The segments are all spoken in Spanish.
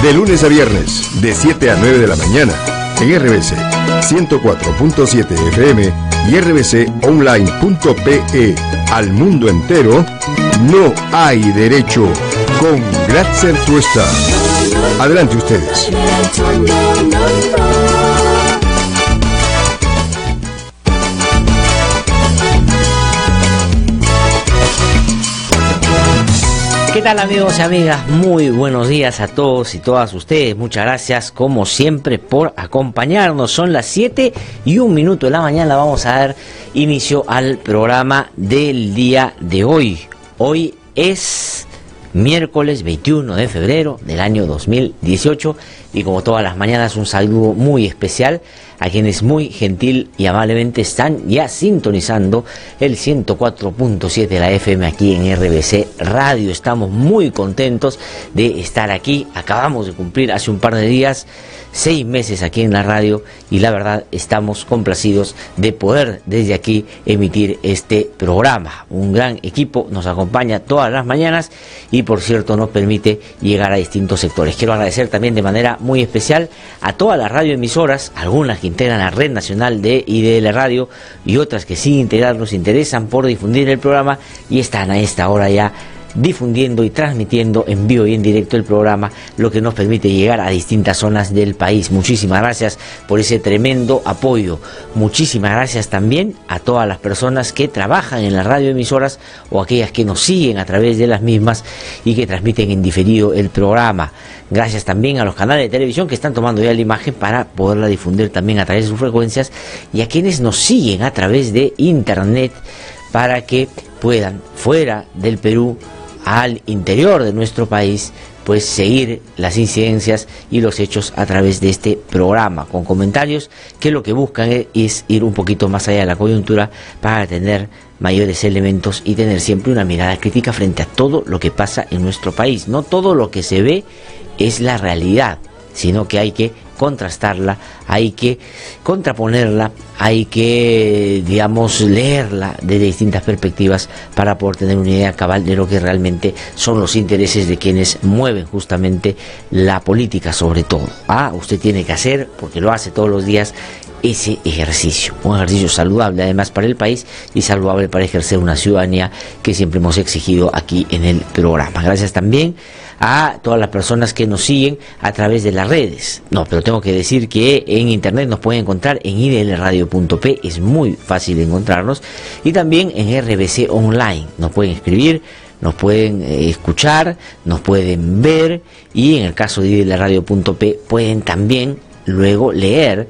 De lunes a viernes, de 7 a 9 de la mañana, en RBC 104.7 FM y rbconline.pe. Al mundo entero, no hay derecho, con Gratzer Tuesta. Adelante ustedes. ¿Qué tal, amigos y amigas? Muy buenos días a todos y todas ustedes. Muchas gracias, como siempre, por acompañarnos. Son las 7:01 de la mañana. Vamos a dar inicio al programa del día de hoy. Hoy es miércoles 21 de febrero del año 2018 y como todas las mañanas un saludo muy especial a quienes muy gentil y amablemente están ya sintonizando el 104.7 de la FM aquí en RBC Radio. Estamos muy contentos de estar aquí. Acabamos de cumplir hace un par de días 6 meses aquí en la radio y la verdad estamos complacidos de poder desde aquí emitir este programa. Un gran equipo nos acompaña todas las mañanas y por cierto nos permite llegar a distintos sectores. Quiero agradecer también de manera muy especial a todas las radioemisoras, algunas que integran la red nacional de IDL Radio y otras que sin integrar nos interesan por difundir el programa y están a esta hora ya difundiendo y transmitiendo en vivo y en directo el programa, lo que nos permite llegar a distintas zonas del país. Muchísimas gracias por ese tremendo apoyo. Muchísimas gracias también a todas las personas que trabajan en las radioemisoras o aquellas que nos siguen a través de las mismas y que transmiten en diferido el programa. Gracias también a los canales de televisión que están tomando ya la imagen para poderla difundir también a través de sus frecuencias y a quienes nos siguen a través de internet para que puedan, fuera del Perú, al interior de nuestro país, pues seguir las incidencias y los hechos a través de este programa, con comentarios que lo que buscan es ir un poquito más allá de la coyuntura para tener mayores elementos y tener siempre una mirada crítica frente a todo lo que pasa en nuestro país. No todo lo que se ve es la realidad, sino que hay que contrastarla, hay que contraponerla, hay que, digamos, leerla desde distintas perspectivas para poder tener una idea cabal de lo que realmente son los intereses de quienes mueven justamente la política sobre todo. Usted tiene que hacer, porque lo hace todos los días, ese ejercicio, un ejercicio saludable además para el país y saludable para ejercer una ciudadanía que siempre hemos exigido aquí en el programa. Gracias también a todas las personas que nos siguen a través de las redes. Pero tengo que decir que en internet nos pueden encontrar en idlradio.p, es muy fácil de encontrarnos, y también en RBC Online. Nos pueden escribir, nos pueden escuchar, nos pueden ver, y en el caso de idlradio.p pueden también luego leer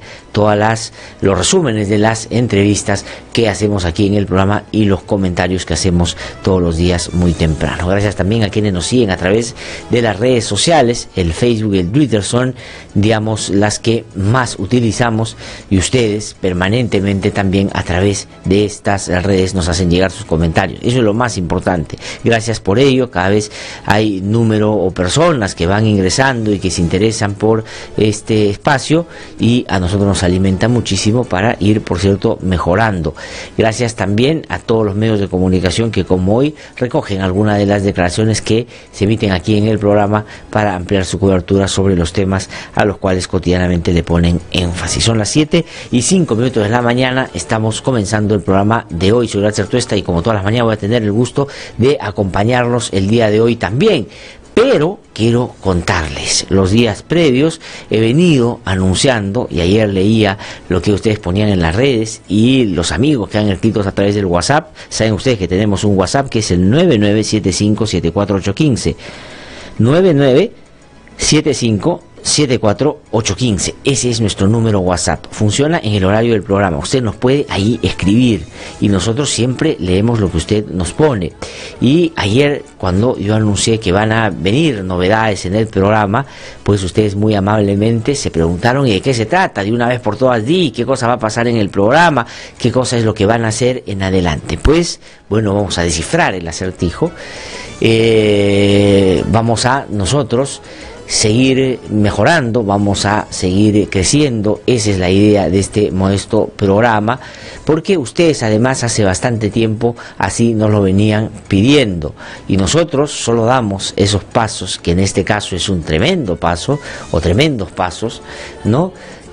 los resúmenes de las entrevistas que hacemos aquí en el programa y los comentarios que hacemos todos los días muy temprano. Gracias también a quienes nos siguen a través de las redes sociales. El Facebook y el Twitter son, digamos, las que más utilizamos y ustedes permanentemente también a través de estas redes nos hacen llegar sus comentarios. Eso es lo más importante. Gracias por ello. Cada vez hay número o personas que van ingresando y que se interesan por este espacio y a nosotros nos alimenta muchísimo para ir, por cierto, mejorando. Gracias también a todos los medios de comunicación que como hoy recogen algunas de las declaraciones que se emiten aquí en el programa para ampliar su cobertura sobre los temas a los cuales cotidianamente le ponen énfasis. Son las 7:05 de la mañana, estamos comenzando el programa de hoy. Soy Gratzer Tuesta y como todas las mañanas voy a tener el gusto de acompañarlos el día de hoy también. Pero quiero contarles, los días previos he venido anunciando, y ayer leía lo que ustedes ponían en las redes y los amigos que han escrito a través del WhatsApp. Saben ustedes que tenemos un WhatsApp que es el 9975-74815. 9975-74815. Ese es nuestro número WhatsApp. Funciona en el horario del programa. Usted nos puede ahí escribir y nosotros siempre leemos lo que usted nos pone. Y ayer, cuando yo anuncié que van a venir novedades en el programa, pues ustedes muy amablemente se preguntaron: ¿y de qué se trata? De una vez por todas, ¿qué cosa va a pasar en el programa? ¿Qué cosa es lo que van a hacer en adelante? Pues, bueno, vamos a descifrar el acertijo. Vamos a nosotros seguir mejorando, vamos a seguir creciendo. Esa es la idea de este modesto programa, porque ustedes además hace bastante tiempo así nos lo venían pidiendo, y nosotros solo damos esos pasos, que en este caso es un tremendo paso, o tremendos pasos, ¿no?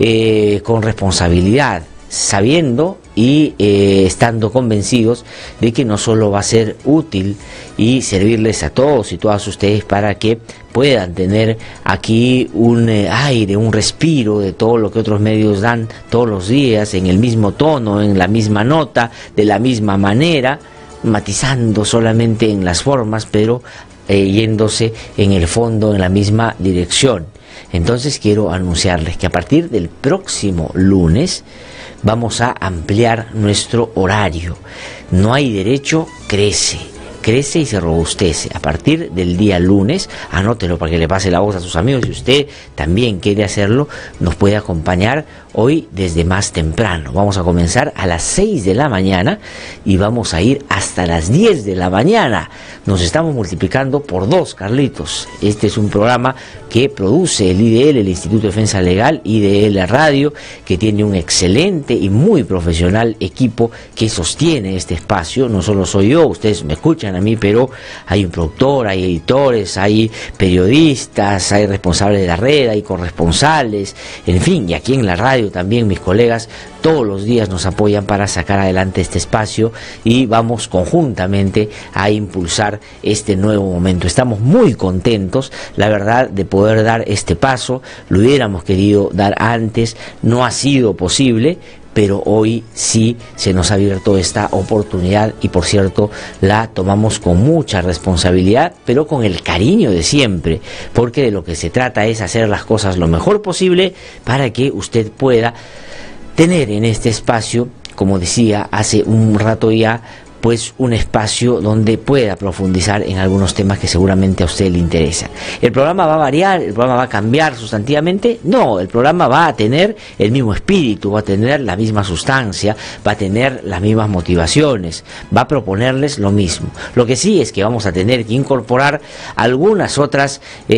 Con responsabilidad, sabiendo y estando convencidos de que no solo va a ser útil y servirles a todos y todas ustedes para que puedan tener aquí un aire, un respiro de todo lo que otros medios dan todos los días, en el mismo tono, en la misma nota, de la misma manera, matizando solamente en las formas, pero yéndose en el fondo en la misma dirección. Entonces quiero anunciarles que a partir del próximo lunes vamos a ampliar nuestro horario. No hay derecho, crece y se robustece. A partir del día lunes, anótelo para que le pase la voz a sus amigos. Si usted también quiere hacerlo, nos puede acompañar hoy desde más temprano. Vamos a comenzar a las 6 de la mañana y vamos a ir hasta las 10 de la mañana. Nos estamos multiplicando por 2, Carlitos. Este es un programa que produce el IDL, el Instituto de Defensa Legal, IDL Radio, que tiene un excelente y muy profesional equipo que sostiene este espacio. No solo soy yo, ustedes me escuchan a mí, pero hay un productor, hay editores, hay periodistas, hay responsables de la red, hay corresponsales, en fin, y aquí en la radio también mis colegas todos los días nos apoyan para sacar adelante este espacio, y vamos conjuntamente a impulsar este nuevo momento. Estamos muy contentos, la verdad, de poder dar este paso. Lo hubiéramos querido dar antes, no ha sido posible, pero hoy sí se nos ha abierto esta oportunidad, y por cierto la tomamos con mucha responsabilidad, pero con el cariño de siempre, porque de lo que se trata es hacer las cosas lo mejor posible para que usted pueda tener en este espacio, como decía hace un rato ya, pues un espacio donde pueda profundizar en algunos temas que seguramente a usted le interesan. ¿El programa va a variar? ¿El programa va a cambiar sustantivamente? No, el programa va a tener el mismo espíritu, va a tener la misma sustancia, va a tener las mismas motivaciones, va a proponerles lo mismo. Lo que sí es que vamos a tener que incorporar algunas otras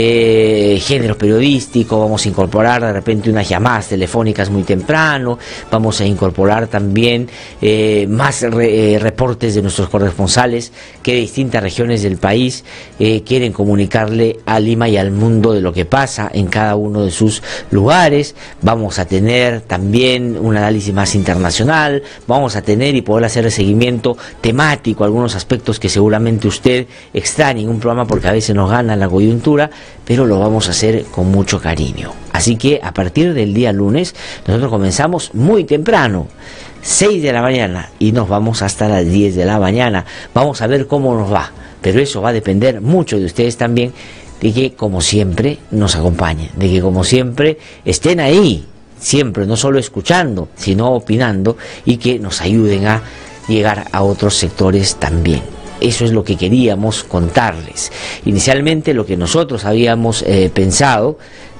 géneros periodísticos, vamos a incorporar de repente unas llamadas telefónicas muy temprano, vamos a incorporar también más reportes de nuestros corresponsales que de distintas regiones del país quieren comunicarle a Lima y al mundo de lo que pasa en cada uno de sus lugares. Vamos a tener también un análisis más internacional, vamos a tener y poder hacer el seguimiento temático, algunos aspectos que seguramente usted extraña en un programa porque a veces nos gana la coyuntura, pero lo vamos a hacer con mucho cariño. Así que a partir del día lunes nosotros comenzamos muy temprano, 6 de la mañana, y nos vamos hasta las 10 de la mañana. Vamos a ver cómo nos va, pero eso va a depender mucho de ustedes también, de que como siempre nos acompañen, de que como siempre estén ahí, siempre, no solo escuchando, sino opinando, y que nos ayuden a llegar a otros sectores también. Eso es lo que queríamos contarles. Inicialmente lo que nosotros habíamos pensado,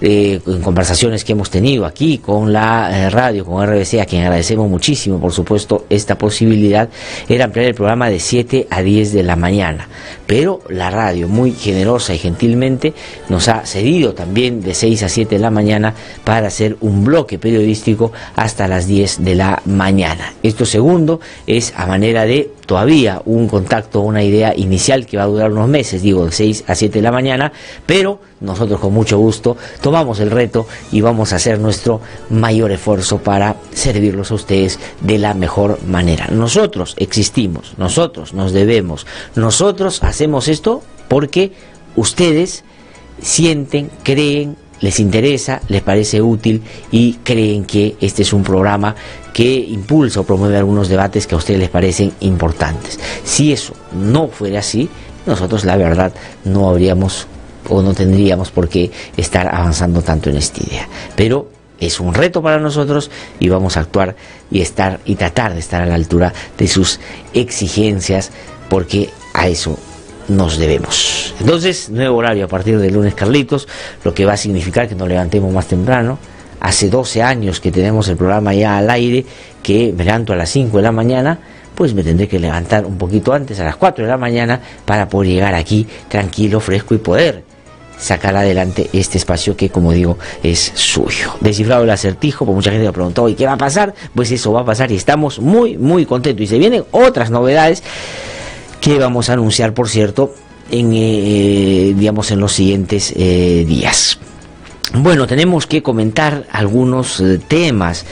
en conversaciones que hemos tenido aquí con la radio, con RBC, a quien agradecemos muchísimo, por supuesto, esta posibilidad, era ampliar el programa de 7 a 10 de la mañana. Pero la radio, muy generosa y gentilmente, nos ha cedido también de 6 a 7 de la mañana para hacer un bloque periodístico hasta las 10 de la mañana. Esto segundo es a manera de todavía un contacto, una idea inicial que va a durar unos meses, digo, de 6 a 7 de la mañana, pero nosotros con mucho gusto tomamos el reto y vamos a hacer nuestro mayor esfuerzo para servirlos a ustedes de la mejor manera. Nosotros existimos, nosotros nos debemos, nosotros hacemos esto porque ustedes sienten, creen, les interesa, les parece útil y creen que este es un programa que impulsa o promueve algunos debates que a ustedes les parecen importantes. Si eso no fuera así, nosotros la verdad no habríamos o no tendríamos por qué estar avanzando tanto en esta idea. Pero es un reto para nosotros y vamos a actuar y tratar de estar a la altura de sus exigencias, porque a eso nos debemos. Entonces, nuevo horario a partir del lunes, Carlitos, lo que va a significar que nos levantemos más temprano. Hace 12 años que tenemos el programa ya al aire, que me levanto a las 5 de la mañana, pues me tendré que levantar un poquito antes, a las 4 de la mañana, para poder llegar aquí tranquilo, fresco y poder sacar adelante este espacio que, como digo, es suyo. Descifrado el acertijo, pues mucha gente me preguntó, ¿y qué va a pasar? Pues eso va a pasar y estamos muy, muy contentos. Y se vienen otras novedades que vamos a anunciar, por cierto, digamos, en los siguientes días. Bueno, tenemos que comentar algunos temas.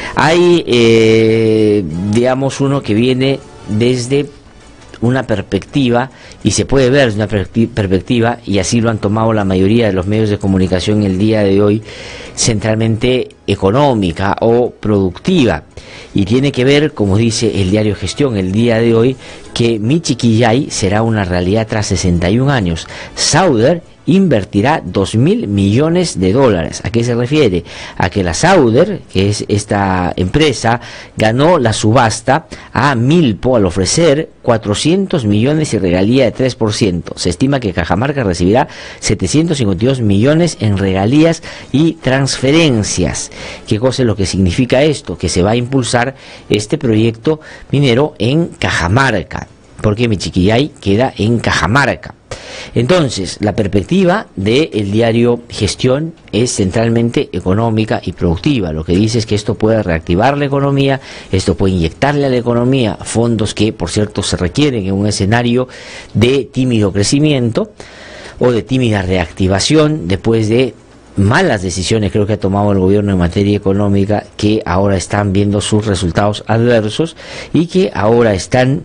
Hay, digamos, uno que viene desde una perspectiva, y se puede ver desde una perspectiva, y así lo han tomado la mayoría de los medios de comunicación el día de hoy, centralmente económica o productiva, y tiene que ver, como dice el diario Gestión el día de hoy, que Michiquillay será una realidad tras 61 años. Sauder invertirá 2.000 millones de dólares. ¿A qué se refiere? A que la Sauder, que es esta empresa, ganó la subasta a Milpo al ofrecer 400 millones y regalía de 3%. Se estima que Cajamarca recibirá 752 millones en regalías y transferencias. ¿Qué cosa es lo que significa esto? Que se va a impulsar este proyecto minero en Cajamarca, porque Michiquillay queda en Cajamarca. Entonces, la perspectiva del diario Gestión es centralmente económica y productiva. Lo que dice es que esto puede reactivar la economía, esto puede inyectarle a la economía fondos que, por cierto, se requieren en un escenario de tímido crecimiento o de tímida reactivación después de malas decisiones, creo que ha tomado el gobierno en materia económica, que ahora están viendo sus resultados adversos y que ahora están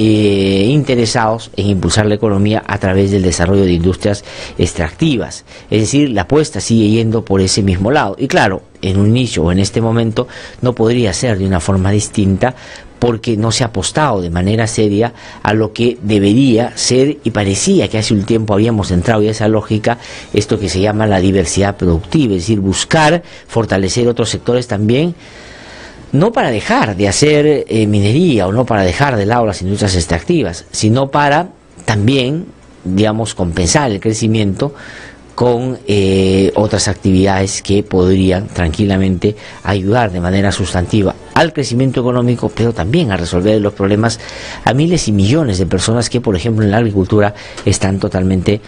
interesados en impulsar la economía a través del desarrollo de industrias extractivas. Es decir, la apuesta sigue yendo por ese mismo lado. Y claro, en un inicio o en este momento no podría ser de una forma distinta, porque no se ha apostado de manera seria a lo que debería ser, y parecía que hace un tiempo habíamos entrado en esa lógica, esto que se llama la diversidad productiva, es decir, buscar fortalecer otros sectores también, no para dejar de hacer minería o no para dejar de lado las industrias extractivas, sino para también, digamos, compensar el crecimiento con otras actividades que podrían tranquilamente ayudar de manera sustantiva al crecimiento económico, pero también a resolver los problemas a miles y millones de personas que, por ejemplo, en la agricultura están totalmente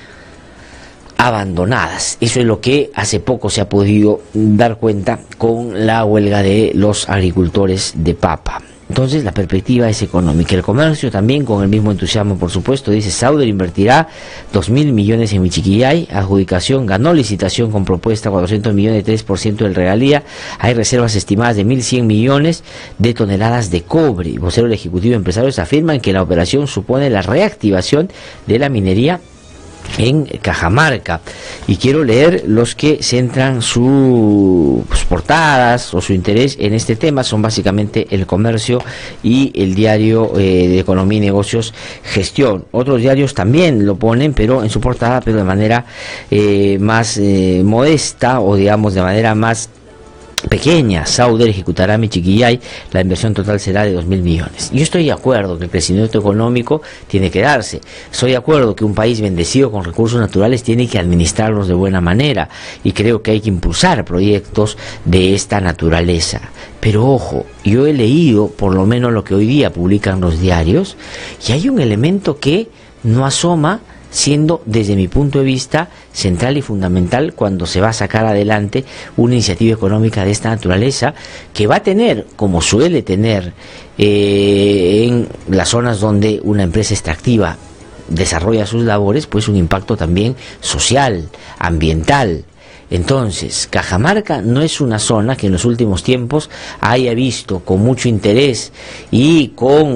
abandonadas. Eso es lo que hace poco se ha podido dar cuenta con la huelga de los agricultores de papa. Entonces la perspectiva es económica. El comercio también, con el mismo entusiasmo, por supuesto, dice: Sauder invertirá 2.000 millones en Michiquillay, adjudicación, ganó licitación con propuesta 400 millones, 3% del regalía, hay reservas estimadas de 1.100 millones de toneladas de cobre. Vocero del Ejecutivo y empresarios afirman que la operación supone la reactivación de la minería en Cajamarca, y quiero leer los que centran sus portadas o su interés en este tema. Son básicamente El Comercio y el diario de Economía y Negocios Gestión. Otros diarios también lo ponen, pero en su portada, pero de manera más modesta, o digamos de manera más pequeña. Sauder ejecutará Michiquillay, la inversión total será de 2.000 millones. Yo estoy de acuerdo que el crecimiento económico tiene que darse. Estoy de acuerdo que un país bendecido con recursos naturales tiene que administrarlos de buena manera, y creo que hay que impulsar proyectos de esta naturaleza. Pero ojo, yo he leído por lo menos lo que hoy día publican los diarios, y hay un elemento que no asoma, siendo desde mi punto de vista central y fundamental cuando se va a sacar adelante una iniciativa económica de esta naturaleza, que va a tener, como suele tener en las zonas donde una empresa extractiva desarrolla sus labores, pues un impacto también social, ambiental. Entonces, Cajamarca no es una zona que en los últimos tiempos haya visto con mucho interés y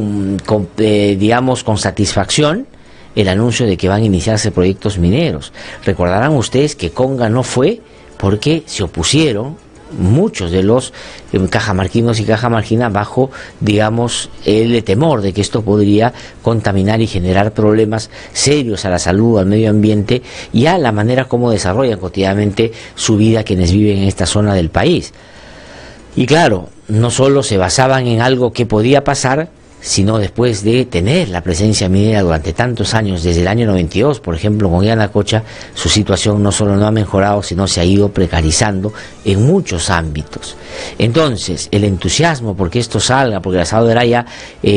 digamos, con satisfacción el anuncio de que van a iniciarse proyectos mineros. Recordarán ustedes que Conga no fue porque se opusieron muchos de los cajamarquinos y cajamarquinas bajo, digamos, el temor de que esto podría contaminar y generar problemas serios a la salud, al medio ambiente y a la manera como desarrollan cotidianamente su vida quienes viven en esta zona del país. Y claro, no solo se basaban en algo que podía pasar, sino después de tener la presencia minera durante tantos años, desde el año 92, por ejemplo, con Yanacocha, su situación no solo no ha mejorado, sino se ha ido precarizando en muchos ámbitos. Entonces, el entusiasmo porque esto salga, porque el Estado haya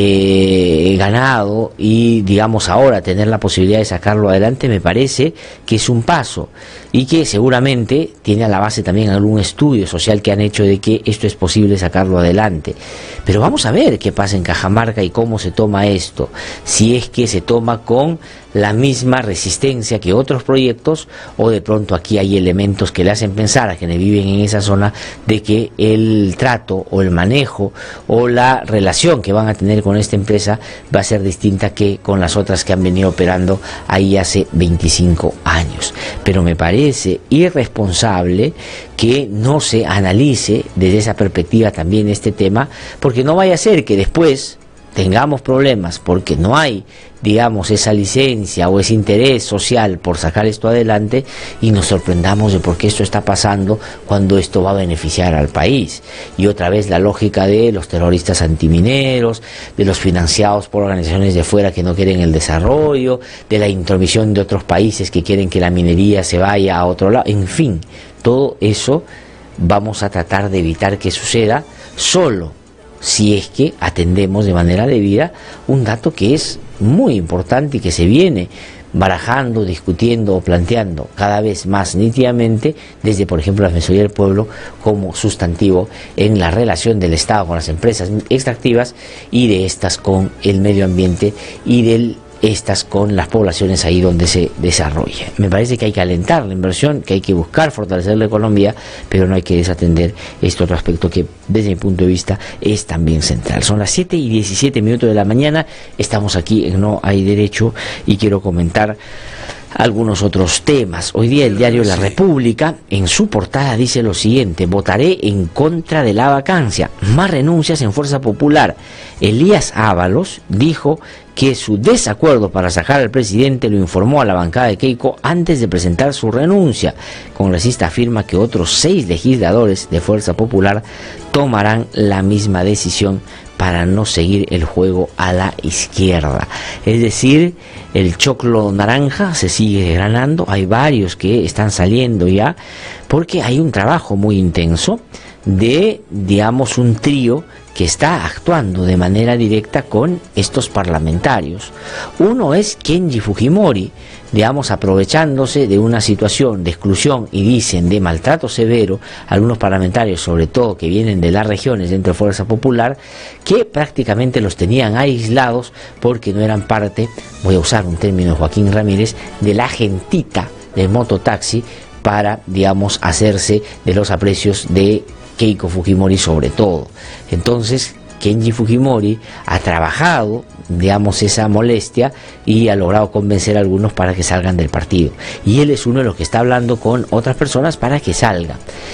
ganado y, digamos, ahora tener la posibilidad de sacarlo adelante, me parece que es un paso y que seguramente tiene a la base también algún estudio social que han hecho de que esto es posible sacarlo adelante. Pero vamos a ver qué pasa en Cajamarca y cómo se toma esto, si es que se toma con la misma resistencia que otros proyectos, o de pronto aquí hay elementos que le hacen pensar a quienes viven en esa zona de que el trato o el manejo o la relación que van a tener con esta empresa va a ser distinta que con las otras que han venido operando ahí hace 25 años. Pero me parece irresponsable que no se analice desde esa perspectiva también este tema, porque no vaya a ser que después tengamos problemas porque no hay, digamos, esa licencia o ese interés social por sacar esto adelante y nos sorprendamos de por qué esto está pasando cuando esto va a beneficiar al país. Y otra vez la lógica de los terroristas antimineros, de los financiados por organizaciones de fuera que no quieren el desarrollo, de la intromisión de otros países que quieren que la minería se vaya a otro lado, en fin, todo eso vamos a tratar de evitar que suceda solo si es que atendemos de manera debida un dato que es muy importante y que se viene barajando, discutiendo o planteando cada vez más nítidamente desde, por ejemplo, la Defensoría del Pueblo como sustantivo en la relación del Estado con las empresas extractivas y de estas con el medio ambiente y del estas con las poblaciones ahí donde se desarrolla. Me parece que hay que alentar la inversión, que hay que buscar fortalecer la economía, pero no hay que desatender este otro aspecto que desde mi punto de vista es también central. Son las 7:17 de la mañana, estamos aquí en No Hay Derecho y quiero comentar algunos otros temas. Hoy día el diario La República en su portada dice lo siguiente: votaré en contra de la vacancia, más renuncias en Fuerza Popular. Elías Ábalos dijo que su desacuerdo para sacar al presidente lo informó a la bancada de Keiko antes de presentar su renuncia. Congresista afirma que otros 6 legisladores de Fuerza Popular tomarán la misma decisión para no seguir el juego a la izquierda. Es decir, el choclo naranja se sigue desgranando, hay varios que están saliendo ya, porque hay un trabajo muy intenso de, digamos, un trío que está actuando de manera directa con estos parlamentarios. Uno es Kenji Fujimori, digamos, aprovechándose de una situación de exclusión y dicen de maltrato severo, algunos parlamentarios, sobre todo que vienen de las regiones dentro de Fuerza Popular, que prácticamente los tenían aislados porque no eran parte, voy a usar un término de Joaquín Ramírez, de la gentita del mototaxi para, digamos, hacerse de los aprecios de Keiko Fujimori sobre todo. Entonces Kenji Fujimori ha trabajado, digamos, esa molestia y ha logrado convencer a algunos para que salgan del partido. Y él es uno de los que está hablando con otras personas para que salgan.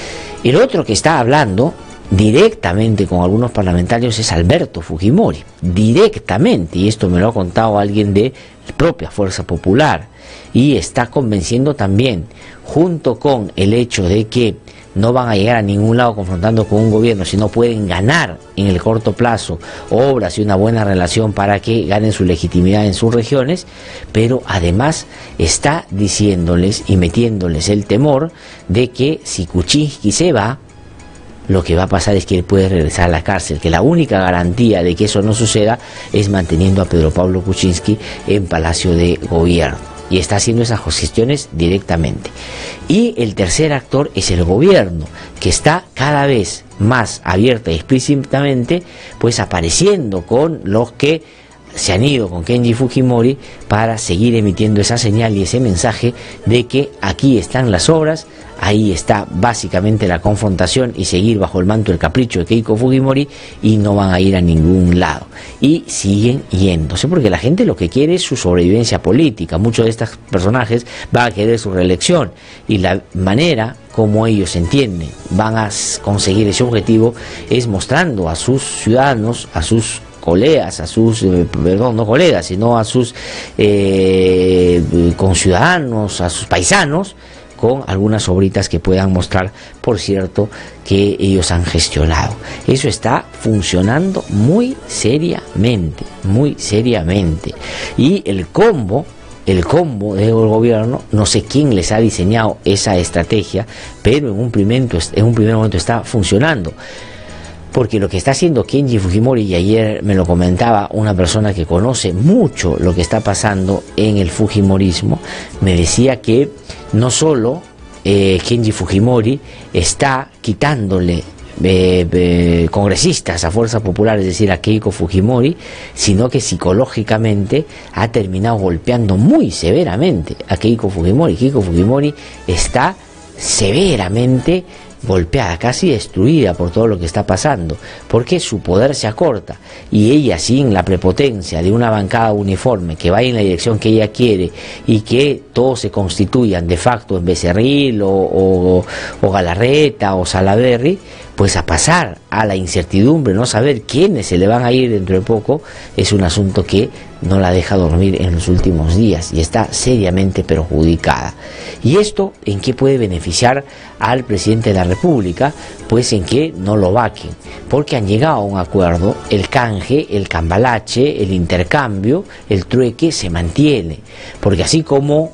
El otro que está hablando directamente con algunos parlamentarios es Alberto Fujimori, directamente, y esto me lo ha contado alguien de la propia Fuerza Popular, y está convenciendo también, junto con el hecho de que no van a llegar a ningún lado confrontando con un gobierno, sino pueden ganar en el corto plazo obras y una buena relación para que ganen su legitimidad en sus regiones, pero además está diciéndoles y metiéndoles el temor de que si Kuczynski se va, lo que va a pasar es que él puede regresar a la cárcel, que la única garantía de que eso no suceda es manteniendo a Pedro Pablo Kuczynski en Palacio de Gobierno. Y está haciendo esas gestiones directamente. Y el tercer actor es el gobierno, que está cada vez más abierta y explícitamente pues apareciendo con los que se han ido con Kenji Fujimori para seguir emitiendo esa señal y ese mensaje de que aquí están las obras, ahí está básicamente la confrontación y seguir bajo el manto del capricho de Keiko Fujimori y no van a ir a ningún lado. Y siguen yéndose porque la gente lo que quiere es su sobrevivencia política. Muchos de estos personajes van a querer su reelección y la manera como ellos entienden van a conseguir ese objetivo es mostrando a sus ciudadanos, a sus colegas, a sus, perdón, no colegas, sino a sus conciudadanos, a sus paisanos, con algunas obritas que puedan mostrar, por cierto, que ellos han gestionado. Eso está funcionando muy seriamente, y el combo del gobierno, no sé quién les ha diseñado esa estrategia, pero en un primer momento está funcionando. Porque lo que está haciendo Kenji Fujimori, y ayer me lo comentaba una persona que conoce mucho lo que está pasando en el fujimorismo, me decía que no solo Kenji Fujimori está quitándole congresistas a Fuerza Popular, es decir, a Keiko Fujimori, sino que psicológicamente ha terminado golpeando muy severamente a Keiko Fujimori. Keiko Fujimori está severamente golpeada, casi destruida por todo lo que está pasando, porque su poder se acorta, y ella, sin la prepotencia de una bancada uniforme que vaya en la dirección que ella quiere y que todos se constituyan de facto en Becerril o Galarreta o Salaverry, pues a pasar a la incertidumbre, no saber quiénes se le van a ir dentro de poco, es un asunto que no la deja dormir en los últimos días y está seriamente perjudicada. ¿Y esto en qué puede beneficiar al presidente de la República? Pues en que no lo vaquen, porque han llegado a un acuerdo, el canje, el cambalache, el intercambio, el trueque se mantiene, porque así como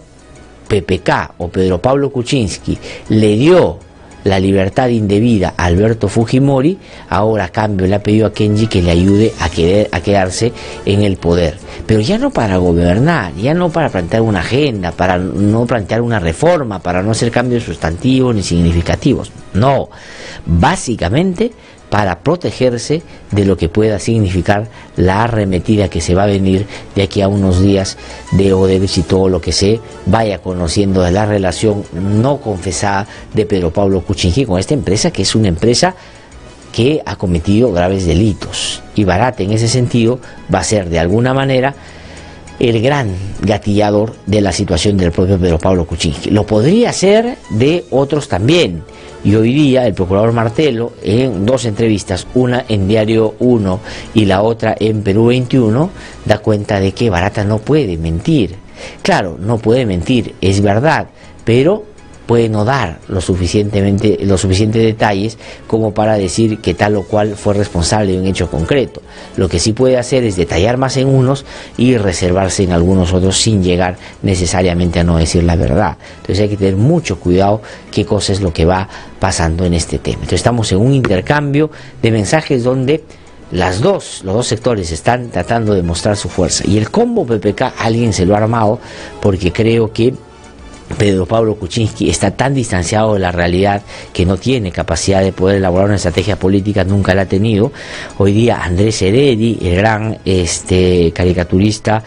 PPK o Pedro Pablo Kuczynski le dio la libertad indebida a Alberto Fujimori, ahora a cambio le ha pedido a Kenji que le ayude a quedarse en el poder, pero ya no para gobernar, ya no para plantear una agenda, para no plantear una reforma, para no hacer cambios sustantivos ni significativos, no, básicamente para protegerse de lo que pueda significar la arremetida que se va a venir de aquí a unos días de Odebrecht y todo lo que se vaya conociendo de la relación no confesada de Pedro Pablo Kuczynski con esta empresa, que es una empresa que ha cometido graves delitos, y Barata en ese sentido va a ser de alguna manera el gran gatillador de la situación del propio Pedro Pablo Kuczynski. Lo podría ser de otros también. Y hoy día el procurador Martelo, en dos entrevistas, una en Diario 1 y la otra en Perú 21, da cuenta de que Barata no puede mentir. Claro, no puede mentir, es verdad, pero puede no dar los suficientes detalles como para decir que tal o cual fue responsable de un hecho concreto. Lo que sí puede hacer es detallar más en unos y reservarse en algunos otros, sin llegar necesariamente a no decir la verdad. Entonces hay que tener mucho cuidado qué cosa es lo que va pasando en este tema. Entonces estamos en un intercambio de mensajes donde los dos sectores están tratando de mostrar su fuerza, y el combo PPK alguien se lo ha armado, porque creo que Pedro Pablo Kuczynski está tan distanciado de la realidad que no tiene capacidad de poder elaborar una estrategia política, nunca la ha tenido. Hoy día Andrés Heredi, el gran caricaturista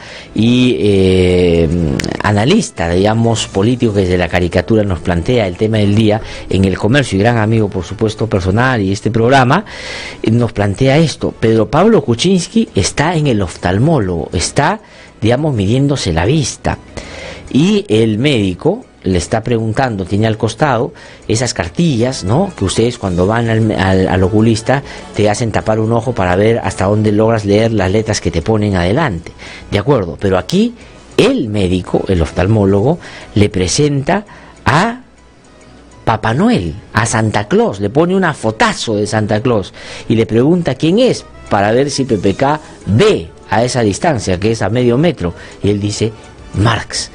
y analista, digamos, político que desde la caricatura nos plantea el tema del día en El Comercio, y gran amigo, por supuesto, personal, y este programa nos plantea esto: Pedro Pablo Kuczynski está en el oftalmólogo, está, digamos, midiéndose la vista. Y el médico le está preguntando, tiene al costado esas cartillas, ¿no?, que ustedes cuando van al oculista te hacen tapar un ojo para ver hasta dónde logras leer las letras que te ponen adelante. De acuerdo, pero aquí el médico, el oftalmólogo, le presenta a Papá Noel, a Santa Claus, le pone una fotazo de Santa Claus y le pregunta quién es, para ver si PPK ve a esa distancia, que es a medio metro, y él dice Marx.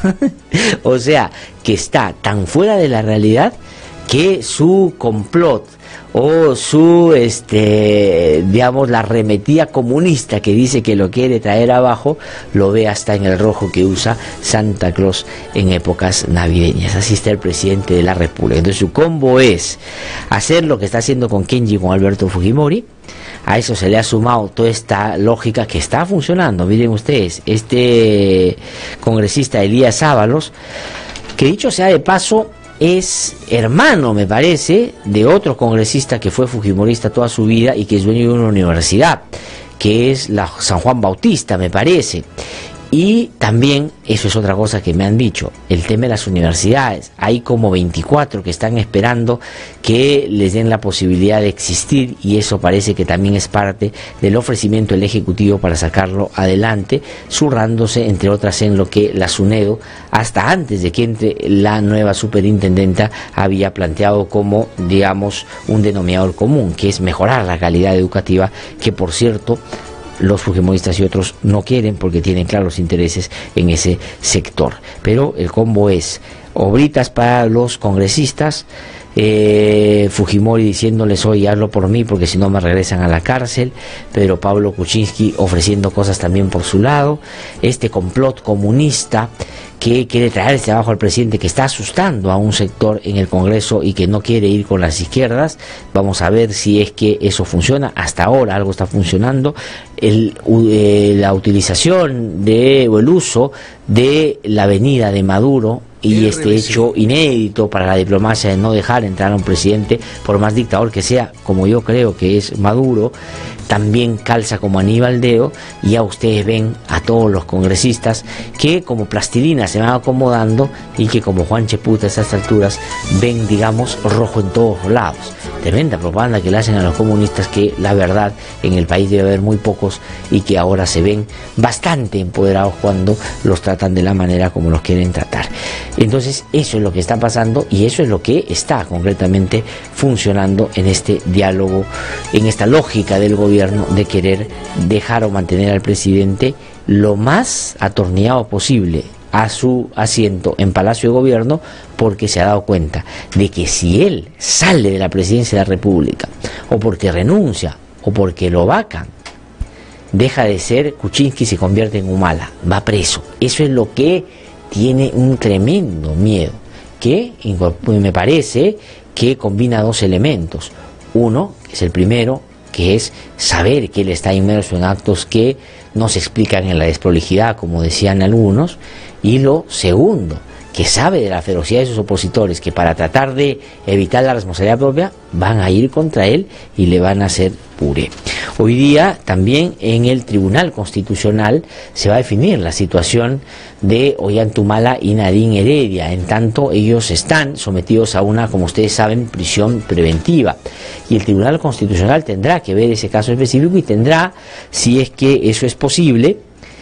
O sea, que está tan fuera de la realidad que su complot o su, digamos, la arremetida comunista que dice que lo quiere traer abajo, lo ve hasta en el rojo que usa Santa Claus en épocas navideñas. Así está el presidente de la República. Entonces su combo es hacer lo que está haciendo con Kenji, con Alberto Fujimori. A eso se le ha sumado toda esta lógica que está funcionando. Miren ustedes, este congresista Elías Ábalos, que dicho sea de paso, es hermano, me parece, de otro congresista que fue fujimorista toda su vida y que es dueño de una universidad, que es la San Juan Bautista, me parece. Y también, eso es otra cosa que me han dicho, el tema de las universidades. Hay como 24 que están esperando que les den la posibilidad de existir, y eso parece que también es parte del ofrecimiento del Ejecutivo para sacarlo adelante, zurrándose entre otras en lo que la SUNEDO, hasta antes de que entre la nueva superintendenta, había planteado como, digamos, un denominador común, que es mejorar la calidad educativa, que por cierto los fujimoristas y otros no quieren porque tienen claros intereses en ese sector. Pero el combo es obritas para los congresistas, Fujimori diciéndoles: oye, hazlo por mí porque si no me regresan a la cárcel. Pedro Pablo Kuczynski ofreciendo cosas también por su lado, este complot comunista que quiere traerse abajo al presidente, que está asustando a un sector en el Congreso y que no quiere ir con las izquierdas. Vamos a ver si es que eso funciona. Hasta ahora algo está funcionando. La utilización o el uso de la venida de Maduro y este hecho inédito para la diplomacia de no dejar entrar a un presidente, por más dictador que sea, como yo creo que es Maduro, también calza como anillo al dedo. Y ya ustedes ven a todos los congresistas que como plastilina se van acomodando, y que como Juan Cheputa a estas alturas ven, digamos, rojo en todos lados. Tremenda propaganda que le hacen a los comunistas, que la verdad en el país debe haber muy pocos, y que ahora se ven bastante empoderados cuando los tratan de la manera como los quieren tratar. Entonces eso es lo que está pasando, y eso es lo que está concretamente funcionando en este diálogo, en esta lógica del gobierno de querer dejar o mantener al presidente lo más atornillado posible a su asiento en Palacio de Gobierno, porque se ha dado cuenta de que si él sale de la presidencia de la República, o porque renuncia, o porque lo vacan, deja de ser Kuczynski y se convierte en Humala, va preso. Eso es lo que tiene un tremendo miedo, que me parece que combina dos elementos. Uno, que es el primero, que es saber que él está inmerso en actos que no se explican en la desprolijidad, como decían algunos. Y lo segundo, que sabe de la ferocidad de sus opositores, que para tratar de evitar la responsabilidad propia van a ir contra él y le van a hacer puré. Hoy día también en el Tribunal Constitucional se va a definir la situación de Ollanta y Nadine Heredia, en tanto ellos están sometidos a una, como ustedes saben, prisión preventiva, y el Tribunal Constitucional tendrá que ver ese caso específico y tendrá, si es que eso es posible,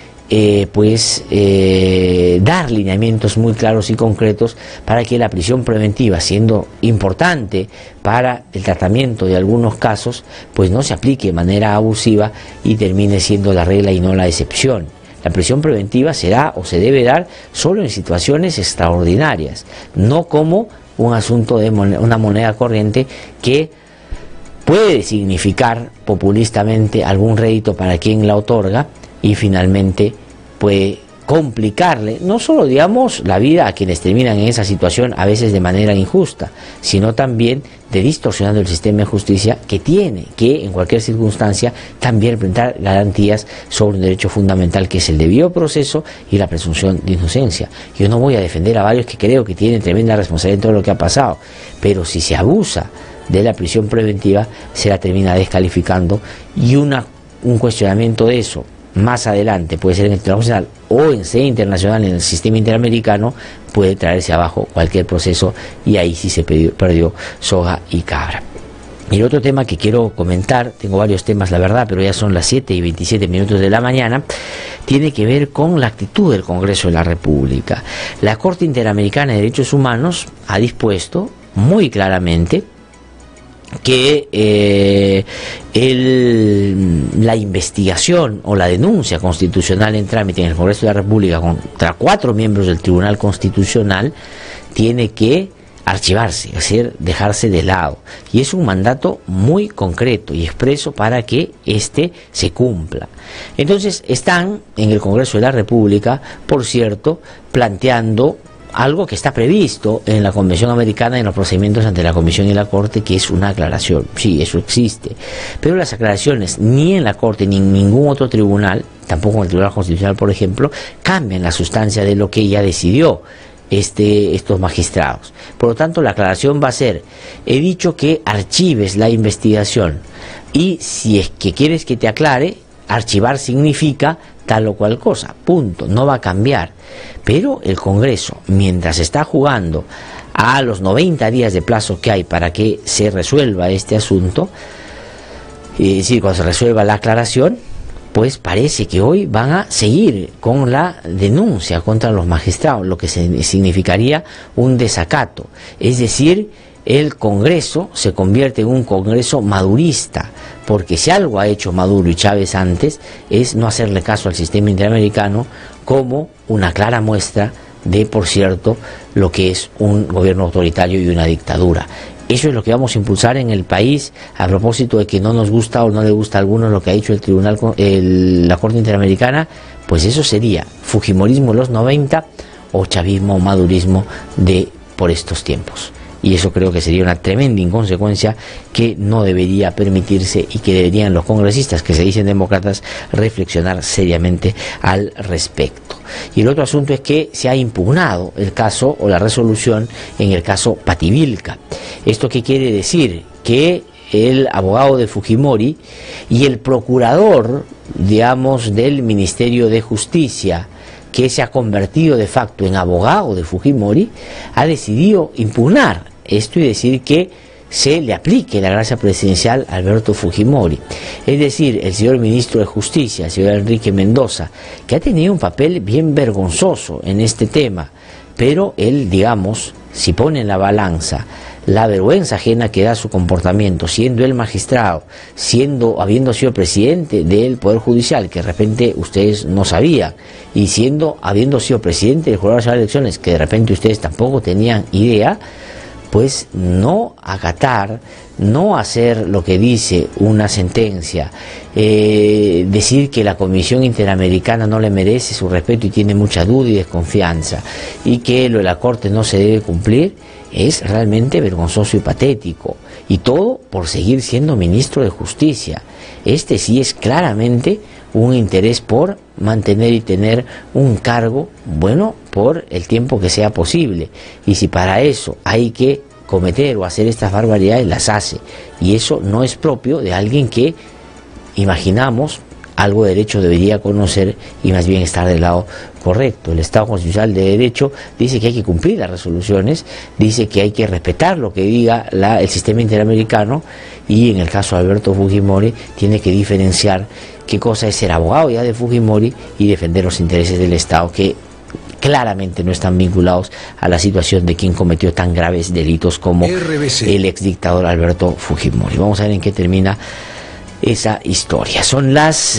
dar lineamientos muy claros y concretos para que la prisión preventiva, siendo importante para el tratamiento de algunos casos, pues no se aplique de manera abusiva y termine siendo la regla y no la excepción. La prisión preventiva se da o se debe dar solo en situaciones extraordinarias, no como un asunto de una moneda corriente que puede significar populistamente algún rédito para quien la otorga, y finalmente puede complicarle no solo, digamos, la vida a quienes terminan en esa situación, a veces de manera injusta, sino también de distorsionando el sistema de justicia, que tiene que en cualquier circunstancia también presentar garantías sobre un derecho fundamental, que es el debido proceso y la presunción de inocencia. Yo no voy a defender a varios que creo que tienen tremenda responsabilidad en todo lo que ha pasado, pero si se abusa de la prisión preventiva, se la termina descalificando, y un cuestionamiento de eso más adelante, puede ser en el Tribunal Constitucional o en sede internacional, en el sistema interamericano, puede traerse abajo cualquier proceso, y ahí sí se perdió soga y cabra. Y el otro tema que quiero comentar, tengo varios temas la verdad, pero ya son las 7:27 de la mañana, tiene que ver con la actitud del Congreso de la República. La Corte Interamericana de Derechos Humanos ha dispuesto muy claramente que la investigación o la denuncia constitucional en trámite en el Congreso de la República contra 4 miembros del Tribunal Constitucional tiene que archivarse, es decir, dejarse de lado, y es un mandato muy concreto y expreso para que éste se cumpla. Entonces están en el Congreso de la República, por cierto, planteando algo que está previsto en la Convención Americana en los procedimientos ante la Comisión y la Corte, que es una aclaración. Sí, eso existe, pero las aclaraciones ni en la Corte ni en ningún otro tribunal, tampoco en el Tribunal Constitucional, por ejemplo, cambian la sustancia de lo que ya decidió estos magistrados. Por lo tanto, la aclaración va a ser: he dicho que archives la investigación, y si es que quieres que te aclare, archivar significa tal o cual cosa, punto, no va a cambiar. Pero el Congreso, mientras está jugando a los 90 días de plazo que hay para que se resuelva este asunto, es decir, cuando se resuelva la aclaración, pues parece que hoy van a seguir con la denuncia contra los magistrados, lo que significaría un desacato. Es decir, el Congreso se convierte en un Congreso madurista, porque si algo ha hecho Maduro y Chávez antes es no hacerle caso al sistema interamericano como una clara muestra de, por cierto, lo que es un gobierno autoritario y una dictadura. Eso es lo que vamos a impulsar en el país, a propósito de que no nos gusta o no le gusta a algunos lo que ha dicho la Corte Interamericana. Pues eso sería fujimorismo de los 90 o chavismo o madurismo de por estos tiempos. Y eso creo que sería una tremenda inconsecuencia que no debería permitirse y que deberían los congresistas que se dicen demócratas reflexionar seriamente al respecto. Y el otro asunto es que se ha impugnado el caso o la resolución en el caso Pativilca. ¿Esto qué quiere decir? Que el abogado de Fujimori y el procurador, digamos, del Ministerio de Justicia, que se ha convertido de facto en abogado de Fujimori, ha decidido impugnar esto y decir que se le aplique la gracia presidencial a Alberto Fujimori. Es decir, el señor ministro de Justicia, el señor Enrique Mendoza, que ha tenido un papel bien vergonzoso en este tema, pero él, digamos, si pone en la balanza la vergüenza ajena que da su comportamiento, siendo él magistrado, habiendo sido presidente del Poder Judicial, que de repente ustedes no sabían, y habiendo sido presidente del Jurado Nacional de Elecciones, que de repente ustedes tampoco tenían idea, pues no acatar, no hacer lo que dice una sentencia, decir que la Comisión Interamericana no le merece su respeto y tiene mucha duda y desconfianza, y que lo de la Corte no se debe cumplir, es realmente vergonzoso y patético, y todo por seguir siendo ministro de Justicia. Este sí es claramente un interés por mantener y tener un cargo, bueno, por el tiempo que sea posible, y si para eso hay que cometer o hacer estas barbaridades, las hace, y eso no es propio de alguien que, imaginamos, algo de derecho debería conocer y más bien estar del lado correcto. El Estado Constitucional de Derecho dice que hay que cumplir las resoluciones, dice que hay que respetar lo que diga el sistema interamericano, y en el caso de Alberto Fujimori tiene que diferenciar qué cosa es ser abogado ya de Fujimori y defender los intereses del Estado, que claramente no están vinculados a la situación de quien cometió tan graves delitos como el exdictador Alberto Fujimori. Vamos a ver en qué termina esa historia. Son las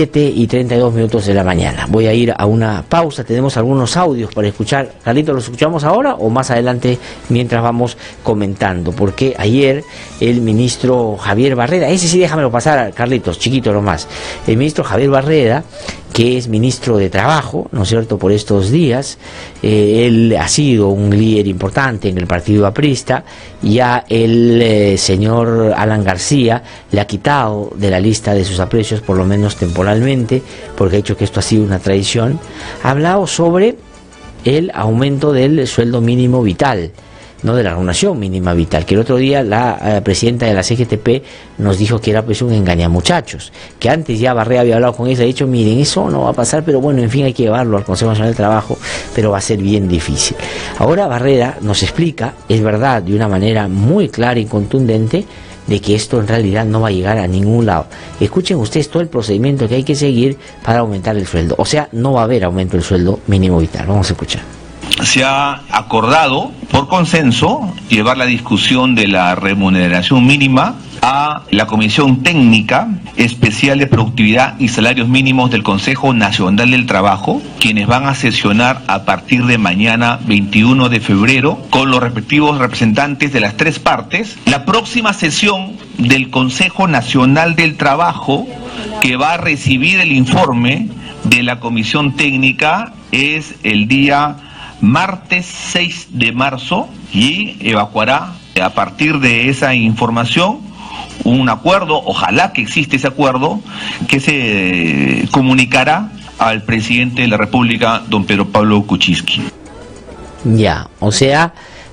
7:32 de la mañana. Voy a ir a una pausa. Tenemos algunos audios para escuchar. Carlitos, ¿los escuchamos ahora o más adelante mientras vamos comentando? Porque ayer el ministro Javier Barreda, ese sí déjamelo pasar, Carlitos, chiquito nomás. El ministro Javier Barreda, que es ministro de Trabajo, ¿no es cierto?, por estos días, él ha sido un líder importante en el partido aprista. Ya el señor Alan García le ha quitado de la lista de sus aprecios, por lo menos temporalmente, porque ha dicho que esto ha sido una traición. Ha hablado sobre el aumento del sueldo mínimo vital, no de la remuneración mínima vital, que el otro día la presidenta de la CGTP nos dijo que era pues un engañamuchachos, que antes ya Barrera había hablado con ella y ha dicho, miren, eso no va a pasar, pero bueno, en fin, hay que llevarlo al Consejo Nacional del Trabajo, pero va a ser bien difícil. Ahora Barrera nos explica, es verdad, de una manera muy clara y contundente, de que esto en realidad no va a llegar a ningún lado. Escuchen ustedes todo el procedimiento que hay que seguir para aumentar el sueldo, o sea, no va a haber aumento del sueldo mínimo vital. Vamos a escuchar. Se ha acordado por consenso llevar la discusión de la remuneración mínima a la Comisión Técnica Especial de Productividad y Salarios Mínimos del Consejo Nacional del Trabajo, quienes van a sesionar a partir de mañana 21 de febrero con los respectivos representantes de las tres partes. La próxima sesión del Consejo Nacional del Trabajo, que va a recibir el informe de la Comisión Técnica, es el día martes 6 de marzo y evacuará a partir de esa información un acuerdo, ojalá que existe ese acuerdo, que se comunicará al presidente de la República, don Pedro Pablo Kuczynski. Ya, o sea,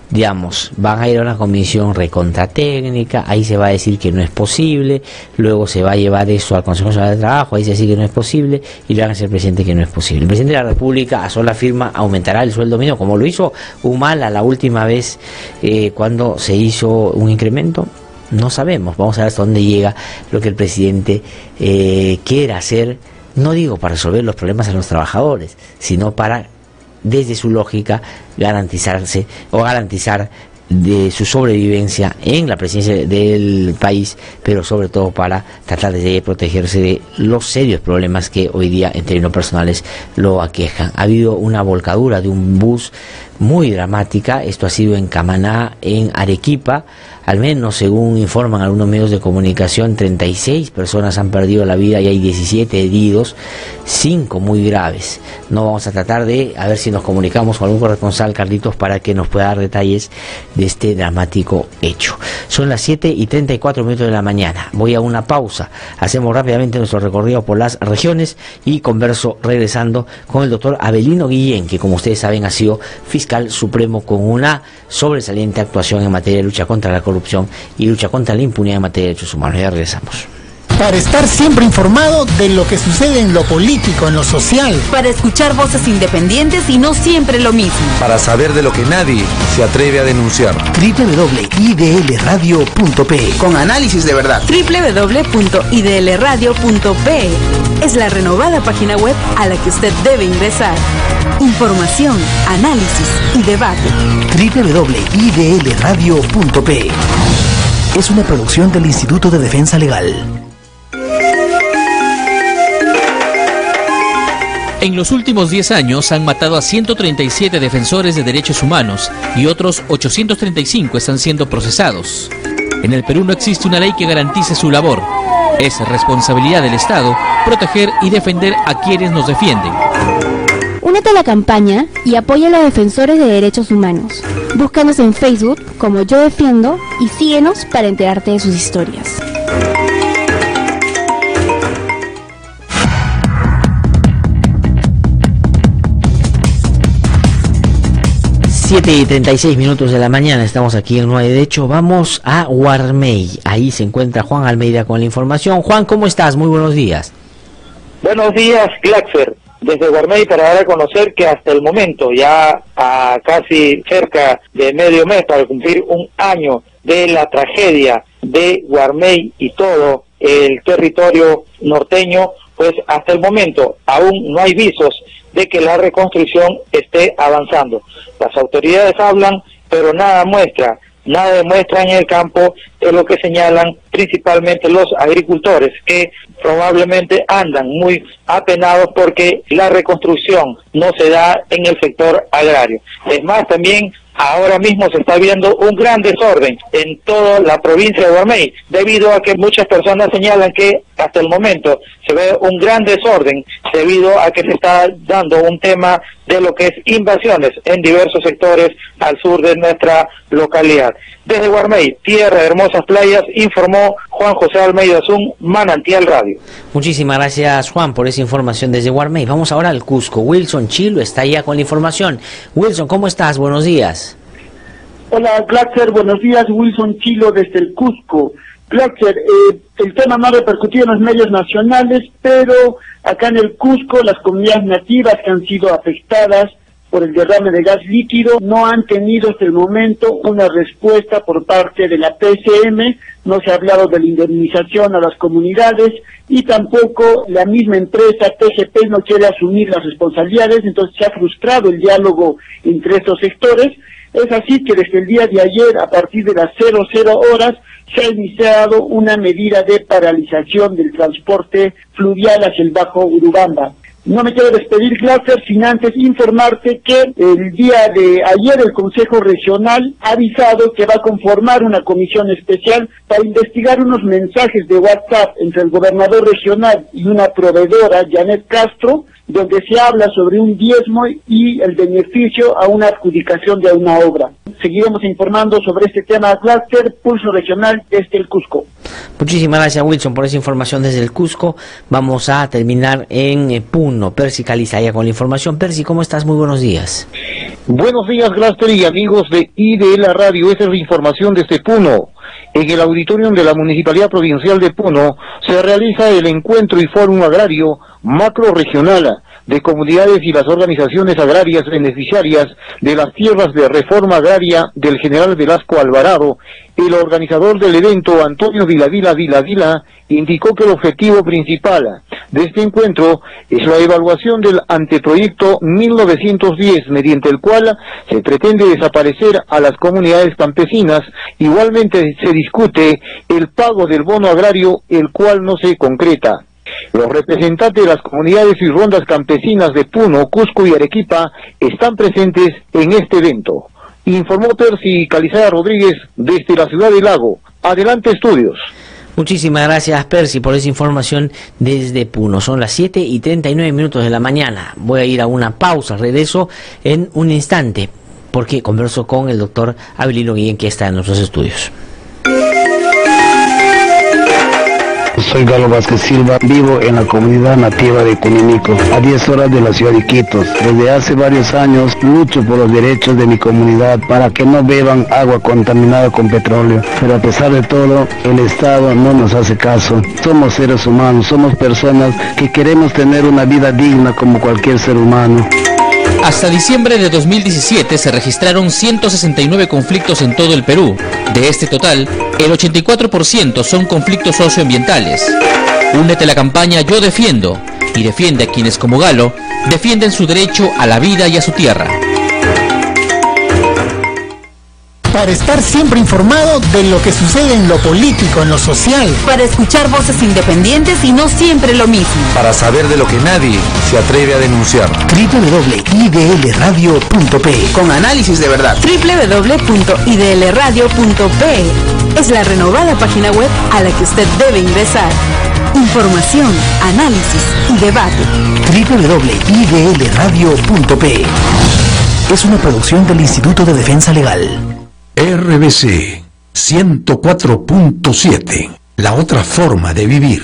digamos, van a ir a una comisión recontratécnica, ahí se va a decir que no es posible, luego se va a llevar eso al Consejo Nacional de Trabajo, ahí se dice que no es posible, y le van a decir al presidente que no es posible. El presidente de la República, a sola firma, aumentará el sueldo mínimo, como lo hizo Humala la última vez cuando se hizo un incremento. No sabemos, vamos a ver hasta dónde llega lo que el presidente quiera hacer, no digo para resolver los problemas de los trabajadores, sino para, desde su lógica, garantizar de su sobrevivencia en la presidencia del país, pero sobre todo para tratar de protegerse de los serios problemas que hoy día en términos personales lo aquejan. Ha habido una volcadura de un bus muy dramática, esto ha sido en Camaná, en Arequipa, al menos según informan algunos medios de comunicación, 36 personas han perdido la vida y hay 17 heridos, 5 muy graves. No vamos a tratar de, a ver si nos comunicamos con algún corresponsal, Carlitos, para que nos pueda dar detalles de este dramático hecho. Son las 7:34 de la mañana. Voy a una pausa. Hacemos rápidamente nuestro recorrido por las regiones y converso regresando con el doctor Abelino Guillén, que como ustedes saben ha sido fiscal supremo con una sobresaliente actuación en materia de lucha contra la corrupción y lucha contra la impunidad en materia de derechos humanos. Ya regresamos. Para estar siempre informado de lo que sucede en lo político, en lo social. Para escuchar voces independientes y no siempre lo mismo. Para saber de lo que nadie se atreve a denunciar. www.idlradio.pe con análisis de verdad. www.idlradio.pe es la renovada página web a la que usted debe ingresar. Información, análisis y debate. www.idlradio.pe es una producción del Instituto de Defensa Legal. En los últimos 10 años han matado a 137 defensores de derechos humanos y otros 835 están siendo procesados. En el Perú no existe una ley que garantice su labor. Es responsabilidad del Estado proteger y defender a quienes nos defienden. Únete a la campaña y apoya a los defensores de derechos humanos. Búscanos en Facebook como Yo Defiendo y síguenos para enterarte de sus historias. 7:36 de la mañana, estamos aquí en No Hay Derecho. Vamos a Guarmey, ahí se encuentra Juan Almeida con la información. Juan, ¿cómo estás? Muy buenos días. Buenos días, Glaxer. Desde Guarmey para dar a conocer que hasta el momento, ya a casi cerca de medio mes para cumplir un año de la tragedia de Guarmey y todo el territorio norteño, pues hasta el momento aún no hay visos de que la reconstrucción esté avanzando. Las autoridades hablan, pero nada demuestra en el campo, es lo que señalan principalmente los agricultores, que probablemente andan muy apenados porque la reconstrucción no se da en el sector agrario. Es más, también ahora mismo se está viendo un gran desorden en toda la provincia de Guarmey, debido a que muchas personas señalan que hasta el momento se ve un gran desorden debido a que se está dando un tema de lo que es invasiones en diversos sectores al sur de nuestra localidad. Desde Guarmey, tierra de hermosas playas, informó Juan José Almeida Zun, Manantial Radio. Muchísimas gracias, Juan, por esa información desde Guarmey. Vamos ahora al Cusco. Wilson Chilo está ya con la información. Wilson, ¿cómo estás? Buenos días. Hola, Glaxer, buenos días. Wilson Chilo desde el Cusco. Glaxer, el tema no ha repercutido en los medios nacionales, pero acá en el Cusco las comunidades nativas que han sido afectadas por el derrame de gas líquido no han tenido hasta el momento una respuesta por parte de la PCM. No se ha hablado de la indemnización a las comunidades y tampoco la misma empresa TGP no quiere asumir las responsabilidades, entonces se ha frustrado el diálogo entre estos sectores. Es así que desde el día de ayer, a partir de las 00 horas, se ha iniciado una medida de paralización del transporte fluvial hacia el Bajo Urubamba. No me quiero despedir, Glaxer, sin antes informarte que el día de ayer el Consejo Regional ha avisado que va a conformar una comisión especial para investigar unos mensajes de WhatsApp entre el gobernador regional y una proveedora, Janet Castro, donde se habla sobre un diezmo y el beneficio a una adjudicación de una obra. Seguiremos informando sobre este tema, Glaxer, Pulso Regional desde el Cusco. Muchísimas gracias, Wilson, por esa información desde el Cusco. Vamos a terminar en Puno. Percy Calizaya con la información. Percy, ¿cómo estás? Muy buenos días. Buenos días, Glaster y amigos de IDL Radio. Esta es la información desde Puno. En el auditorium de la Municipalidad Provincial de Puno se realiza el encuentro y fórum agrario macro-regional de comunidades y las organizaciones agrarias beneficiarias de las tierras de reforma agraria del general Velasco Alvarado. El organizador del evento, Antonio Viladila, indicó que el objetivo principal de este encuentro es la evaluación del anteproyecto 1910, mediante el cual se pretende desaparecer a las comunidades campesinas. Igualmente se discute el pago del bono agrario, el cual no se concreta. Los representantes de las comunidades y rondas campesinas de Puno, Cusco y Arequipa están presentes en este evento. Informó Percy Calizaya Rodríguez desde la ciudad de Lago. Adelante, estudios. Muchísimas gracias, Percy, por esa información desde Puno. Son las 7:39 de la mañana. Voy a ir a una pausa, regreso en un instante, porque converso con el doctor Abelino Guillén, que está en nuestros estudios. Soy Galo Vázquez Silva, vivo en la comunidad nativa de Cuninico, a 10 horas de la ciudad de Iquitos. Desde hace varios años lucho por los derechos de mi comunidad para que no beban agua contaminada con petróleo. Pero a pesar de todo, el Estado no nos hace caso. Somos seres humanos, somos personas que queremos tener una vida digna como cualquier ser humano. Hasta diciembre de 2017 se registraron 169 conflictos en todo el Perú. De este total, el 84% son conflictos socioambientales. Únete a la campaña Yo Defiendo y defiende a quienes como Galo defienden su derecho a la vida y a su tierra. Para estar siempre informado de lo que sucede en lo político, en lo social. Para escuchar voces independientes y no siempre lo mismo. Para saber de lo que nadie se atreve a denunciar. www.idlradio.pe. Con análisis de verdad. www.idlradio.pe. Es la renovada página web a la que usted debe ingresar. Información, análisis y debate. www.idlradio.pe. Es una producción del Instituto de Defensa Legal. RBC 104.7, la otra forma de vivir.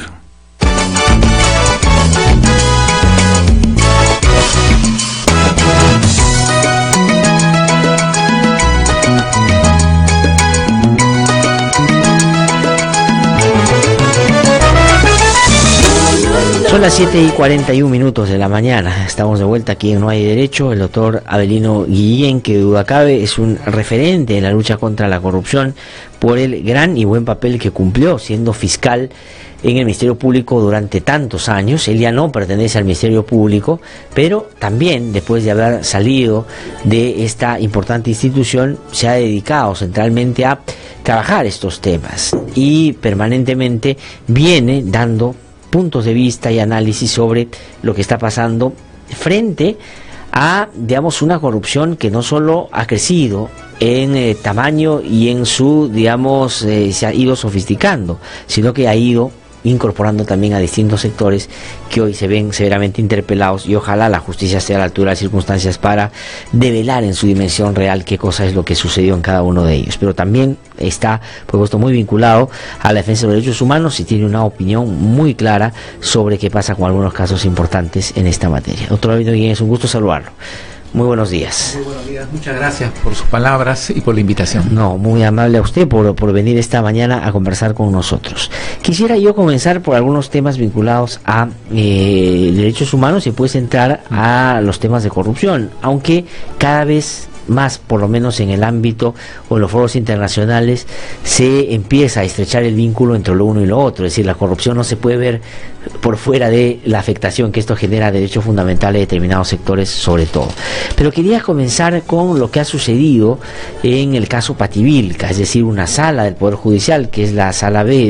Son las 7:41 de la mañana. Estamos de vuelta aquí en No Hay Derecho. El doctor Abelino Guillén, que duda cabe, es un referente en la lucha contra la corrupción por el gran y buen papel que cumplió siendo fiscal en el Ministerio Público durante tantos años. Él ya no pertenece al Ministerio Público, pero también después de haber salido de esta importante institución se ha dedicado centralmente a trabajar estos temas y permanentemente viene dando puntos de vista y análisis sobre lo que está pasando frente a, digamos, una corrupción que no solo ha crecido en tamaño y en su, digamos, se ha ido sofisticando, sino que ha ido incorporando también a distintos sectores que hoy se ven severamente interpelados, y ojalá la justicia esté a la altura de las circunstancias para develar en su dimensión real qué cosa es lo que sucedió en cada uno de ellos. Pero también está, por supuesto, muy vinculado a la defensa de los derechos humanos y tiene una opinión muy clara sobre qué pasa con algunos casos importantes en esta materia. Doctor Abelino Guillén, es un gusto saludarlo. Muy buenos días. Muy buenos días, muchas gracias por sus palabras y por la invitación. No, muy amable a usted por venir esta mañana a conversar con nosotros. Quisiera yo comenzar por algunos temas vinculados a derechos humanos y después entrar a los temas de corrupción, aunque cada vez más, por lo menos en el ámbito o en los foros internacionales, se empieza a estrechar el vínculo entre lo uno y lo otro. Es decir, la corrupción no se puede ver por fuera de la afectación que esto genera a derechos fundamentales de determinados sectores, sobre todo. Pero quería comenzar con lo que ha sucedido en el caso Pativilca, es decir, una sala del Poder Judicial, que es la sala B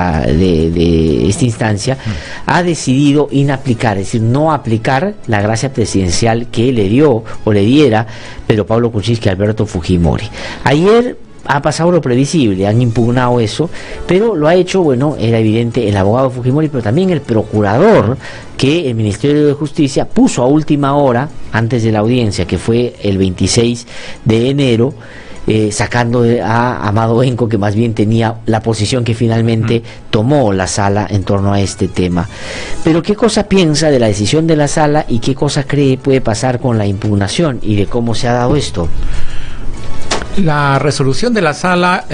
de esta instancia, ha decidido inaplicar, es decir, no aplicar la gracia presidencial que le dio o le diera Pedro Pablo Kuczynski y Alberto Fujimori. Ayer ha pasado lo previsible, han impugnado eso, pero lo ha hecho, bueno, era evidente, el abogado Fujimori, pero también el procurador que el Ministerio de Justicia puso a última hora, antes de la audiencia, que fue el 26 de enero, sacando a Amado Benco, que más bien tenía la posición que finalmente tomó la sala en torno a este tema. Pero ¿qué cosa piensa de la decisión de la sala y qué cosa cree puede pasar con la impugnación y de cómo se ha dado esto? La resolución de la sala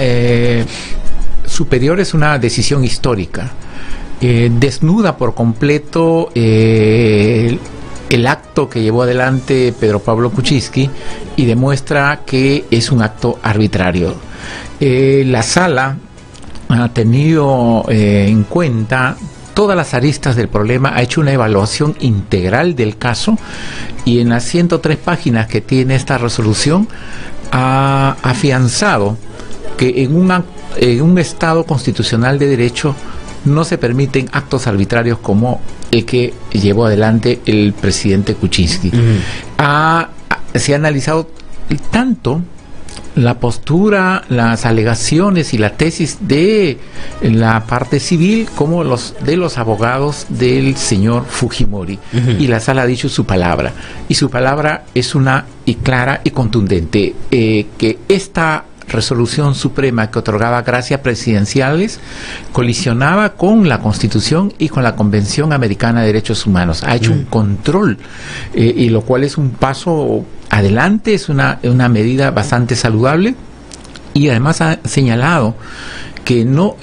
superior es una decisión histórica. Desnuda por completo el acto que llevó adelante Pedro Pablo Kuczynski y demuestra que es un acto arbitrario. La sala ha tenido en cuenta todas las aristas del problema, ha hecho una evaluación integral del caso y en las 103 páginas que tiene esta resolución ha afianzado que en un Estado constitucional de derecho no se permiten actos arbitrarios como el que llevó adelante el presidente Kuczynski. Se ha analizado tanto la postura, las alegaciones y la tesis de la parte civil como de los abogados del señor Fujimori. Y la sala ha dicho su palabra. Y su palabra es una y clara y contundente, que esta resolución suprema que otorgaba gracias presidenciales colisionaba con la Constitución y con la Convención Americana de Derechos Humanos. Ha hecho un control, y lo cual es un paso adelante, es una medida bastante saludable, y además ha señalado que no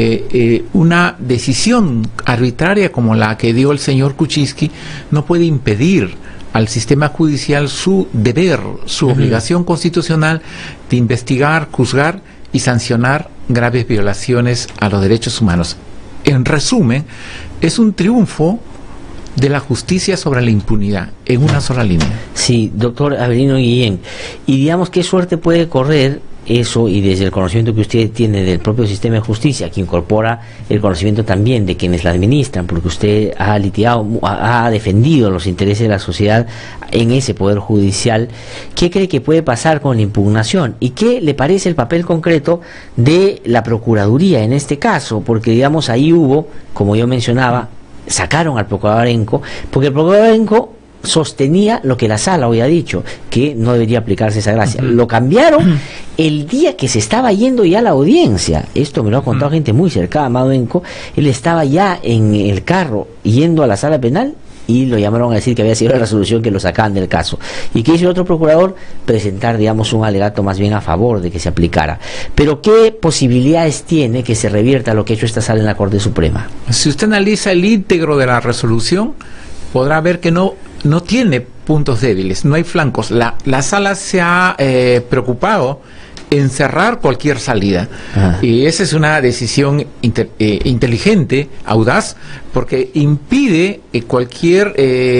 una decisión arbitraria como la que dio el señor Kuczynski no puede impedir al sistema judicial su deber, su obligación constitucional de investigar, juzgar y sancionar graves violaciones a los derechos humanos. En resumen, es un triunfo de la justicia sobre la impunidad en una sola línea. Sí, doctor Avelino Guillén, y digamos qué suerte puede correr eso, y desde el conocimiento que usted tiene del propio sistema de justicia, que incorpora el conocimiento también de quienes la administran, porque usted ha litigado, ha defendido los intereses de la sociedad en ese poder judicial, ¿qué cree que puede pasar con la impugnación? ¿Y qué le parece el papel concreto de la Procuraduría en este caso? Porque digamos ahí hubo, como yo mencionaba, sacaron al procurador Benco, porque el procurador Benco sostenía lo que la sala hoy ha dicho, que no debería aplicarse esa gracia. Lo cambiaron el día que se estaba yendo ya a la audiencia. Esto me lo ha contado gente muy cercana a Amado Benco. Él estaba ya en el carro yendo a la sala penal y lo llamaron a decir que había sido la resolución que lo sacaban del caso. ¿Y qué hizo el otro procurador? Presentar, digamos, un alegato más bien a favor de que se aplicara. Pero ¿qué posibilidades tiene que se revierta lo que ha hecho esta sala en la Corte Suprema? Si usted analiza el íntegro de la resolución, podrá ver que no tiene puntos débiles, no hay flancos. La sala se ha preocupado en cerrar cualquier salida. Y esa es una decisión inteligente, audaz, porque impide que cualquier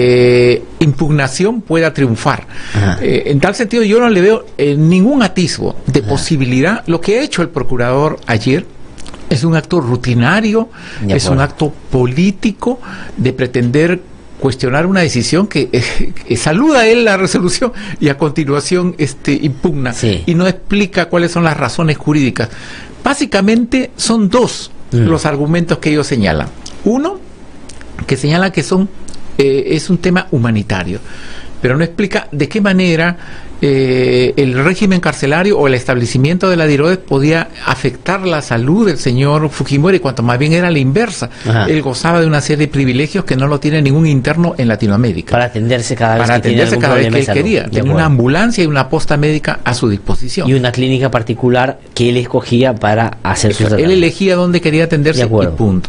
impugnación pueda triunfar. En tal sentido, yo no le veo ningún atisbo de posibilidad. Lo que ha hecho el procurador ayer es un acto rutinario, es un acto político de pretender cuestionar una decisión que saluda él la resolución y a continuación impugna y no explica cuáles son las razones jurídicas. Básicamente son dos los argumentos que ellos señalan. Uno, que señala que es un tema humanitario, pero no explica de qué manera el régimen carcelario o el establecimiento de la DIROES podía afectar la salud del señor Fujimori, cuanto más bien era la inversa. Él gozaba de una serie de privilegios que no lo tiene ningún interno en Latinoamérica. Para atenderse cada vez que él quería. Tenía una ambulancia y una posta médica a su disposición. Y una clínica particular que él escogía para hacer sus tratamientos. Él elegía dónde quería atenderse y punto.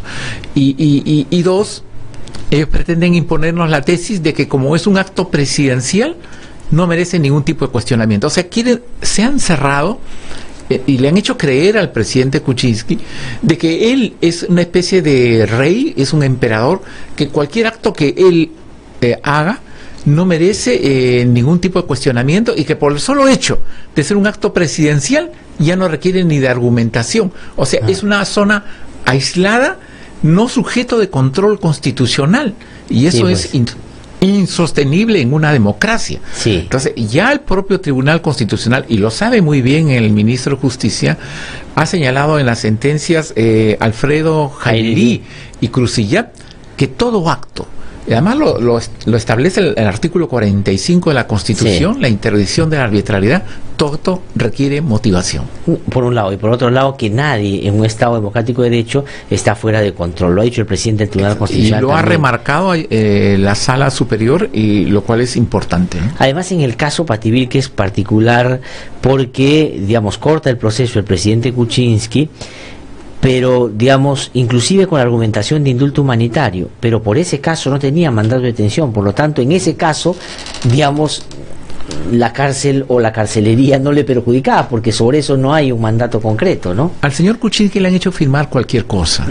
Y dos, ellos pretenden imponernos la tesis de que como es un acto presidencial, no merece ningún tipo de cuestionamiento. O sea, se han cerrado y le han hecho creer al presidente Kuczynski de que él es una especie de rey, es un emperador, que cualquier acto que él haga no merece ningún tipo de cuestionamiento y que por el solo hecho de ser un acto presidencial ya no requiere ni de argumentación. O sea, es una zona aislada, no sujeto de control constitucional, y eso es insostenible en una democracia. Entonces, ya el propio Tribunal Constitucional, y lo sabe muy bien el ministro de Justicia, ha señalado en las sentencias Alfredo Jairí y Crucillat que todo acto Y además lo establece el artículo 45 de la Constitución, la interdicción de la arbitrariedad. Todo esto requiere motivación. Por un lado, y por otro lado, que nadie en un Estado democrático de derecho está fuera de control. Lo ha dicho el presidente del Tribunal Constitucional. Y lo también ha remarcado la Sala Superior, y lo cual es importante, ¿no? Además, en el caso Pativilca, que es particular porque, digamos, corta el proceso el presidente Kuczynski, pero, digamos, inclusive con la argumentación de indulto humanitario, pero por ese caso no tenía mandato de detención. Por lo tanto, en ese caso, digamos, la cárcel o la carcelería no le perjudicaba, porque sobre eso no hay un mandato concreto, ¿no? Al señor Kuczynski le han hecho firmar cualquier cosa.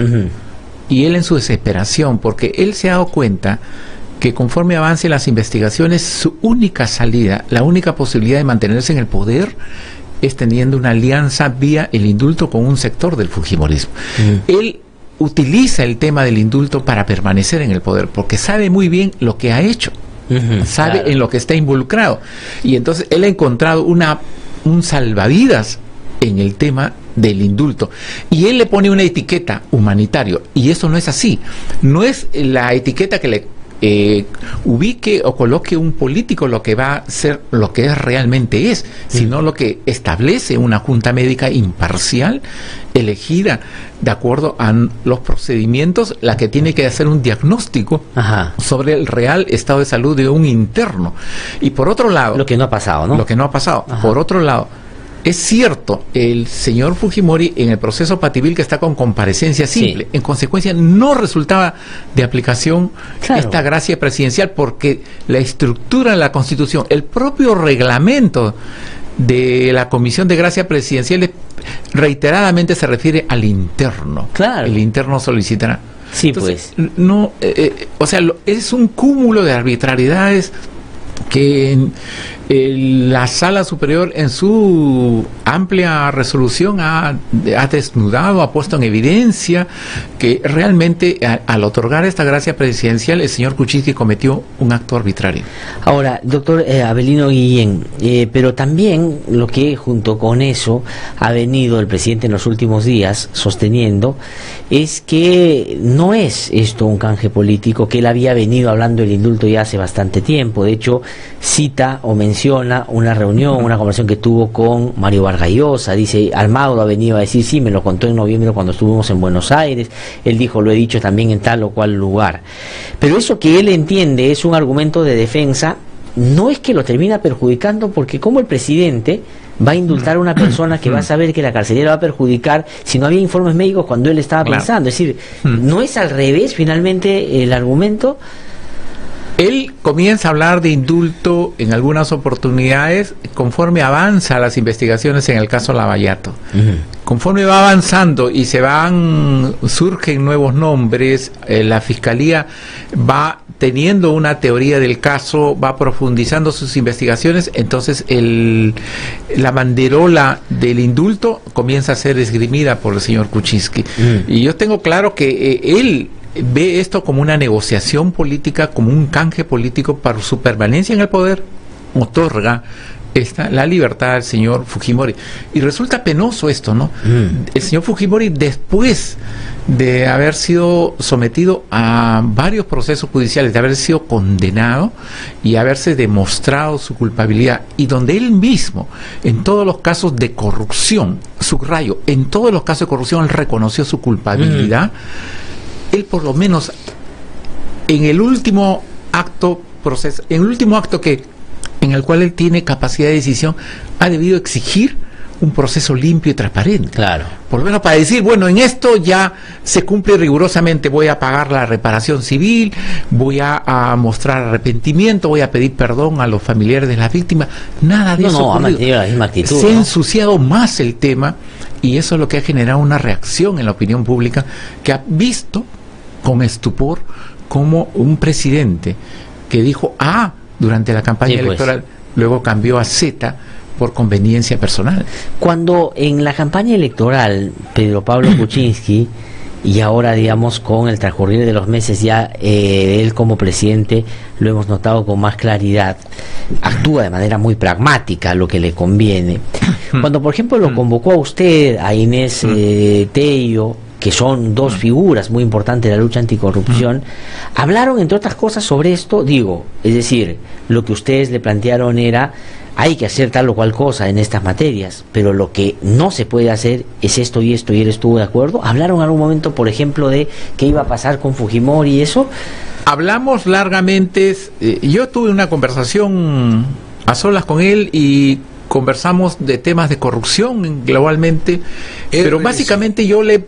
Y él, en su desesperación, porque él se ha dado cuenta que conforme avancen las investigaciones, su única salida, la única posibilidad de mantenerse en el poder, es teniendo una alianza vía el indulto con un sector del fujimorismo. Él utiliza el tema del indulto para permanecer en el poder, porque sabe muy bien lo que ha hecho, sabe en lo que está involucrado, y entonces él ha encontrado un salvavidas en el tema del indulto, y él le pone una etiqueta humanitario, y eso no es así. No es la etiqueta que le ubique o coloque un político lo que va a ser, lo que realmente es, sino lo que establece una junta médica imparcial, elegida de acuerdo a los procedimientos, la que tiene que hacer un diagnóstico sobre el real estado de salud de un interno. Y por otro lado, lo que no ha pasado, ¿no? Lo que no ha pasado. Por otro lado, es cierto, el señor Fujimori en el proceso Pativilca está con comparecencia simple. En consecuencia, no resultaba de aplicación esta gracia presidencial, porque la estructura de la Constitución, el propio reglamento de la Comisión de Gracia Presidencial, reiteradamente se refiere al interno. El interno solicitará. Entonces, no, o sea, es un cúmulo de arbitrariedades que la Sala Superior, en su amplia resolución, ha desnudado, ha puesto en evidencia que realmente al otorgar esta gracia presidencial, el señor Kuczynski cometió un acto arbitrario. Ahora, doctor Avelino Guillén, pero también lo que junto con eso ha venido el presidente en los últimos días sosteniendo es que no es esto un canje político, que él había venido hablando del indulto ya hace bastante tiempo. De hecho, cita o menciona una reunión, una conversación que tuvo con Mario Vargas Llosa. Dice, Almagro ha venido a decir, sí, me lo contó en noviembre cuando estuvimos en Buenos Aires. Él dijo, lo he dicho también en tal o cual lugar. Pero eso que él entiende es un argumento de defensa, no es que lo termina perjudicando, porque como el presidente va a indultar a una persona que va a saber que la carcelera va a perjudicar si no había informes médicos cuando él estaba pensando? Es decir, ¿no es al revés finalmente el argumento? Él comienza a hablar de indulto en algunas oportunidades conforme avanza las investigaciones en el caso Lavallato. Conforme va avanzando y surgen nuevos nombres, la Fiscalía va teniendo una teoría del caso, va profundizando sus investigaciones, entonces la banderola del indulto comienza a ser esgrimida por el señor Kuczynski. Y yo tengo claro que él ve esto como una negociación política, como un canje político para su permanencia en el poder. Otorga la libertad al señor Fujimori. Y resulta penoso esto, ¿no? El señor Fujimori, después de haber sido sometido a varios procesos judiciales, de haber sido condenado y haberse demostrado su culpabilidad, y donde él mismo, en todos los casos de corrupción, subrayo, en todos los casos de corrupción, él reconoció su culpabilidad. Él, por lo menos, en el último acto en el cual él tiene capacidad de decisión, ha debido exigir un proceso limpio y transparente. Claro. Por lo menos para decir, bueno, en esto ya se cumple rigurosamente, voy a pagar la reparación civil, voy a mostrar arrepentimiento, voy a pedir perdón a los familiares de las víctimas. Nada de eso. Ha mantenido la misma actitud. Se ha ensuciado más el tema, y eso es lo que ha generado una reacción en la opinión pública, que ha visto con estupor como un presidente que dijo A durante la campaña electoral, luego cambió a Z por conveniencia personal. Cuando en la campaña electoral Pedro Pablo Kuczynski, y ahora digamos con el transcurrir de los meses ya él como presidente lo hemos notado con más claridad, actúa de manera muy pragmática, lo que le conviene. Cuando por ejemplo lo convocó a usted, a Inés Tello, que son dos figuras muy importantes de la lucha anticorrupción, hablaron, entre otras cosas, sobre esto. Es decir, lo que ustedes le plantearon era: hay que hacer tal o cual cosa en estas materias, pero lo que no se puede hacer es esto y esto, y él estuvo de acuerdo. ¿Hablaron en algún momento, por ejemplo, de qué iba a pasar con Fujimori y eso? Hablamos largamente. Yo tuve una conversación a solas con él y conversamos de temas de corrupción globalmente, pero básicamente yo le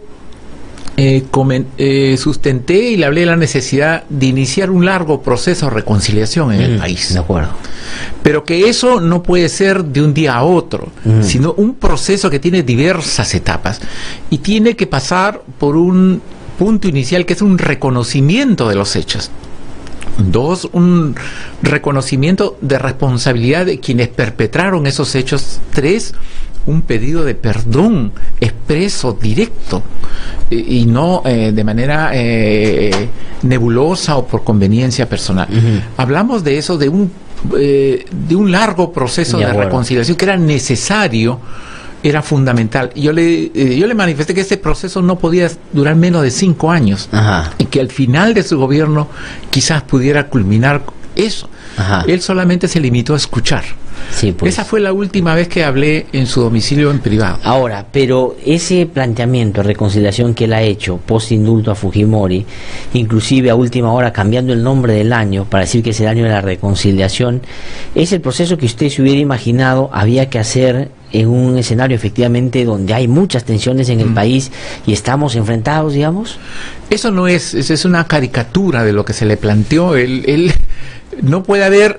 sustenté y le hablé de la necesidad de iniciar un largo proceso de reconciliación en el país. De acuerdo. Pero que eso no puede ser de un día a otro, sino un proceso que tiene diversas etapas y tiene que pasar por un punto inicial que es un reconocimiento de los hechos. 2, un reconocimiento de responsabilidad de quienes perpetraron esos hechos. 3, un pedido de perdón expreso, directo, y no de manera nebulosa o por conveniencia personal. Hablamos de eso, de un largo proceso de reconciliación que era necesario, era fundamental. Yo le manifesté que ese proceso no podía durar menos de 5 años. Y que al final de su gobierno quizás pudiera culminar eso. Él solamente se limitó a escuchar. Sí, pues. Esa fue la última vez que hablé en su domicilio en privado. Ahora, pero ese planteamiento de reconciliación que él ha hecho post indulto a Fujimori, inclusive a última hora cambiando el nombre del año para decir que es el año de la reconciliación, es el proceso que usted se hubiera imaginado había que hacer en un escenario efectivamente donde hay muchas tensiones en el país y estamos enfrentados, digamos. Eso no es una caricatura de lo que se le planteó. Él no puede haber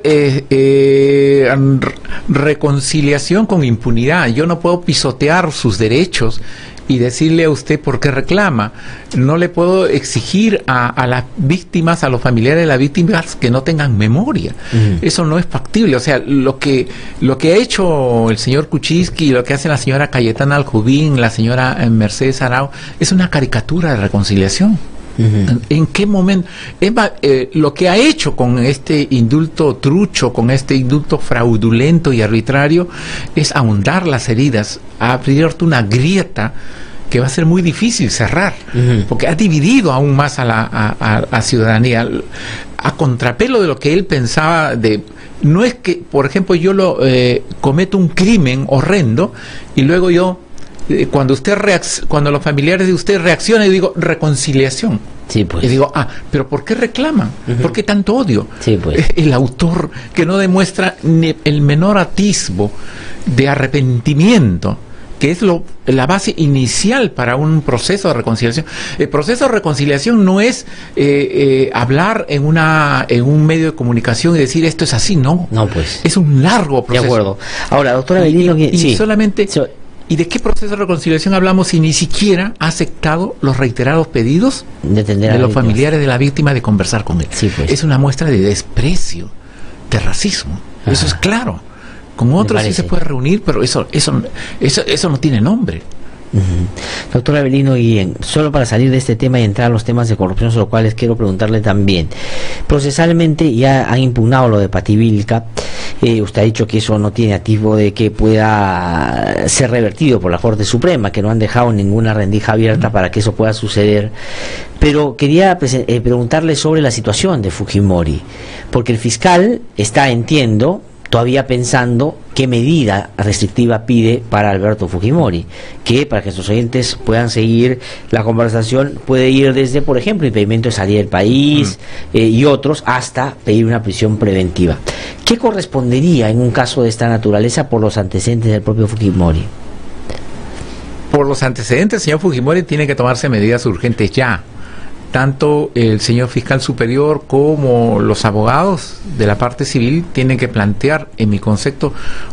reconciliación con impunidad. Yo no puedo pisotear sus derechos y decirle a usted por qué reclama. No le puedo exigir a las víctimas, a los familiares de las víctimas, que no tengan memoria. Eso no es factible. O sea, lo que ha hecho el señor Kuczynski, lo que hace la señora Cayetana Aljubín, la señora Mercedes Arau, es una caricatura de reconciliación. ¿En qué momento? Lo que ha hecho con este indulto trucho, con este indulto fraudulento y arbitrario, es ahondar las heridas, ha abierto una grieta que va a ser muy difícil cerrar, porque ha dividido aún más a la ciudadanía, a contrapelo de lo que él pensaba. No es que, por ejemplo, yo cometo un crimen horrendo y luego yo, cuando los familiares de usted reaccionan, y digo reconciliación. Sí, pues. Y digo, pero ¿por qué reclaman? ¿Por qué tanto odio? Sí, pues. El autor que no demuestra ni el menor atisbo de arrepentimiento, que es la base inicial para un proceso de reconciliación. El proceso de reconciliación no es hablar en un medio de comunicación y decir esto es así, no. No, pues. Es un largo proceso. De acuerdo. Ahora, doctora Avelino, y solamente... ¿Y de qué proceso de reconciliación hablamos si ni siquiera ha aceptado los reiterados pedidos de los familiares de la víctima de conversar con él? Sí, pues. Es una muestra de desprecio, de racismo. Eso es claro. Con otros sí se puede reunir, pero eso no tiene nombre. Doctor Avelino Guillén, solo para salir de este tema y entrar a los temas de corrupción, sobre los cuales quiero preguntarle también. Procesalmente ya han impugnado lo de Pativilca. Usted ha dicho que eso no tiene atisbo de que pueda ser revertido por la Corte Suprema, que no han dejado ninguna rendija abierta para que eso pueda suceder. Pero quería preguntarle sobre la situación de Fujimori, porque el fiscal está, entiendo, todavía pensando qué medida restrictiva pide para Alberto Fujimori, que para que nuestros oyentes puedan seguir la conversación puede ir desde, por ejemplo, impedimento de salir del país y otros, hasta pedir una prisión preventiva. ¿Qué correspondería en un caso de esta naturaleza por los antecedentes del propio Fujimori? Por los antecedentes, el señor Fujimori tiene que tomarse medidas urgentes ya. Tanto el señor fiscal superior como los abogados de la parte civil tienen que plantear, en mi concepto,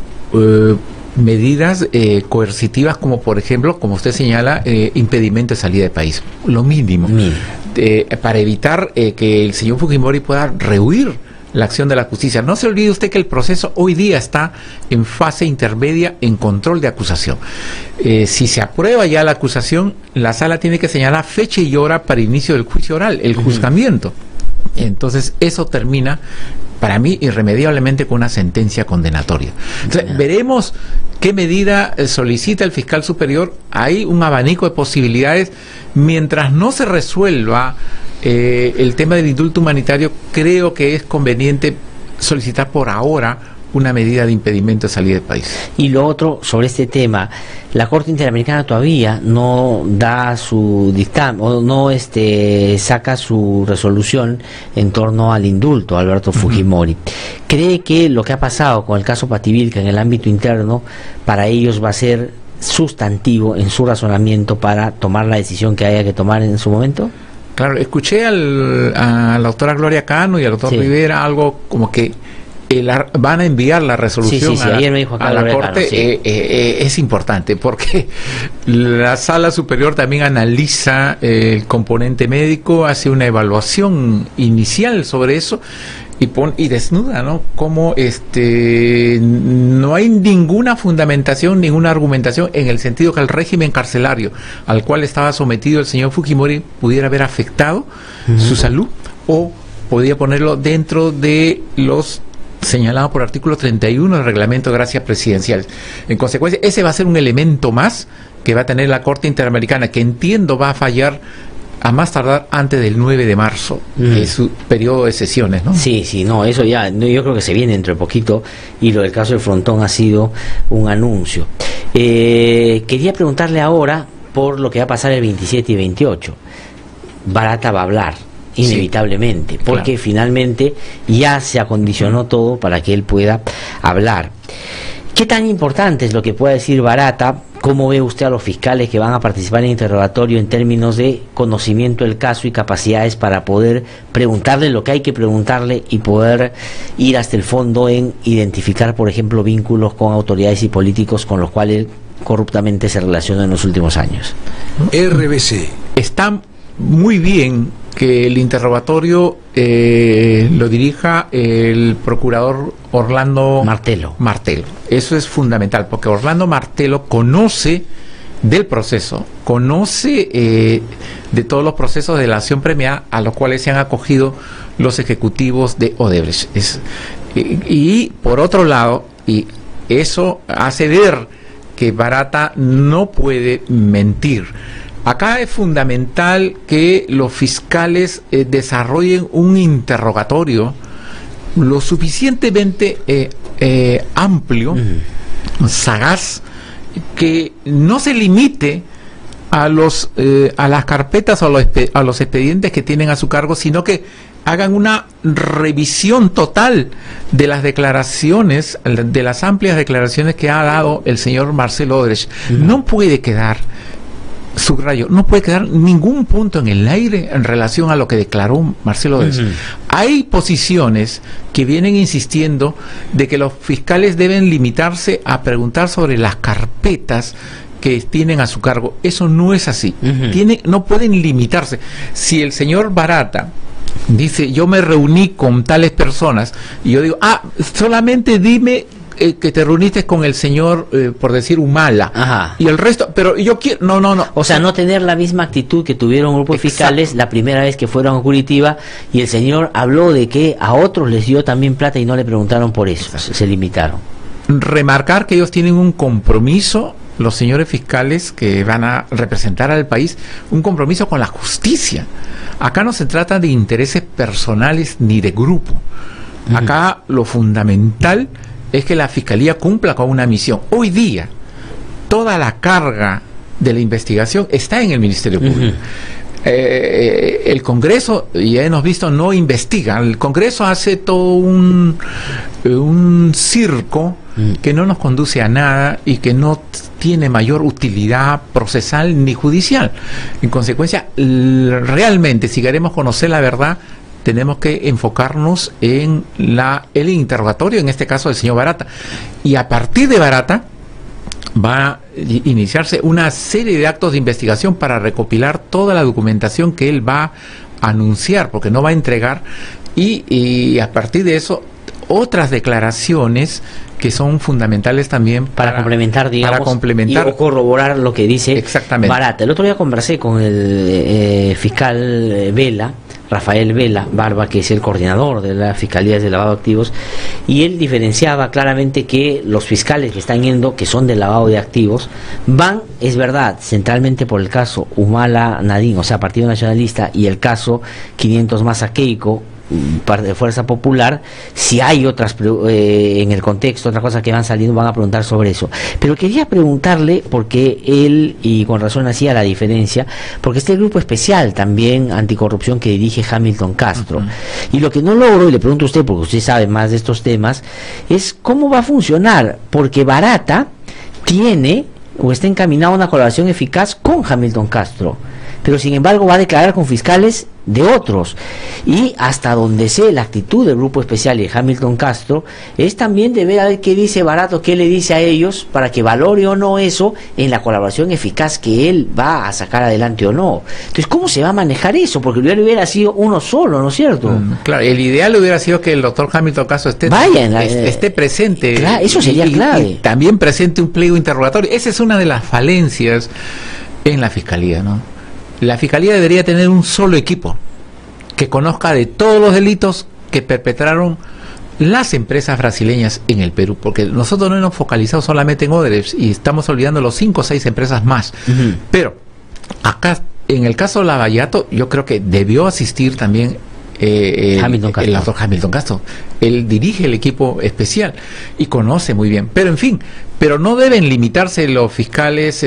medidas coercitivas, como por ejemplo, como usted señala, impedimento de salida del país, lo mínimo, para evitar que el señor Fujimori pueda rehuir la acción de la justicia. No se olvide usted que el proceso hoy día está en fase intermedia en control de acusación. Si se aprueba ya la acusación, la sala tiene que señalar fecha y hora para inicio del juicio oral, el juzgamiento. Entonces eso termina para mí irremediablemente con una sentencia condenatoria. Entonces, veremos qué medida solicita el fiscal superior. Hay un abanico de posibilidades. Mientras no se resuelva el tema del indulto humanitario, creo que es conveniente solicitar por ahora una medida de impedimento de salida del país. Y lo otro, sobre este tema, la Corte Interamericana todavía no da su dictamen, o no saca su resolución en torno al indulto a Alberto Fujimori. ¿Cree que lo que ha pasado con el caso Pativilca en el ámbito interno, para ellos va a ser sustantivo en su razonamiento para tomar la decisión que haya que tomar en su momento? Claro, escuché a la doctora Gloria Cano y al doctor Rivera algo como que van a enviar la resolución a la Corte. Es importante porque la Sala Superior también analiza el componente médico, hace una evaluación inicial sobre eso y desnuda, ¿no? Como no hay ninguna fundamentación, ninguna argumentación en el sentido que el régimen carcelario al cual estaba sometido el señor Fujimori pudiera haber afectado su salud o podía ponerlo dentro de los señalado por artículo 31 del reglamento de gracias presidenciales. En consecuencia, ese va a ser un elemento más que va a tener la Corte Interamericana, que entiendo va a fallar a más tardar antes del 9 de marzo, que es su periodo de sesiones, ¿no? Sí, no, eso ya, yo creo que se viene dentro de poquito, y lo del caso del Frontón ha sido un anuncio. Quería preguntarle ahora por lo que va a pasar el 27 y 28. Barata va a hablar, inevitablemente, porque finalmente ya se acondicionó todo para que él pueda hablar. ¿Qué tan importante es lo que pueda decir Barata? ¿Cómo ve usted a los fiscales que van a participar en el interrogatorio en términos de conocimiento del caso y capacidades para poder preguntarle lo que hay que preguntarle y poder ir hasta el fondo en identificar, por ejemplo, vínculos con autoridades y políticos con los cuales corruptamente se relacionó en los últimos años? RBC. Está muy bien que el interrogatorio lo dirija el procurador Orlando Martelo. Eso es fundamental, porque Orlando Martelo conoce del proceso, conoce de todos los procesos de la acción premiada a los cuales se han acogido los ejecutivos de Odebrecht. Y por otro lado, y eso hace ver que Barata no puede mentir. Acá es fundamental que los fiscales desarrollen un interrogatorio lo suficientemente amplio, sagaz, que no se limite a las carpetas o a los expedientes que tienen a su cargo, sino que hagan una revisión total de las declaraciones, de las amplias declaraciones que ha dado el señor Marcelo Odebrecht. No puede quedar, subrayo, no puede quedar ningún punto en el aire en relación a lo que declaró Marcelo Odebrecht. Hay posiciones que vienen insistiendo de que los fiscales deben limitarse a preguntar sobre las carpetas que tienen a su cargo. Eso no es así. No pueden limitarse. Si el señor Barata dice, yo me reuní con tales personas, y yo digo, solamente dime que te reuniste con el señor, por decir, Humala, y el resto, pero yo quiero, no. O sea, no tener la misma actitud que tuvieron un grupo de fiscales la primera vez que fueron a Curitiba, y el señor habló de que a otros les dio también plata y no le preguntaron por eso, se limitaron. Remarcar que ellos tienen un compromiso, los señores fiscales que van a representar al país, un compromiso con la justicia. Acá no se trata de intereses personales ni de grupo. Acá lo fundamental es que la Fiscalía cumpla con una misión. Hoy día, toda la carga de la investigación está en el Ministerio Público. El Congreso, ya hemos visto, no investiga. El Congreso hace todo un circo que no nos conduce a nada y que no tiene mayor utilidad procesal ni judicial. En consecuencia, realmente, si queremos conocer la verdad, tenemos que enfocarnos en el interrogatorio, en este caso del señor Barata. Y a partir de Barata va a iniciarse una serie de actos de investigación para recopilar toda la documentación que él va a anunciar, porque no va a entregar, y a partir de eso otras declaraciones que son fundamentales también para complementar, digamos, y corroborar lo que dice Barata. El otro día conversé con el fiscal Vela, Rafael Vela Barba, que es el coordinador de la Fiscalía de Lavado de Activos, y él diferenciaba claramente que los fiscales que están yendo, que son de lavado de activos, van, es verdad, centralmente por el caso Humala Nadine, o sea, Partido Nacionalista, y el caso 500 más a Keiko, parte de Fuerza Popular. Si hay otras en el contexto, otras cosas que van saliendo, van a preguntar sobre eso. Pero quería preguntarle, porque él, y con razón hacía la diferencia, porque está el grupo especial también anticorrupción que dirige Hamilton Castro. Y lo que no logro, y le pregunto a usted, porque usted sabe más de estos temas, es cómo va a funcionar, porque Barata tiene o está encaminado a una colaboración eficaz con Hamilton Castro, pero sin embargo va a declarar con fiscales de otros, y hasta donde sé la actitud del grupo especial y de Hamilton Castro es también de ver a ver qué dice Barato, qué le dice a ellos, para que valore o no eso en la colaboración eficaz que él va a sacar adelante o no. Entonces, ¿cómo se va a manejar eso? Porque el hubiera sido uno solo, ¿no es cierto? Claro, el ideal hubiera sido que el doctor Hamilton Castro esté presente. Claro, eso sería clave. Y también presente un pliego interrogatorio. Esa es una de las falencias en la Fiscalía, ¿no? La Fiscalía debería tener un solo equipo que conozca de todos los delitos que perpetraron las empresas brasileñas en el Perú, porque nosotros no hemos focalizado solamente en Odebrecht y estamos olvidando los 5 o 6 empresas más. Pero acá, en el caso de Lavallato, yo creo que debió asistir también el doctor Hamilton Castro. Él dirige el equipo especial y conoce muy bien, pero en fin, pero no deben limitarse los fiscales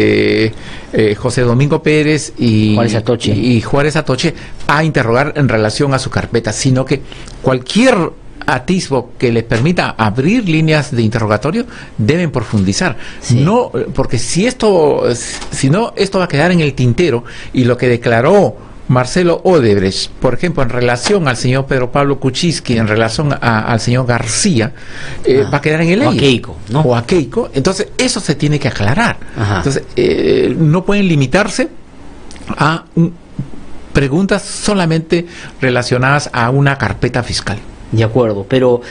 José Domingo Pérez y Juárez Atoche a interrogar en relación a su carpeta, sino que cualquier atisbo que les permita abrir líneas de interrogatorio deben profundizar. No, porque si no, esto va a quedar en el tintero, y lo que declaró Marcelo Odebrecht, por ejemplo, en relación al señor Pedro Pablo Kuczynski, en relación al señor García, va a quedar en el aire. O a Keiko, ¿no? O a Keiko. Entonces, eso se tiene que aclarar. Entonces, no pueden limitarse a preguntas solamente relacionadas a una carpeta fiscal. De acuerdo, pero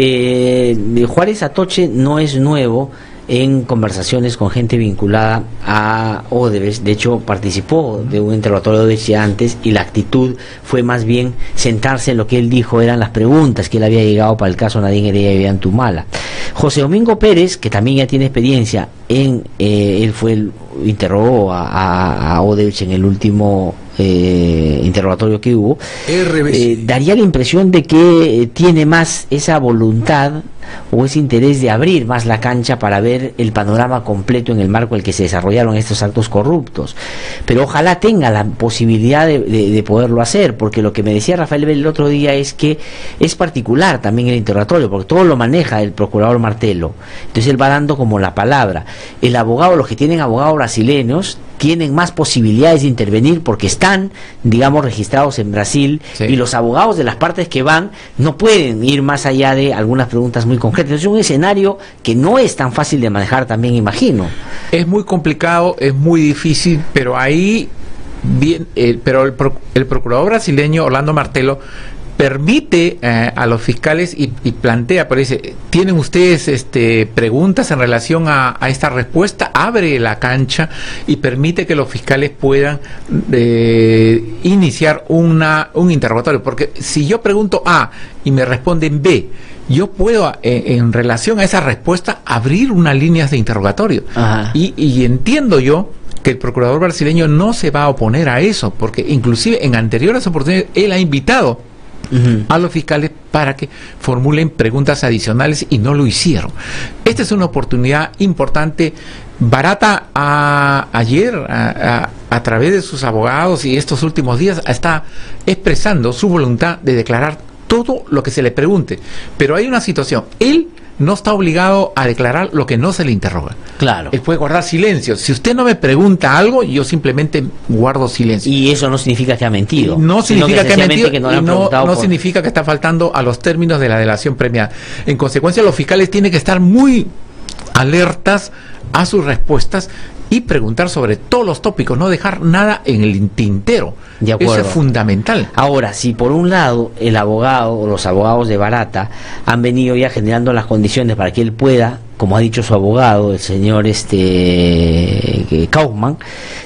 Juárez Atoche no es nuevo en conversaciones con gente vinculada a Odebrecht. De hecho, participó de un interrogatorio de Odebrecht antes, y la actitud fue más bien centrarse en lo que él dijo eran las preguntas que él había llegado para el caso Nadine Heredia y Ollantumala. José Domingo Pérez, que también ya tiene experiencia él interrogó a Odebrecht en el último interrogatorio que hubo, daría la impresión de que tiene más esa voluntad o ese interés de abrir más la cancha para ver el panorama completo en el marco en el que se desarrollaron estos actos corruptos. Pero ojalá tenga la posibilidad de poderlo hacer, porque lo que me decía Rafael Vela el otro día es que es particular también el interrogatorio, porque todo lo maneja el procurador Martelo. Entonces él va dando como la palabra. El abogado, los que tienen abogados brasileños, tienen más posibilidades de intervenir porque están, digamos, registrados en Brasil, y los abogados de las partes que van no pueden ir más allá de algunas preguntas muy concretas. Es un escenario que no es tan fácil de manejar también, imagino. Es muy complicado, es muy difícil, pero ahí bien, pero el procurador brasileño Orlando Martelo permite a los fiscales y plantea, pero dice, ¿tienen ustedes preguntas en relación a esta respuesta? Abre la cancha y permite que los fiscales puedan iniciar un interrogatorio, porque si yo pregunto A y me responden B, yo puedo en relación a esa respuesta abrir unas líneas de interrogatorio. Y entiendo yo que el procurador brasileño no se va a oponer a eso, porque inclusive en anteriores oportunidades él ha invitado a los fiscales para que formulen preguntas adicionales y no lo hicieron. Esta es una oportunidad importante. Barata ayer a través de sus abogados y estos últimos días está expresando su voluntad de declarar todo lo que se le pregunte, pero hay una situación: él no está obligado a declarar lo que no se le interroga. Claro. Él puede guardar silencio. Si usted no me pregunta algo, yo simplemente guardo silencio. Y eso no significa que ha mentido. No significa que ha mentido, no significa que está faltando a los términos de la delación premiada. En consecuencia, los fiscales tienen que estar muy alertas a sus respuestas y preguntar sobre todos los tópicos, no dejar nada en el tintero. De acuerdo. Eso es fundamental. Ahora, si por un lado el abogado o los abogados de Barata han venido ya generando las condiciones para que él pueda, como ha dicho su abogado, el señor Kaufman,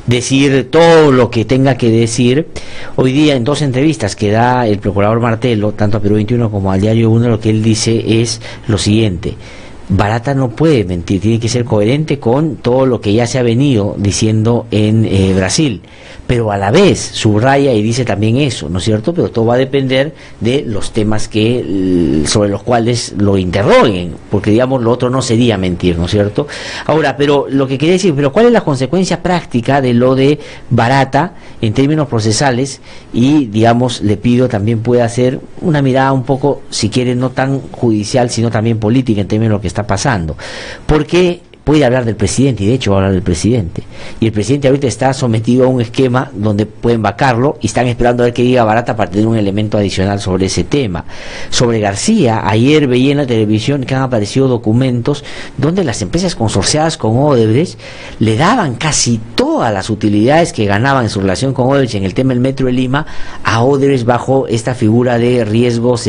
decir todo lo que tenga que decir. Hoy día, en dos entrevistas que da el procurador Martelo, tanto a Perú 21 como al Diario 1, lo que él dice es lo siguiente: Barata no puede mentir, tiene que ser coherente con todo lo que ya se ha venido diciendo en Brasil, pero a la vez subraya y dice también eso, ¿no es cierto? Pero todo va a depender de los temas sobre los cuales lo interroguen, porque digamos lo otro no sería mentir, ¿no es cierto? Ahora, pero lo que quería decir, pero ¿cuál es la consecuencia práctica de lo de Barata en términos procesales? Y digamos, le pido también pueda hacer una mirada un poco, si quiere, no tan judicial, sino también política en términos de lo que está pasando, porque puede hablar del presidente, y de hecho va a hablar del presidente, y el presidente ahorita está sometido a un esquema donde pueden vacarlo y están esperando a ver qué diga Barata para tener un elemento adicional sobre ese tema. Sobre García, ayer veía en la televisión que han aparecido documentos donde las empresas consorciadas con Odebrecht le daban casi todas las utilidades que ganaban en su relación con Odebrecht en el tema del Metro de Lima a Odebrecht bajo esta figura de riesgos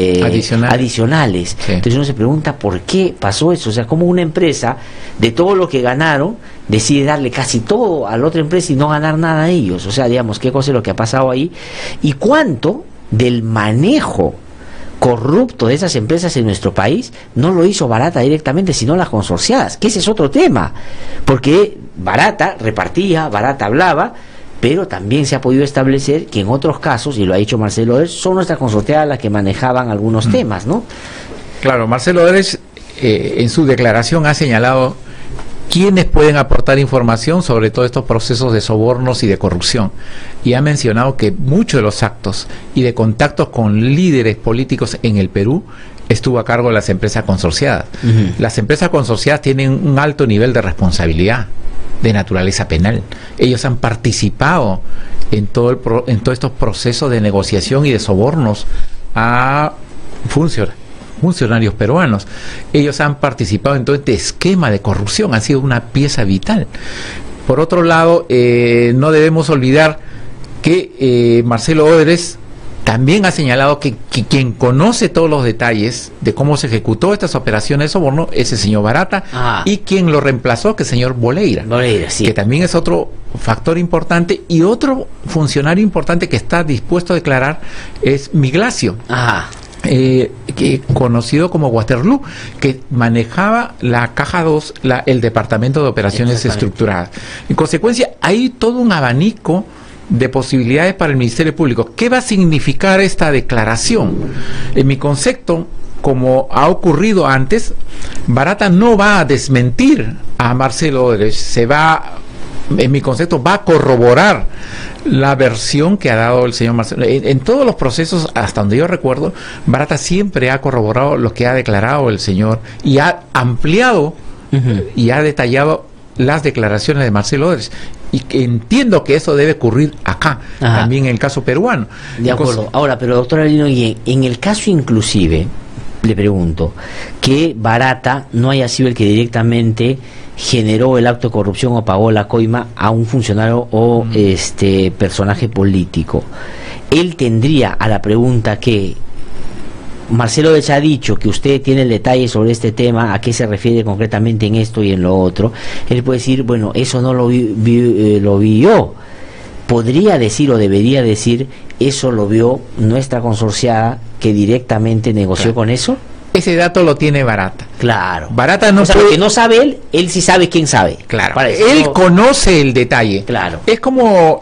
adicionales. Sí. Entonces uno se pregunta por qué pasó eso, o sea, como una empresa de todo lo que ganaron decide darle casi todo a la otra empresa y no ganar nada a ellos. O sea, digamos, qué cosa es lo que ha pasado ahí y cuánto del manejo corrupto de esas empresas en nuestro país no lo hizo Barata directamente, sino las consorciadas, que ese es otro tema, porque Barata repartía, Barata hablaba, pero también se ha podido establecer que en otros casos, y lo ha dicho Marcelo Odebrecht, son nuestras consorciadas las que manejaban algunos temas, ¿no? Claro, Marcelo Odebrecht en su declaración ha señalado quiénes pueden aportar información sobre todos estos procesos de sobornos y de corrupción, y ha mencionado que muchos de los actos y de contactos con líderes políticos en el Perú estuvo a cargo de las empresas consorciadas. Las empresas consorciadas tienen un alto nivel de responsabilidad de naturaleza penal. Ellos han participado en todos estos procesos de negociación y de sobornos a funcionarios peruanos. Ellos han participado en todo este esquema de corrupción, han sido una pieza vital. Por otro lado, no debemos olvidar que Marcelo Odebrecht también ha señalado que quien conoce todos los detalles de cómo se ejecutó estas operaciones de soborno es el señor Barata, y quien lo reemplazó, que es el señor Boleira, sí, que también es otro factor importante, y otro funcionario importante que está dispuesto a declarar es Miglacio. Que conocido como Waterloo, que manejaba la Caja 2, el Departamento de Operaciones Estructuradas. En consecuencia, hay todo un abanico de posibilidades para el Ministerio Público. ¿Qué va a significar esta declaración? En mi concepto, como ha ocurrido antes, Barata no va a desmentir a Marcelo Odebrecht, en mi concepto, va a corroborar la versión que ha dado el señor Marcelo. En todos los procesos, hasta donde yo recuerdo, Barata siempre ha corroborado lo que ha declarado el señor y ha ampliado y ha detallado las declaraciones de Marcelo Odebrecht. Y que entiendo que eso debe ocurrir acá, también en el caso peruano. De acuerdo. Ahora, pero doctor Avelino, en el caso inclusive, le pregunto, que Barata no haya sido el que directamente generó el acto de corrupción o pagó la coima a un funcionario o personaje político, él tendría, a la pregunta que Marcelo Odebrecht ha dicho que usted tiene el detalle sobre este tema, a qué se refiere concretamente en esto y en lo otro, él puede decir, bueno, eso no lo vi yo. Podría decir o debería decir, eso lo vio nuestra consorciada que directamente negoció con eso. Ese dato lo tiene Barata. Claro. Barata no puede... Lo que no sabe él sí sabe quién sabe. Claro. Él conoce el detalle. Claro. Es como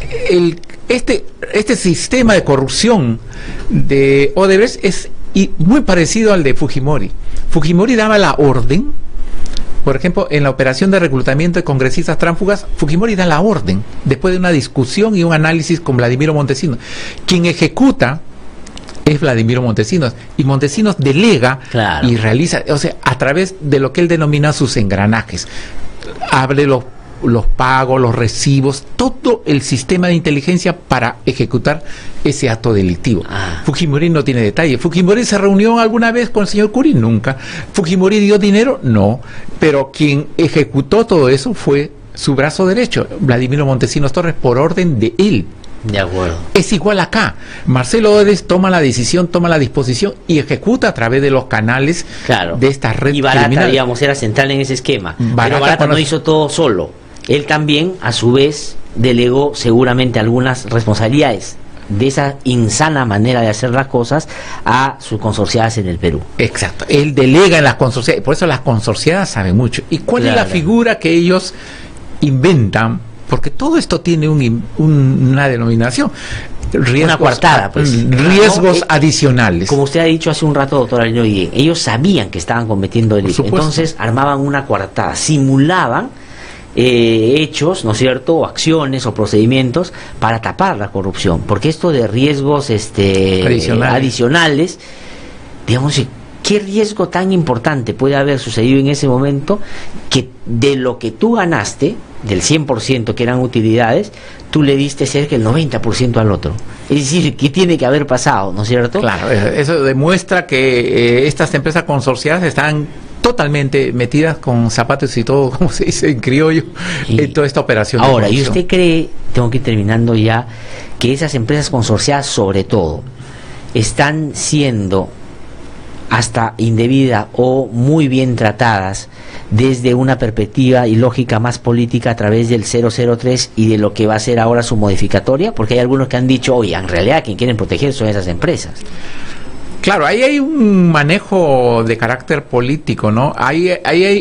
este sistema de corrupción de Odebrecht es muy parecido al de Fujimori. Fujimori daba la orden, por ejemplo, en la operación de reclutamiento de congresistas tránsfugas, Fujimori da la orden, después de una discusión y un análisis con Vladimiro Montesinos. Quien ejecuta es Vladimiro Montesinos, y Montesinos delega y realiza, o sea, a través de lo que él denomina sus engranajes, abre los pagos, los recibos, todo el sistema de inteligencia para ejecutar ese acto delictivo. Fujimori no tiene detalle. ¿Fujimori se reunió alguna vez con el señor Curi? Nunca. ¿Fujimori dio dinero? No. Pero quien ejecutó todo eso fue su brazo derecho, Vladimiro Montesinos Torres, por orden de él. De acuerdo. Es igual acá. Marcelo Odebrecht toma la decisión, toma la disposición y ejecuta a través de los canales de esta red y Barata, criminal. digamos, era central en ese esquema. Pero Barata no hizo todo solo. Él también, a su vez, delegó seguramente algunas responsabilidades de esa insana manera de hacer las cosas a sus consorciadas en el Perú. Exacto, él delega en las consorciadas, por eso las consorciadas saben mucho. ¿Y cuál es la figura que ellos inventan? Porque todo esto tiene una denominación. Riesgos, una coartada, pues. Riesgos adicionales. Como usted ha dicho hace un rato, doctor Aurelio Guillén, ellos sabían que estaban cometiendo delito, entonces armaban una coartada, simulaban hechos, ¿no es cierto?, o acciones o procedimientos para tapar la corrupción, porque esto de riesgos adicionales, digamos, ¿qué riesgo tan importante puede haber sucedido en ese momento que de lo que tú ganaste, del 100% que eran utilidades, tú le diste cerca del 90% al otro? Es decir, ¿qué tiene que haber pasado, no es cierto? Claro, eso demuestra que estas empresas consorciadas están totalmente metidas con zapatos y todo, como se dice en criollo, en toda esta operación. Ahora, ¿y usted cree, tengo que ir terminando ya, que esas empresas consorciadas, sobre todo, están siendo hasta indebida o muy bien tratadas desde una perspectiva y lógica más política a través del 003 y de lo que va a ser ahora su modificatoria? Porque hay algunos que han dicho, oye, en realidad quien quieren proteger son esas empresas. Claro, ahí hay un manejo de carácter político, ¿no? Ahí hay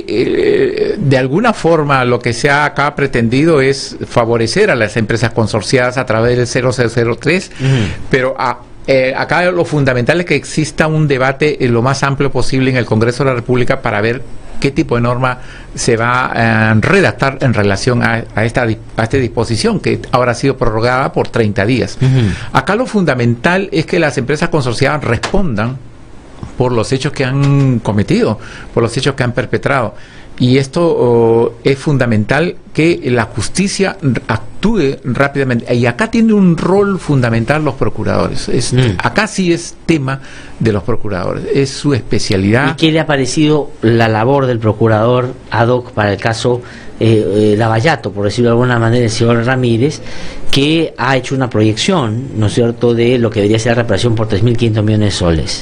de alguna forma lo que se ha acá pretendido es favorecer a las empresas consorciadas a través del 003, pero acá lo fundamental es que exista un debate lo más amplio posible en el Congreso de la República para ver qué tipo de norma se va a redactar en relación a esta disposición que ahora ha sido prorrogada por 30 días. Acá lo fundamental es que las empresas consorciadas respondan por los hechos que han cometido, por los hechos que han perpetrado. Y esto es fundamental que la justicia actúe rápidamente. Y acá tiene un rol fundamental los procuradores. Acá sí es tema de los procuradores. Es su especialidad. ¿Y qué le ha parecido la labor del procurador ad hoc para el caso Lavallato, por decirlo de alguna manera, el señor Ramírez, que ha hecho una proyección, ¿no es cierto?, de lo que debería ser la reparación por 3.500 millones de soles?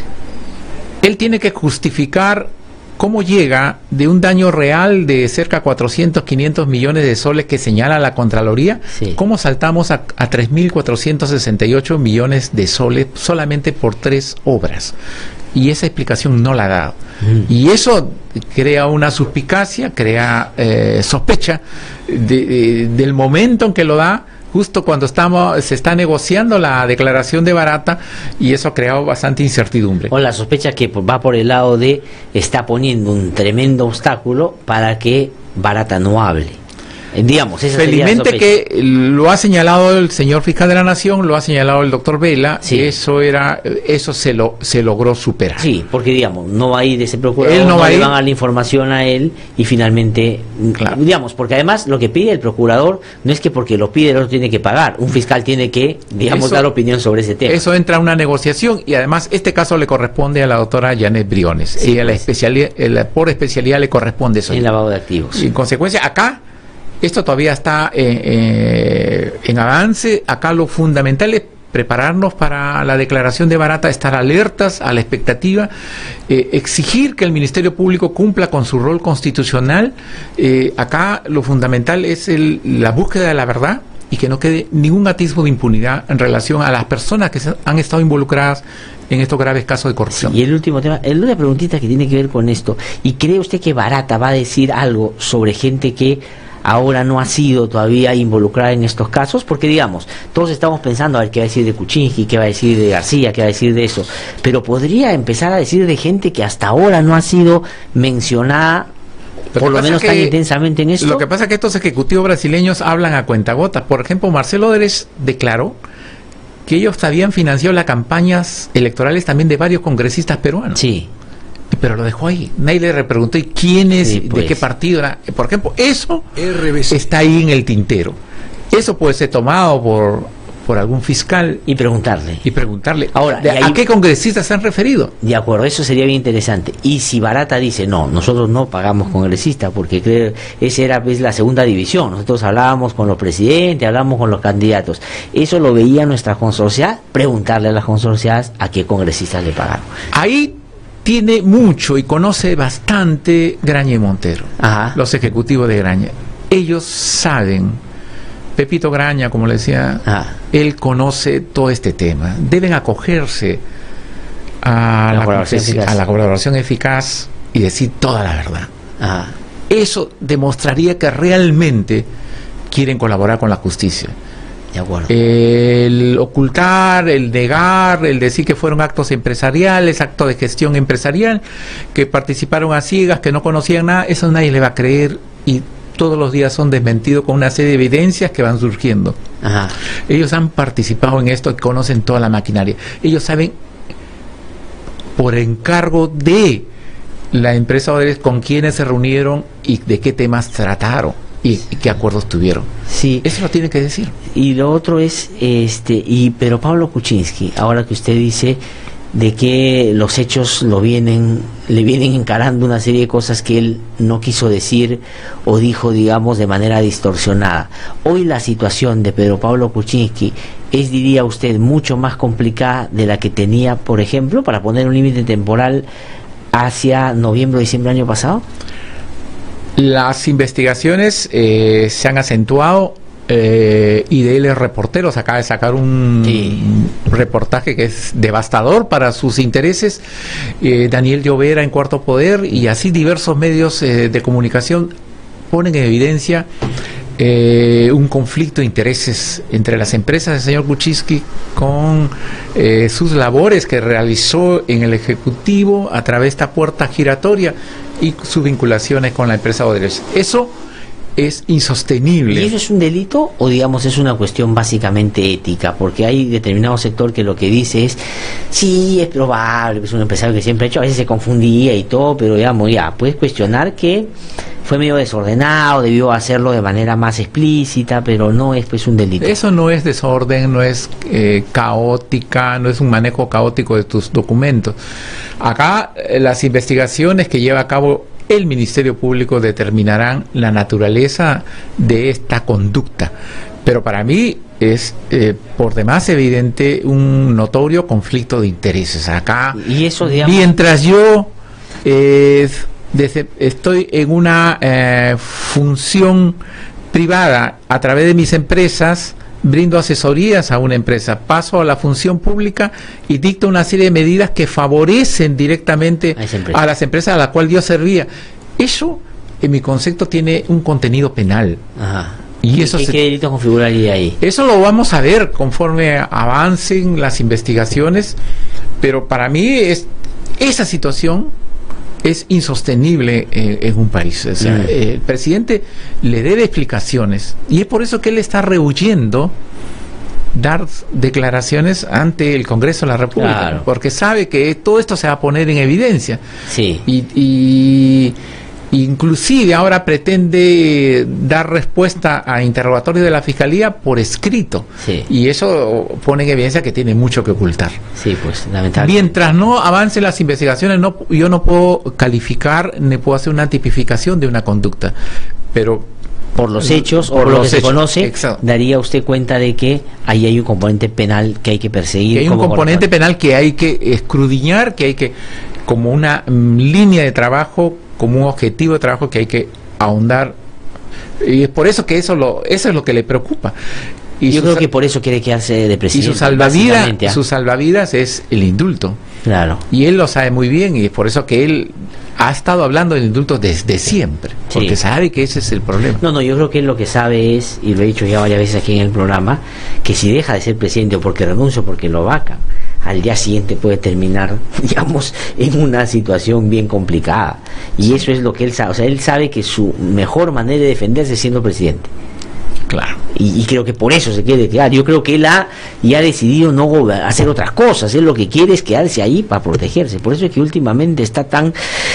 Él tiene que justificar cómo llega de un daño real de cerca de 400, 500 millones de soles que señala la Contraloría, cómo saltamos a 3.468 millones de soles solamente por 3 obras. Y esa explicación no la ha dado. Y eso crea una suspicacia, crea sospecha del momento en que lo da, justo cuando se está negociando la declaración de Barata, y eso ha creado bastante incertidumbre. O la sospecha que va por el lado de está poniendo un tremendo obstáculo para que Barata no hable. Digamos, esa felizmente que lo ha señalado el señor fiscal de la Nación, lo ha señalado el doctor Vela, eso se logró superar. Sí, porque digamos, no va a ir ese procurador, no le van a dar la información a él y finalmente, digamos, porque además lo que pide el procurador no es que porque lo pide el otro tiene que pagar, un fiscal tiene que, digamos, dar opinión sobre ese tema. Eso entra a una negociación y además este caso le corresponde a la doctora Janet Briones, sí, por especialidad le corresponde eso. En lavado de activos. Y en consecuencia, acá esto todavía está en avance. Acá lo fundamental es prepararnos para la declaración de Barata, estar alertas a la expectativa, exigir que el Ministerio Público cumpla con su rol constitucional. Acá lo fundamental es la búsqueda de la verdad y que no quede ningún atisbo de impunidad en relación a las personas que han estado involucradas en estos graves casos de corrupción. Y el último tema, una preguntita que tiene que ver con esto. ¿Y cree usted que Barata va a decir algo sobre gente que ahora no ha sido todavía involucrada en estos casos? Porque digamos, todos estamos pensando a ver qué va a decir de Kuczynski, qué va a decir de García, qué va a decir de eso, pero podría empezar a decir de gente que hasta ahora no ha sido mencionada, por lo menos tan intensamente en esto. Lo que pasa es que estos ejecutivos brasileños hablan a cuentagotas. Por ejemplo, Marcelo Oderet declaró que ellos habían financiado las campañas electorales también de varios congresistas peruanos. Sí. Pero lo dejó ahí. Nadie le preguntó quién es, de qué partido era. Por ejemplo, eso está ahí en el tintero. Eso puede ser tomado por algún fiscal y preguntarle. Ahora, ¿a qué congresistas se han referido? De acuerdo, eso sería bien interesante. Y si Barata dice, no, nosotros no pagamos congresistas, porque esa era la segunda división. Nosotros hablábamos con los presidentes, hablábamos con los candidatos. Eso lo veía nuestra consorciada, preguntarle a las consorciadas a qué congresistas le pagaron. Ahí tiene mucho y conoce bastante Graña y Montero, los ejecutivos de Graña. ellos saben, Pepito Graña, como le decía, él conoce todo este tema. Deben acogerse a la colaboración eficaz y decir toda la verdad. Eso demostraría que realmente quieren colaborar con la justicia. De acuerdo. El ocultar, el negar, el decir que fueron actos empresariales, actos de gestión empresarial, que participaron a ciegas, que no conocían nada, eso nadie le va a creer, y todos los días son desmentidos con una serie de evidencias que van surgiendo. Ellos han participado en esto y conocen toda la maquinaria. Ellos saben, por encargo de la empresa Odebrecht, con quiénes se reunieron y de qué temas trataron y qué acuerdos tuvieron. Sí, eso lo tiene que decir. Y lo otro es pero Pablo Kuczynski, ahora que usted dice de que los hechos le vienen encarando una serie de cosas que él no quiso decir o dijo, digamos, de manera distorsionada. Hoy la situación de Pedro Pablo Kuczynski es, diría usted, mucho más complicada de la que tenía, por ejemplo, para poner un límite temporal, hacia noviembre o diciembre del año pasado. Las investigaciones se han acentuado. IDL Reporteros acaba de sacar un reportaje que es devastador para sus intereses. Daniel Llovera en Cuarto Poder, y así diversos medios de comunicación ponen en evidencia un conflicto de intereses entre las empresas del señor Kuczynski con sus labores que realizó en el Ejecutivo a través de esta puerta giratoria y sus vinculaciones con la empresa Odebrecht. Eso es insostenible. ¿Y eso es un delito o, digamos, es una cuestión básicamente ética? Porque hay determinado sector que lo que dice es, sí, es probable, que es un empresario que siempre ha hecho, a veces se confundía y todo, pero digamos, ya, puedes cuestionar que fue medio desordenado, debió hacerlo de manera más explícita, pero no es pues un delito. Eso no es desorden, no es caótica, no es un manejo caótico de tus documentos. Acá las investigaciones que lleva a cabo el Ministerio Público determinarán la naturaleza de esta conducta, pero para mí es por demás evidente un notorio conflicto de intereses. Acá, y eso, digamos, mientras yo estoy en una función privada a través de mis empresas, brindo asesorías a una empresa, paso a la función pública y dicto una serie de medidas que favorecen directamente a las empresas a las cuales yo servía. Eso, en mi concepto, tiene un contenido penal. ¿Y eso qué delito configuraría ahí? Eso lo vamos a ver conforme avancen las investigaciones, pero para mí esa situación es insostenible en un país. O sea, el presidente le debe explicaciones, y es por eso que él está rehuyendo dar declaraciones ante el Congreso de la República, porque sabe que todo esto se va a poner en evidencia. Y inclusive ahora pretende dar respuesta a interrogatorios de la Fiscalía por escrito, y eso pone en evidencia que tiene mucho que ocultar. Pues lamentablemente. Mientras no avancen las investigaciones, yo no puedo calificar ni puedo hacer una tipificación de una conducta, pero por los hechos o por lo que se conoce, daría usted cuenta de que ahí hay un componente penal que hay que perseguir. Que hay un componente penal que hay que escudriñar, que hay que, como una línea de trabajo, como un objetivo de trabajo que hay que ahondar, y es por eso que eso es lo que le preocupa. Y yo creo que por eso quiere quedarse de presidente. Y su salvavidas es el indulto. Y él lo sabe muy bien, y es por eso que él ha estado hablando del indulto desde siempre, porque sabe que ese es el problema. No, yo creo que él lo que sabe es, y lo he dicho ya varias veces aquí en el programa, que si deja de ser presidente o porque renuncia o porque lo vacan, al día siguiente puede terminar, digamos, en una situación bien complicada. Y eso es lo que él sabe. O sea, él sabe que su mejor manera de defenderse es siendo presidente. Y creo que por eso se quiere quedar. Yo creo que él ha decidido no hacer otras cosas. Él lo que quiere es quedarse ahí para protegerse. Por eso es que últimamente está tan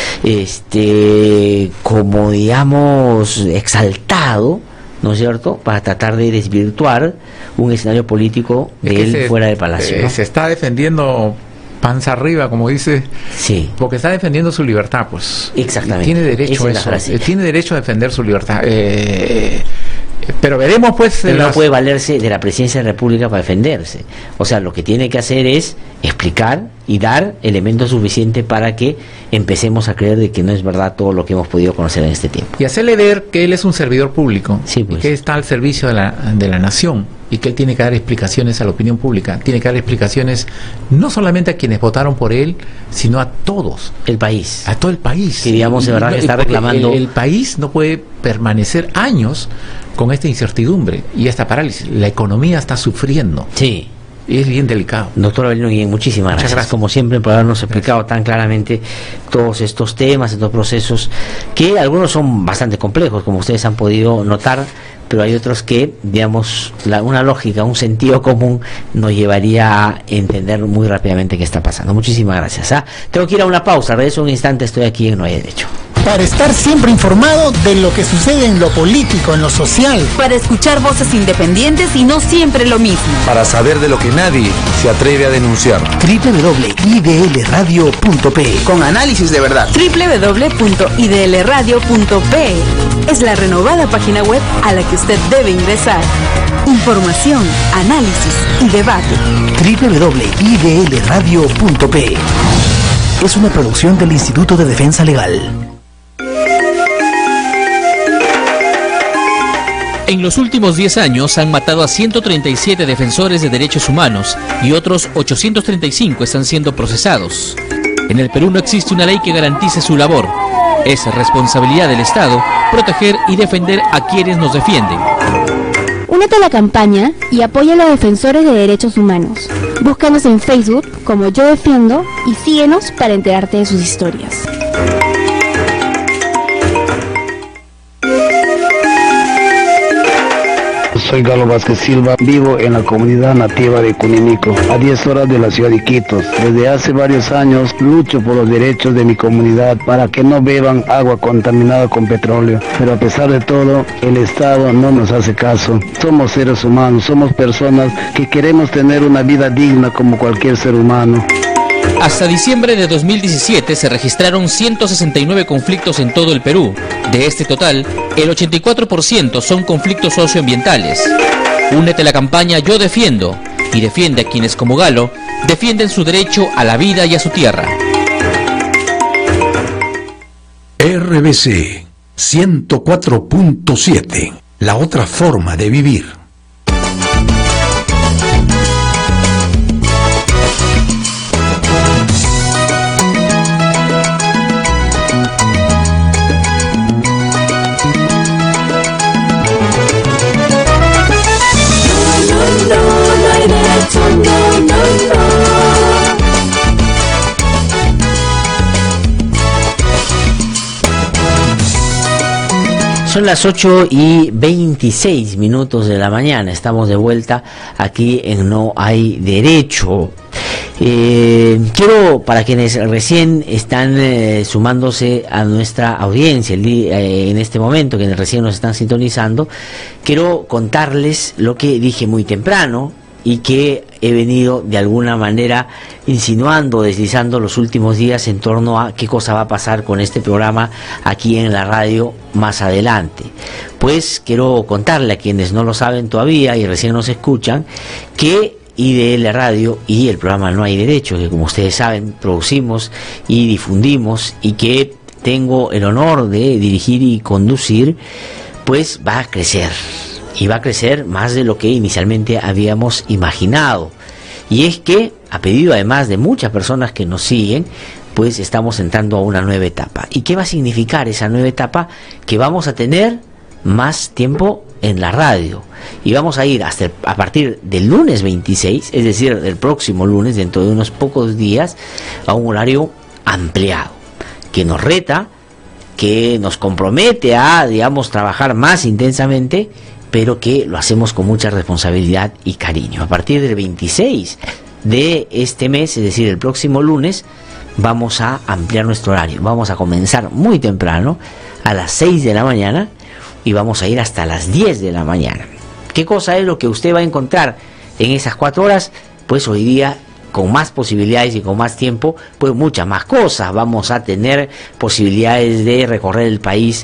como, digamos, exaltado, ¿no es cierto?, para tratar de desvirtuar un escenario político de él fuera del palacio, ¿no? Se está defendiendo panza arriba, como dice, porque está defendiendo su libertad, pues. Exactamente. Tiene derecho a eso. Tiene derecho a defender su libertad. Pero veremos, pues. Pero no puede valerse de la presidencia de la República para defenderse. O sea, lo que tiene que hacer es explicar y dar elementos suficientes para que empecemos a creer de que no es verdad todo lo que hemos podido conocer en este tiempo. Y hacerle ver que él es un servidor público, sí, pues, y que está al servicio de la nación, y que él tiene que dar explicaciones a la opinión pública, tiene que dar explicaciones no solamente a quienes votaron por él, sino a todos. El país. A todo el país. Que digamos, de verdad, que está reclamando. El país no puede permanecer años con esta incertidumbre y esta parálisis. La economía está sufriendo. Sí. Y es bien delicado. Doctor Avelino Guillén, muchísimas gracias, como siempre, por habernos explicado tan claramente todos estos temas, estos procesos, que algunos son bastante complejos, como ustedes han podido notar, pero hay otros que, digamos, una lógica, un sentido común nos llevaría a entender muy rápidamente qué está pasando. Muchísimas gracias. Tengo que ir a una pausa, regreso un instante, estoy aquí en No Hay Derecho. Para estar siempre informado de lo que sucede en lo político, en lo social. Para escuchar voces independientes y no siempre lo mismo. Para saber de lo que nadie se atreve a denunciar. www.idlradio.pe Con análisis de verdad. www.idlradio.pe es la renovada página web a la que usted debe ingresar. Información, análisis y debate. www.idlradio.pe es una producción del Instituto de Defensa Legal. En los últimos 10 años han matado a 137 defensores de derechos humanos y otros 835 están siendo procesados. En el Perú no existe una ley que garantice su labor. Es responsabilidad del Estado proteger y defender a quienes nos defienden. Únete a la campaña y apoya a los defensores de derechos humanos. Búscanos en Facebook como Yo Defiendo y síguenos para enterarte de sus historias. Soy Galo Vázquez Silva, vivo en la comunidad nativa de Cuninico, a 10 horas de la ciudad de Iquitos. Desde hace varios años lucho por los derechos de mi comunidad para que no beban agua contaminada con petróleo. Pero a pesar de todo, el Estado no nos hace caso. Somos seres humanos, somos personas que queremos tener una vida digna como cualquier ser humano. Hasta diciembre de 2017 se registraron 169 conflictos en todo el Perú. De este total, el 84% son conflictos socioambientales. Únete a la campaña Yo Defiendo y defiende a quienes, como Galo, defienden su derecho a la vida y a su tierra. RBC 104.7, la otra forma de vivir. Son las 8:26 de la mañana. Estamos de vuelta aquí en No Hay Derecho. Quiero, para quienes recién están sumándose a nuestra audiencia en este momento, quienes recién nos están sintonizando, quiero contarles lo que dije muy temprano y que he venido de alguna manera insinuando, deslizando los últimos días en torno a qué cosa va a pasar con este programa aquí en la radio más adelante. Pues quiero contarle a quienes no lo saben todavía y recién nos escuchan que IDL Radio y el programa No Hay Derecho, que como ustedes saben producimos y difundimos y que tengo el honor de dirigir y conducir, pues va a crecer. Y va a crecer más de lo que inicialmente habíamos imaginado. Y es que, a pedido además de muchas personas que nos siguen, pues estamos entrando a una nueva etapa. ¿Y qué va a significar esa nueva etapa? Que vamos a tener más tiempo en la radio. Y vamos a ir a partir del lunes 26, es decir, del próximo lunes, dentro de unos pocos días, a un horario ampliado, que nos reta, que nos compromete a, digamos, trabajar más intensamente, pero que lo hacemos con mucha responsabilidad y cariño. A partir del 26 de este mes, es decir, el próximo lunes, vamos a ampliar nuestro horario. Vamos a comenzar muy temprano, a las 6 de la mañana, y vamos a ir hasta las 10 de la mañana. ¿Qué cosa es lo que usted va a encontrar en esas 4 horas? Pues hoy día con más posibilidades y con más tiempo, pues muchas más cosas. Vamos a tener posibilidades de recorrer el país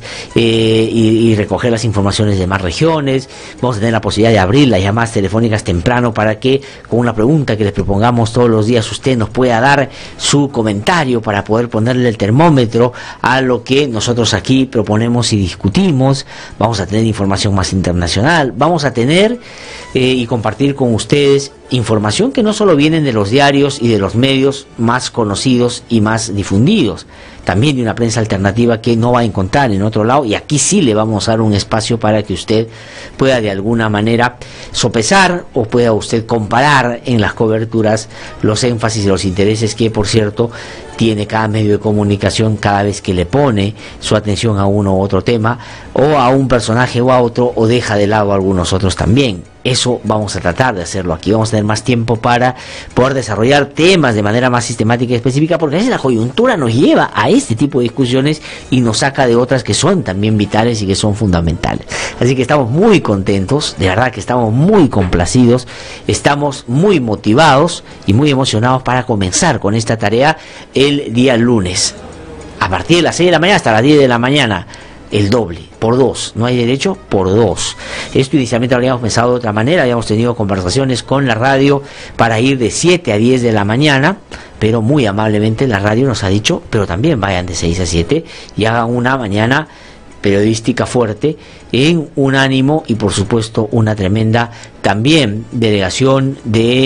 y recoger las informaciones de más regiones. Vamos a tener la posibilidad de abrir las llamadas telefónicas temprano para que con una pregunta que les propongamos todos los días usted nos pueda dar su comentario para poder ponerle el termómetro a lo que nosotros aquí proponemos y discutimos. Vamos a tener información más internacional. Vamos a tener y compartir con ustedes información que no solo viene de los diarios y de los medios más conocidos y más difundidos, también de una prensa alternativa que no va a encontrar en otro lado, y aquí sí le vamos a dar un espacio para que usted pueda de alguna manera sopesar o pueda usted comparar en las coberturas los énfasis y los intereses que, por cierto, tiene cada medio de comunicación cada vez que le pone su atención a uno u otro tema, o a un personaje o a otro, o deja de lado a algunos otros también. Eso vamos a tratar de hacerlo aquí. Vamos a tener más tiempo para poder desarrollar temas de manera más sistemática y específica, porque a veces la coyuntura nos lleva a este tipo de discusiones y nos saca de otras que son también vitales y que son fundamentales. Así que estamos muy contentos, de verdad que estamos muy complacidos, estamos muy motivados y muy emocionados para comenzar con esta tarea el día lunes, a partir de las 6 de la mañana hasta las 10 de la mañana. El doble, por 2, no hay derecho por 2. Esto inicialmente lo habíamos pensado de otra manera, habíamos tenido conversaciones con la radio para ir de 7 a 10 de la mañana, pero muy amablemente la radio nos ha dicho, pero también vayan de 6 a 7 y hagan una mañana periodística fuerte, en un ánimo y por supuesto una tremenda también delegación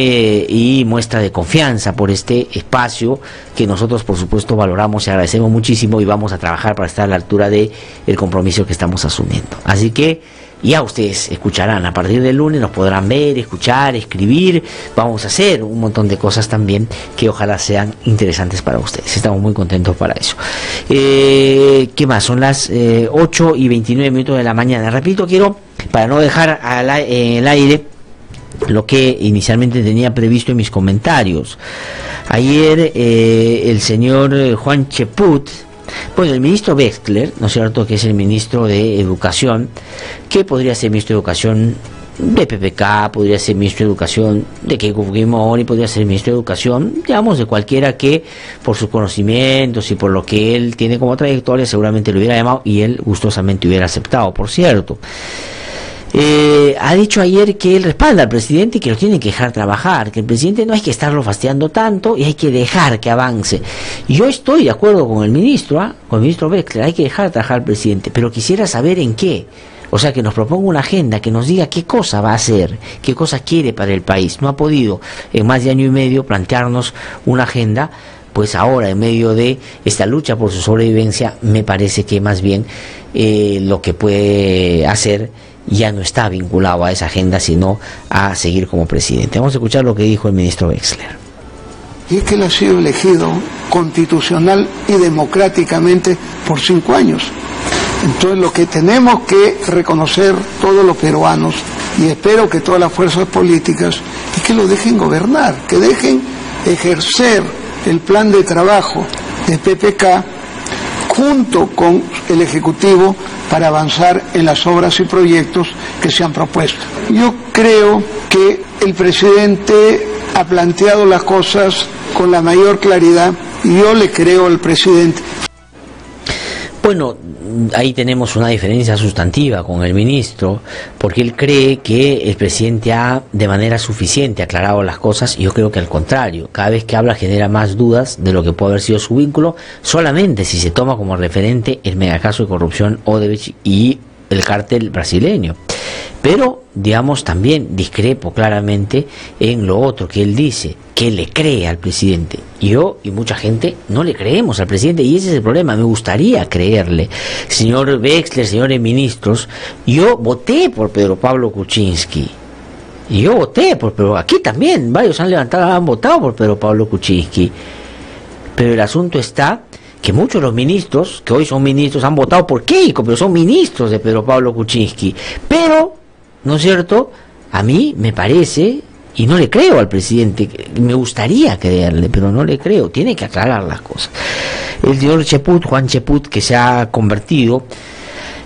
y muestra de confianza por este espacio que nosotros por supuesto valoramos y agradecemos muchísimo, y vamos a trabajar para estar a la altura de el compromiso que estamos asumiendo. Así que ya ustedes escucharán, a partir del lunes nos podrán ver, escuchar, escribir. Vamos a hacer un montón de cosas también que ojalá sean interesantes para ustedes. Estamos muy contentos para eso. ¿Qué más? Son las 8 y 29 minutos de la mañana. Repito, quiero, para no dejar en el aire lo que inicialmente tenía previsto en mis comentarios. Ayer el señor Juan Cheput, bueno, el ministro Wexler, ¿no es cierto?, que es el ministro de Educación, que podría ser ministro de Educación de PPK, podría ser ministro de Educación de Keiko Fujimori, podría ser ministro de Educación, digamos, de cualquiera que por sus conocimientos y por lo que él tiene como trayectoria seguramente lo hubiera llamado y él gustosamente hubiera aceptado, por cierto. Ha dicho ayer que él respalda al presidente y que lo tiene que dejar trabajar, que el presidente no hay que estarlo fastidiando tanto y hay que dejar que avance. Y yo estoy de acuerdo con el ministro, con el ministro Wexler, hay que dejar trabajar al presidente, pero quisiera saber en qué. O sea, que nos proponga una agenda, que nos diga qué cosa va a hacer, qué cosa quiere para el país. No ha podido en más de año y medio plantearnos una agenda. Pues ahora, en medio de esta lucha por su sobrevivencia, me parece que más bien lo que puede hacer ya no está vinculado a esa agenda, sino a seguir como presidente. Vamos a escuchar lo que dijo el ministro Wexler. Y es que él ha sido elegido constitucional y democráticamente por 5 años. Entonces lo que tenemos que reconocer todos los peruanos, y espero que todas las fuerzas políticas, es que lo dejen gobernar, que dejen ejercer el plan de trabajo de PPK junto con el Ejecutivo para avanzar en las obras y proyectos que se han propuesto. Yo creo que el presidente ha planteado las cosas con la mayor claridad y yo le creo al presidente. Bueno, ahí tenemos una diferencia sustantiva con el ministro, porque él cree que el presidente ha de manera suficiente aclarado las cosas, y yo creo que al contrario, cada vez que habla genera más dudas de lo que puede haber sido su vínculo, solamente si se toma como referente el megacaso de corrupción Odebrecht y el cártel brasileño. Pero, digamos, también discrepo claramente en lo otro que él dice, que le cree al presidente. Yo y mucha gente no le creemos al presidente, y ese es el problema. Me gustaría creerle. Señor Wexler, señores ministros, yo voté por Pedro Pablo Kuczynski. Y yo voté por Pedro, aquí también, varios han votado por Pedro Pablo Kuczynski. Pero el asunto está que muchos de los ministros, que hoy son ministros, han votado por Keiko, pero son ministros de Pedro Pablo Kuczynski. Pero, ¿no es cierto?, a mí me parece, y no le creo al presidente, me gustaría creerle, pero no le creo, tiene que aclarar las cosas. El señor Cheput, Juan Cheput, que se ha convertido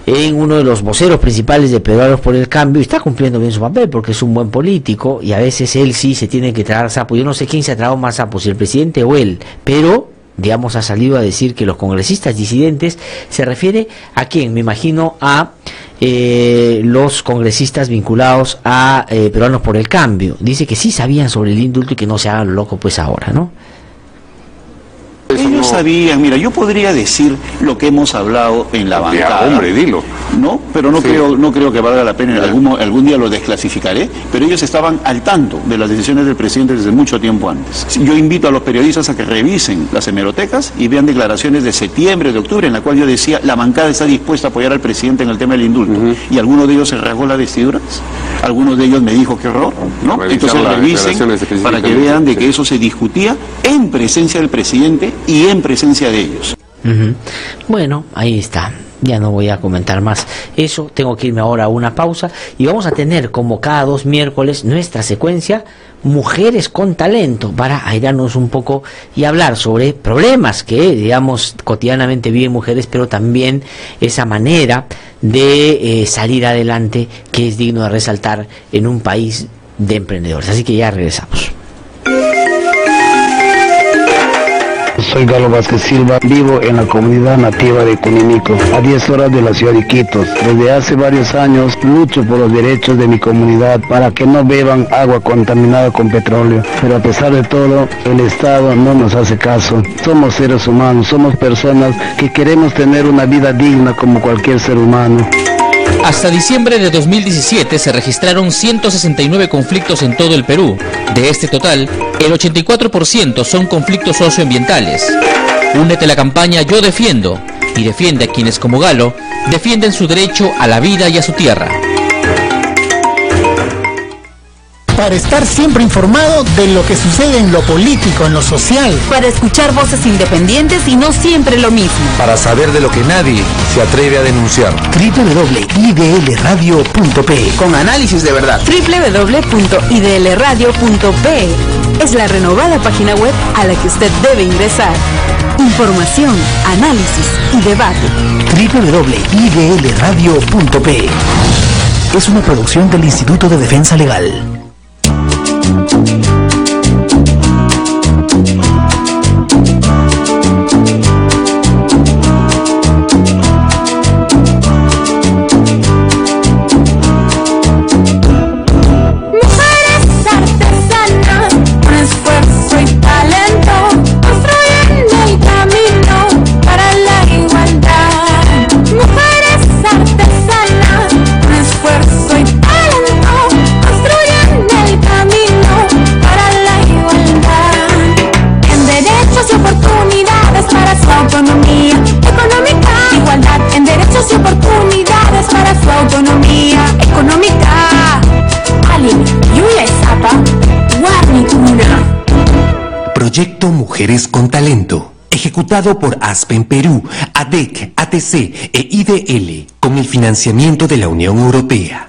en uno de los voceros principales de Peruanos por el Cambio, y está cumpliendo bien su papel porque es un buen político y a veces él sí se tiene que tragar sapo. Yo no sé quién se ha tragado más sapo, si el presidente o él, pero digamos ha salido a decir que los congresistas disidentes se refiere a quién, me imagino a los congresistas vinculados a Peruanos por el Cambio. Dice que sí sabían sobre el indulto y que no se hagan loco pues ahora, ¿no? Ellos sabían, mira, yo podría decir lo que hemos hablado en la bancada. Hombre, dilo. No, pero no creo que valga la pena, algún día lo desclasificaré, pero ellos estaban al tanto de las decisiones del presidente desde mucho tiempo antes. Yo invito a los periodistas a que revisen las hemerotecas y vean declaraciones de septiembre, de octubre, en la cual yo decía, la bancada está dispuesta a apoyar al presidente en el tema del indulto. Y alguno de ellos se rasgó las vestiduras, algunos de ellos me dijo qué error, ¿no? Entonces revisen para que vean de que eso se discutía en presencia del presidente y en presencia de ellos. Bueno, ahí está. Ya no voy a comentar más eso, tengo que irme ahora a una pausa y vamos a tener como cada 2 miércoles nuestra secuencia Mujeres con Talento para airarnos un poco y hablar sobre problemas que digamos cotidianamente viven mujeres, pero también esa manera de salir adelante que es digno de resaltar en un país de emprendedores. Así que ya regresamos. Soy Galo Vázquez Silva, vivo en la comunidad nativa de Cuninico, a 10 horas de la ciudad de Iquitos. Desde hace varios años lucho por los derechos de mi comunidad para que no beban agua contaminada con petróleo. Pero a pesar de todo, el Estado no nos hace caso. Somos seres humanos, somos personas que queremos tener una vida digna como cualquier ser humano. Hasta diciembre de 2017 se registraron 169 conflictos en todo el Perú. De este total, el 84% son conflictos socioambientales. Únete a la campaña Yo Defiendo y defiende a quienes como Galo defienden su derecho a la vida y a su tierra. Para estar siempre informado de lo que sucede en lo político, en lo social. Para escuchar voces independientes y no siempre lo mismo. Para saber de lo que nadie se atreve a denunciar. www.idlradio.pe Con análisis de verdad. www.idlradio.pe es la renovada página web a la que usted debe ingresar. Información, análisis y debate. www.idlradio.pe es una producción del Instituto de Defensa Legal. Proyecto Mujeres con Talento, ejecutado por Aspen Perú, ADEC, ATC e IDL, con el financiamiento de la Unión Europea.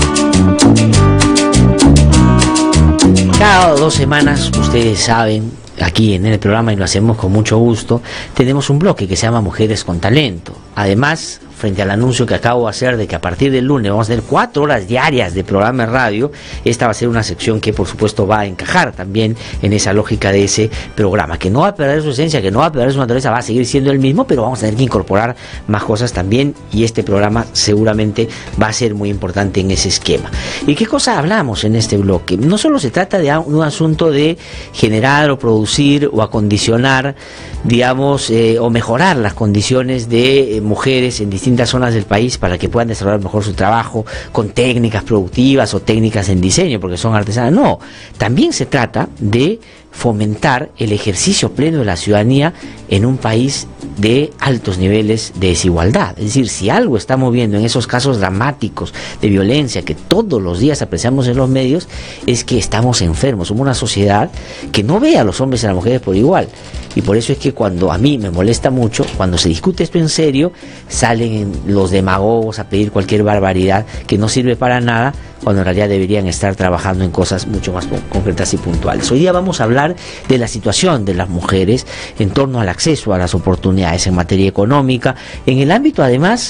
Cada 2 semanas, ustedes saben, aquí en el programa, y lo hacemos con mucho gusto, tenemos un bloque que se llama Mujeres con Talento. Además, frente al anuncio que acabo de hacer de que a partir del lunes vamos a tener 4 horas diarias de programa de radio, esta va a ser una sección que por supuesto va a encajar también en esa lógica de ese programa, que no va a perder su esencia, que no va a perder su naturaleza, va a seguir siendo el mismo, pero vamos a tener que incorporar más cosas también, y este programa seguramente va a ser muy importante en ese esquema. ¿Y qué cosa hablamos en este bloque? No solo se trata de un asunto de generar o producir o acondicionar, digamos, o mejorar las condiciones de mujeres en distintas zonas del país para que puedan desarrollar mejor su trabajo con técnicas productivas o técnicas en diseño, porque son artesanas. No, también se trata de fomentar el ejercicio pleno de la ciudadanía en un país de altos niveles de desigualdad. Es decir, si algo estamos viendo en esos casos dramáticos de violencia que todos los días apreciamos en los medios, es que estamos enfermos. Somos una sociedad que no ve a los hombres y a las mujeres por igual. Y por eso es que cuando a mí me molesta mucho, cuando se discute esto en serio, salen los demagogos a pedir cualquier barbaridad que no sirve para nada, cuando en realidad deberían estar trabajando en cosas mucho más concretas y puntuales. Hoy día vamos a hablar de la situación de las mujeres en torno al acceso a las oportunidades en materia económica, en el ámbito además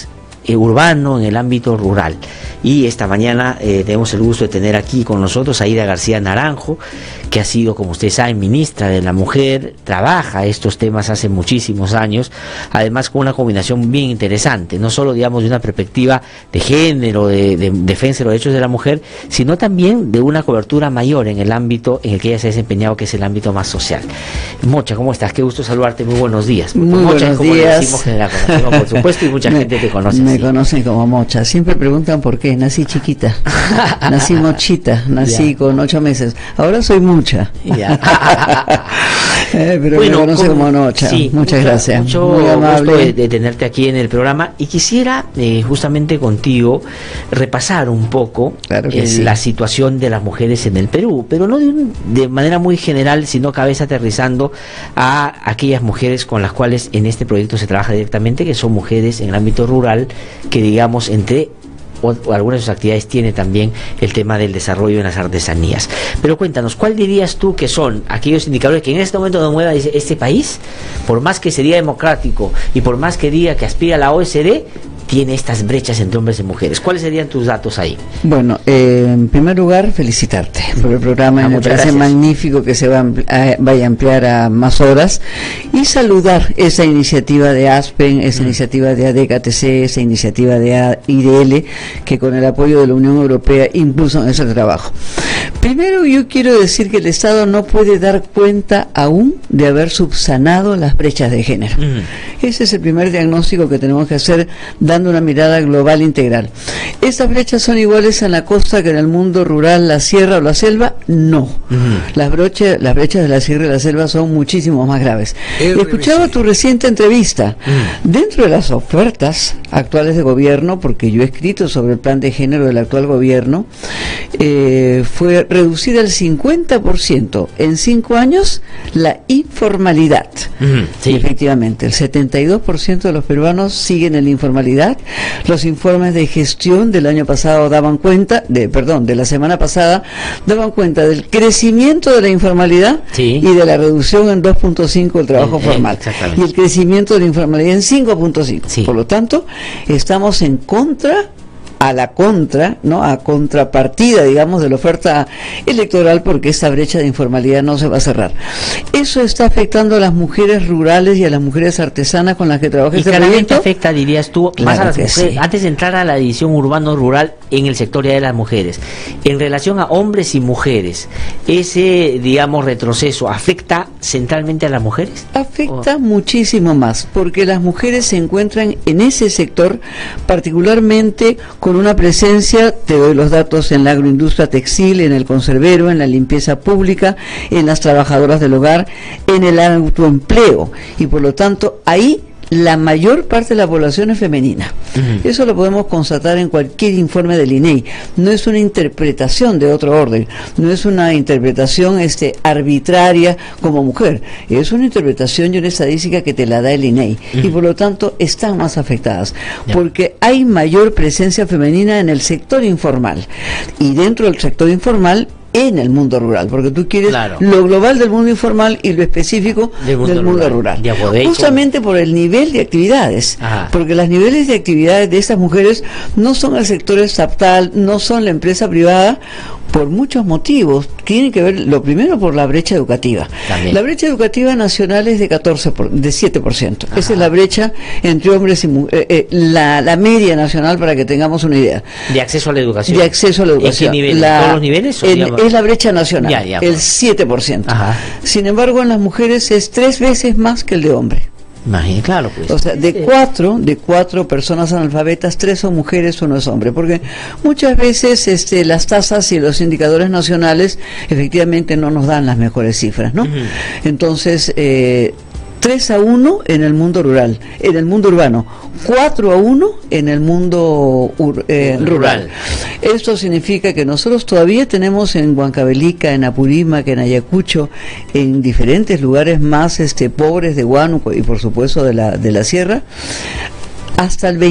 urbano, en el ámbito rural. Y esta mañana tenemos el gusto de tener aquí con nosotros a Aida García Naranjo, que ha sido, como ustedes saben, ministra de la Mujer, trabaja estos temas hace muchísimos años, además con una combinación bien interesante, no solo, digamos, de una perspectiva de género, de defensa de los derechos de la mujer, sino también de una cobertura mayor en el ámbito en el que ella se ha desempeñado, que es el ámbito más social. Mocha, ¿cómo estás? Qué gusto saludarte, muy buenos días. Muy Mocha, buenos como días. Le decimos en la conocemos, por supuesto, y mucha gente te conoce. Me conocen como Mocha. Siempre preguntan por qué. Nací chiquita, nací mochita, nací con 8 meses. Ahora soy mucha. Pero bueno, me conoce como Mocha. Sí, muchas gracias. Mucho muy amable gusto de tenerte aquí en el programa, y quisiera justamente contigo repasar un poco la situación de las mujeres en el Perú, pero no de manera muy general, sino cada vez aterrizando a aquellas mujeres con las cuales en este proyecto se trabaja directamente, que son mujeres en el ámbito rural, que digamos entre o algunas de sus actividades tiene también el tema del desarrollo en las artesanías. Pero cuéntanos, ¿cuál dirías tú que son aquellos indicadores que en este momento no mueva este país, por más que se diga democrático y por más que diga que aspira a la OSD, tiene estas brechas entre hombres y mujeres? ¿Cuáles serían tus datos ahí? Bueno, en primer lugar, felicitarte por el programa. Me parece magnífico que se vaya a ampliar a más horas, y saludar esa iniciativa de ASPEN, esa iniciativa de ADEC-ATC, esa iniciativa de IDL, que con el apoyo de la Unión Europea impulsan ese trabajo. Primero, yo quiero decir que el Estado no puede dar cuenta aún de haber subsanado las brechas de género. Ese es el primer diagnóstico que tenemos que hacer, dando una mirada global integral. ¿Estas brechas son iguales en la costa que en el mundo rural, la sierra o la selva? No. Las brechas de la sierra y la selva son muchísimo más graves. Escuchaba tu reciente entrevista. Dentro de las ofertas actuales de gobierno, porque yo he escrito sobre el plan de género del actual gobierno, fue reducida al 50% en 5 años la informalidad. Y efectivamente, el 72% de los peruanos siguen en la informalidad. Los informes de gestión del año pasado daban cuenta, de la semana pasada, daban cuenta del crecimiento de la informalidad y de la reducción en 2.5 del trabajo formal. Y el crecimiento de la informalidad en 5.5. Por lo tanto, estamos en contra, a contrapartida, digamos, de la oferta electoral, porque esta brecha de informalidad no se va a cerrar. Eso está afectando a las mujeres rurales y a las mujeres artesanas con las que trabaja este proyecto. Afecta, dirías tú, más a las mujeres. Antes de entrar a la división urbano-rural en el sector ya de las mujeres, en relación a hombres y mujeres, ese, digamos, retroceso, ¿afecta centralmente a las mujeres? Afecta muchísimo más, porque las mujeres se encuentran en ese sector, particularmente con una presencia, te doy los datos, en la agroindustria textil, en el conservero, en la limpieza pública, en las trabajadoras del hogar, en el autoempleo, y por lo tanto ahí la mayor parte de la población es femenina. Eso lo podemos constatar en cualquier informe del INEI. No es una interpretación de otro orden, no es una interpretación arbitraria como mujer, es una interpretación y una estadística que te la da el INEI, y por lo tanto están más afectadas, porque hay mayor presencia femenina en el sector informal, y dentro del sector informal en el mundo rural, porque tú quieres lo global del mundo informal y lo específico del mundo rural. Justamente por el nivel de actividades, porque los niveles de actividades de estas mujeres no son el sector estatal, no son la empresa privada, por muchos motivos. Tienen que ver, lo primero, por la brecha educativa. La brecha educativa nacional es de 7%. Esa es la brecha entre hombres y mujeres, la media nacional, para que tengamos una idea. De acceso a la educación. De acceso a la educación. ¿En qué nivel? ¿En todos los niveles? Es la brecha nacional, el 7%. Sin embargo, en las mujeres es 3 veces más que el de hombre. Imagínate, claro, pues. O sea, de cuatro personas analfabetas, 3 son mujeres, 1 es hombre, porque muchas veces las tasas y los indicadores nacionales efectivamente no nos dan las mejores cifras, ¿no? Entonces, 3-1 en el mundo rural, en el mundo urbano, 4-1 en el mundo rural. Esto significa que nosotros todavía tenemos en Huancavelica, en Apurímac, en Ayacucho, en diferentes lugares más pobres de Huánuco y por supuesto de la sierra, hasta el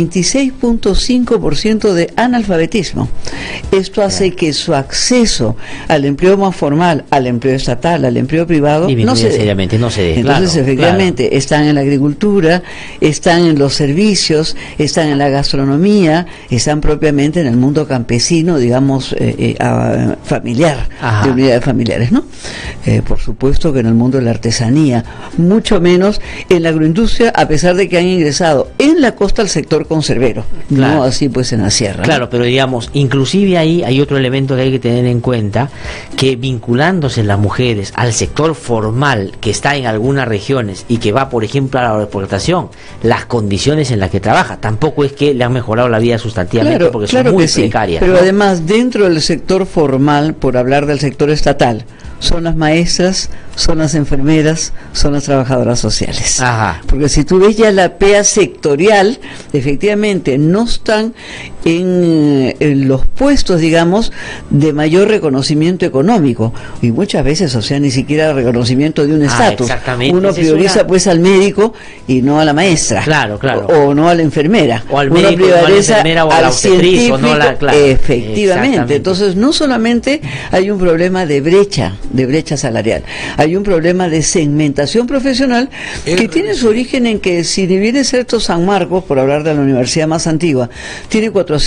26.5% de analfabetismo. Esto hace que su acceso al empleo más formal, al empleo estatal, al empleo privado, no se dé. Entonces, efectivamente, están en la agricultura, están en los servicios, están en la gastronomía, están propiamente en el mundo campesino, digamos, familiar, de unidades familiares, ¿no? Por supuesto que en el mundo de la artesanía, mucho menos en la agroindustria, a pesar de que han ingresado en la costa al sector conservero, no así pues en la sierra. Claro, pero digamos, inclusive ahí hay otro elemento que hay que tener en cuenta, que vinculándose las mujeres al sector formal que está en algunas regiones y que va, por ejemplo, a la exportación, las condiciones en las que trabaja, tampoco es que le han mejorado la vida sustantivamente, porque son muy precarias. Pero además, dentro del sector formal, por hablar del sector estatal, son las maestras, son las enfermeras, son las trabajadoras sociales. Porque si tú ves ya la PEA sectorial, efectivamente no están en los puestos, digamos, de mayor reconocimiento económico, y muchas veces, o sea, ni siquiera reconocimiento de un estatus. Uno prioriza pues al médico y no a la maestra, o no a la enfermera, o al médico, no a la enfermera, o a la obstetriz, o no a la efectivamente. Entonces no solamente hay un problema de brecha salarial, hay un problema de segmentación profesional que tiene su origen en que, si bien es cierto, San Marcos, por hablar de la universidad más antigua, tiene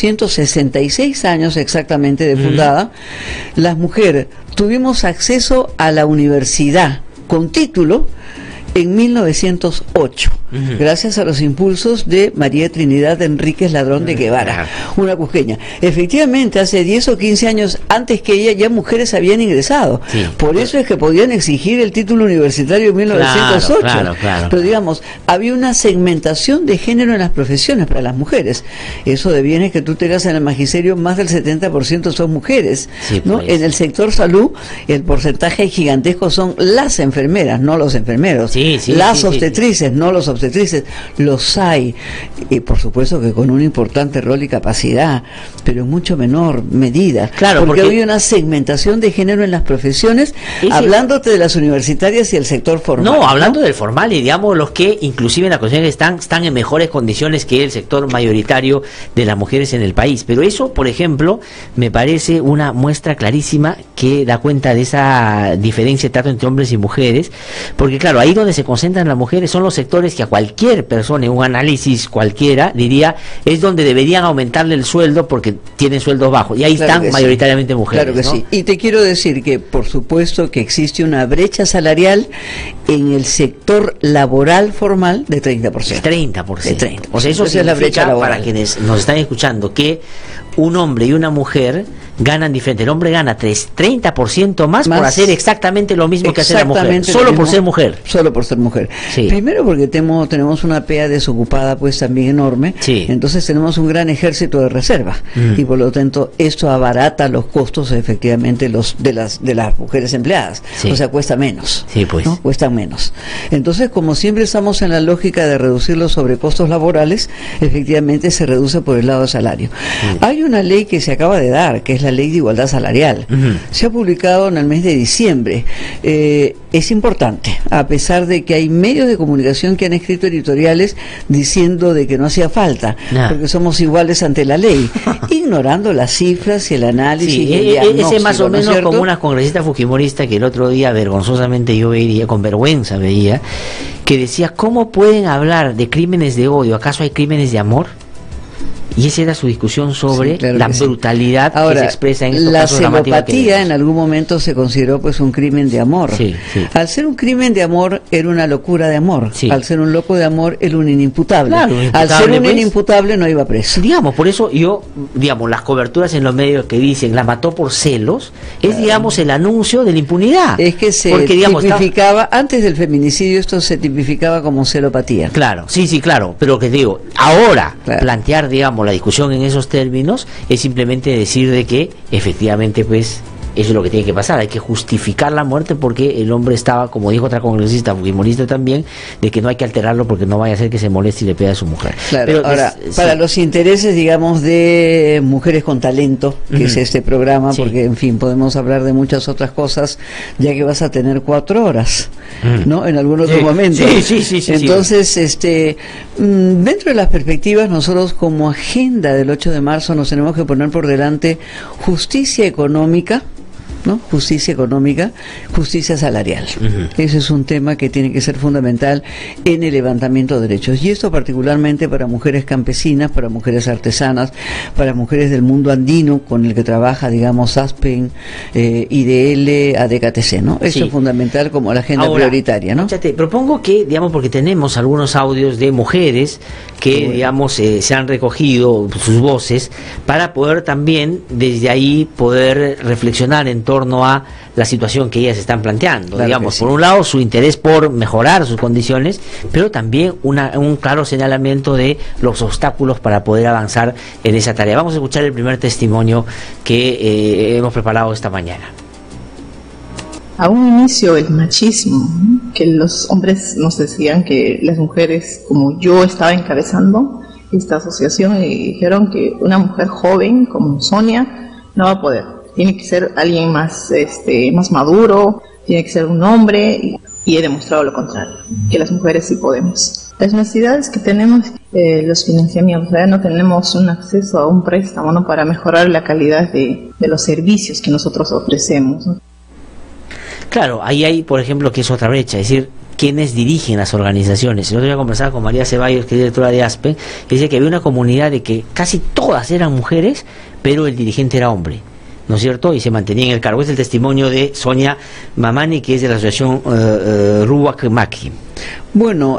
466 años exactamente de fundada, las mujeres tuvimos acceso a la universidad con título en 1908, gracias a los impulsos de María Trinidad Enríquez Ladrón de Guevara, una cusqueña. Efectivamente, hace 10 o 15 años antes que ella, ya mujeres habían ingresado. Por eso es que podían exigir el título universitario en 1908. Pero digamos, había una segmentación de género en las profesiones para las mujeres. Eso deviene que tú tengas en el magisterio más del 70% son mujeres, ¿no? En el sector salud, el porcentaje gigantesco son las enfermeras, no los enfermeros. Las obstetrices, no los obstetrices, los hay, y por supuesto que con un importante rol y capacidad, pero en mucho menor medida, porque hay una segmentación de género en las profesiones, hablándote de las universitarias y el sector formal. Hablando del formal, y digamos los que inclusive en la condición están en mejores condiciones que el sector mayoritario de las mujeres en el país, pero eso, por ejemplo, me parece una muestra clarísima que da cuenta de esa diferencia de trato entre hombres y mujeres, porque claro, ahí donde se concentran las mujeres son los sectores que a cualquier persona, en un análisis cualquiera, diría, es donde deberían aumentarle el sueldo porque tienen sueldos bajos, y ahí están mayoritariamente mujeres. Claro que sí, y te quiero decir que por supuesto que existe una brecha salarial en el sector laboral formal de 30%. 30%. O sea, eso es la brecha laboral. Para quienes nos están escuchando, que un hombre y una mujer ganan diferente. El hombre gana 30% más por hacer exactamente lo mismo que hace la mujer, solo por ser mujer. Solo por ser mujer. Primero porque tenemos una PEA desocupada pues también enorme, entonces tenemos un gran ejército de reserva, y por lo tanto esto abarata los costos efectivamente de las mujeres empleadas, o sea, cuesta menos, ¿no? Cuestan menos. Entonces, como siempre estamos en la lógica de reducir los sobrecostos laborales, efectivamente se reduce por el lado del salario. Hay una ley que se acaba de dar, que es la Ley de Igualdad Salarial. Se ha publicado en el mes de diciembre. Es importante, a pesar de que hay medios de comunicación que han escrito editoriales diciendo de que no hacía falta, porque somos iguales ante la ley, ignorando las cifras y el análisis y el diagnóstico. Ese más o menos como una congresista fujimorista que el otro día vergonzosamente yo veía, con vergüenza veía, que decía, ¿cómo pueden hablar de crímenes de odio? ¿Acaso hay crímenes de amor? Y esa era su discusión sobre la brutalidad que se expresa en estos casos. La celopatía en algún momento se consideró pues un crimen de amor. Al ser un crimen de amor era una locura de amor. Al ser un loco de amor era un inimputable. Al ser un inimputable no iba preso. Digamos, por eso las coberturas en los medios que dicen la mató por celos, es digamos el anuncio de la impunidad. Es que se tipificaba, antes del feminicidio esto se tipificaba como celopatía. Claro, claro, pero que digo, ahora plantear digamos la discusión en esos términos es simplemente decir de que efectivamente pues eso es lo que tiene que pasar, hay que justificar la muerte porque el hombre estaba, como dijo otra congresista fujimorista también, de que no hay que alterarlo porque no vaya a ser que se moleste y le pegue a su mujer. Pero ahora, para los intereses, digamos, de Mujeres con Talento, que es este programa, porque en fin, podemos hablar de muchas otras cosas, ya que vas a tener 4 horas. ¿no? En algún otro momento. Sí. Entonces, dentro de las perspectivas, nosotros como agenda del 8 de marzo nos tenemos que poner por delante justicia económica, ¿no? Justicia económica, justicia salarial. Ese es un tema que tiene que ser fundamental en el levantamiento de derechos. Y esto particularmente para mujeres campesinas, para mujeres artesanas, para mujeres del mundo andino con el que trabaja, digamos, ASPEN, IDL, ADEC-ATC, ¿no? Eso es fundamental como la agenda prioritaria, ¿no? Te propongo que, digamos, porque tenemos algunos audios de mujeres que, digamos, se han recogido sus voces para poder también desde ahí poder reflexionar en torno a la situación que ellas están planteando, claro, digamos, por un lado su interés por mejorar sus condiciones, pero también un claro señalamiento de los obstáculos para poder avanzar en esa tarea. Vamos a escuchar el primer testimonio que hemos preparado esta mañana. A un inicio el machismo, que los hombres nos decían que las mujeres, como yo estaba encabezando esta asociación, y dijeron que una mujer joven como Sonia no va a poder. Tiene que ser alguien más más maduro, tiene que ser un hombre, y he demostrado lo contrario, que las mujeres sí podemos. Las necesidades que tenemos, los financiamientos, no tenemos un acceso a un préstamo, ¿no? Para mejorar la calidad de los servicios que nosotros ofrecemos, ¿no? Claro, ahí hay, por ejemplo, que es otra brecha, es decir, quienes dirigen las organizaciones. El otro día conversaba con María Ceballos, que es directora de ASPEN, que dice que había una comunidad de que casi todas eran mujeres, pero el dirigente era hombre, ¿no es cierto? Y se mantenía en el cargo. Es el testimonio de Sonia Mamani, que es de la asociación Ruwak Maki. Bueno,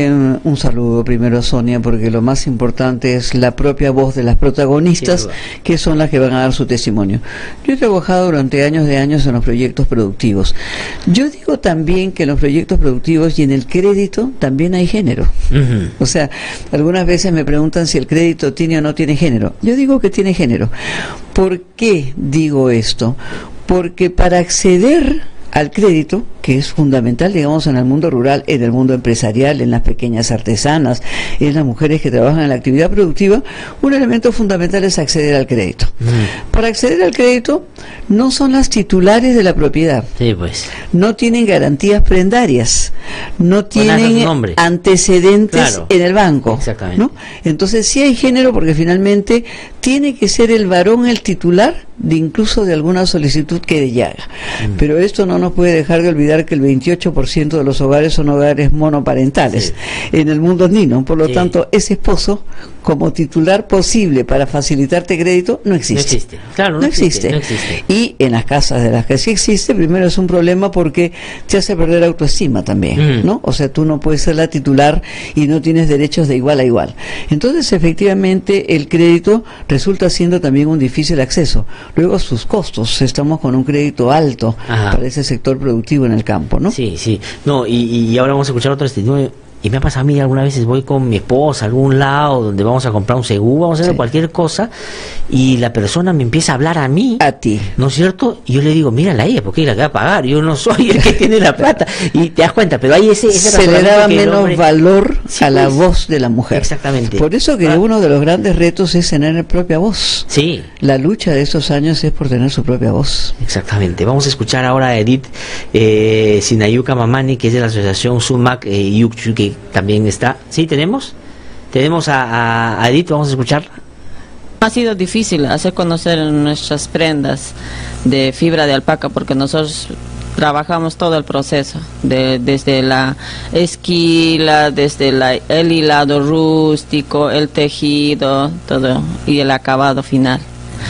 un saludo primero a Sonia, porque lo más importante es la propia voz de las protagonistas, que son las que van a dar su testimonio. Yo he trabajado durante años en los proyectos productivos. Yo digo también que en los proyectos productivos y en el crédito también hay género. O sea, algunas veces me preguntan si el crédito tiene o no tiene género. Yo digo que tiene género. ¿Por qué digo esto? Porque para acceder al crédito, que es fundamental, digamos, en el mundo rural, en el mundo empresarial, en las pequeñas artesanas, en las mujeres que trabajan en la actividad productiva, un elemento fundamental es acceder al crédito. Para acceder al crédito, no son las titulares de la propiedad. Sí, pues. No tienen garantías prendarias, no tienen antecedentes en el banco. Exactamente. ¿No? Entonces sí hay género, porque finalmente tiene que ser el varón el titular de incluso de alguna solicitud que ella haga. Pero esto no nos puede dejar de olvidar que el 28% de los hogares son hogares monoparentales en el mundo andino. Por lo tanto, ese esposo como titular posible para facilitarte crédito no existe. No existe. Claro, no existe. Y en las casas de las que sí existe, primero es un problema porque te hace perder autoestima también, ¿no? O sea, tú no puedes ser la titular y no tienes derechos de igual a igual. Entonces, efectivamente, el crédito resulta siendo también un difícil acceso. Luego, sus costos. Estamos con un crédito alto para ese sector productivo en el campo, ¿no? Sí. No, y ahora vamos a escuchar otro testimonio. Y me ha pasado a mí, algunas veces voy con mi esposa a algún lado donde vamos a comprar un seguro, vamos a hacer cualquier cosa, y la persona me empieza a hablar a mí, a ti, ¿no es cierto? Y yo le digo, mírala a ella, porque ella la que va a pagar, yo no soy el que tiene la plata. Y te das cuenta, pero hay ese se le daba menos valor a la voz de la mujer. Exactamente. Por eso que uno de los grandes retos es tener propia voz. Sí. La lucha de estos años es por tener su propia voz. Exactamente. Vamos a escuchar ahora a Edith Sinayuka Mamani, que es de la asociación Sumac Yuchu, que también está. ¿Sí tenemos? Tenemos a Edith, vamos a escucharla. Ha sido difícil hacer conocer nuestras prendas de fibra de alpaca, porque nosotros trabajamos todo el proceso, desde la esquila, desde el hilado rústico, el tejido, todo, y el acabado final.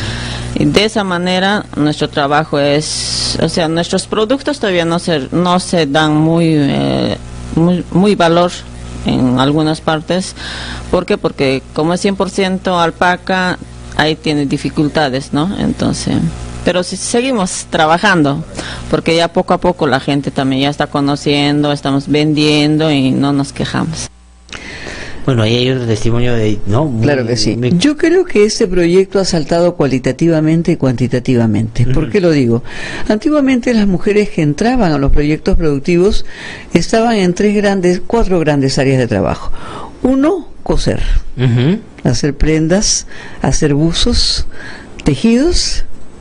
Y de esa manera nuestro trabajo es, o sea, nuestros productos todavía no se dan muy valor en algunas partes. ¿Por qué? Porque como es 100% alpaca, ahí tiene dificultades, ¿no? Entonces, pero si seguimos trabajando, porque ya poco a poco la gente también ya está conociendo, estamos vendiendo y no nos quejamos. Bueno, ahí hay otro testimonio de, ¿no? Claro que sí. Yo creo que este proyecto ha saltado cualitativamente y cuantitativamente. ¿Por qué lo digo? Antiguamente las mujeres que entraban a los proyectos productivos estaban en 4 grandes áreas de trabajo. Uno, coser, hacer prendas, hacer buzos, tejidos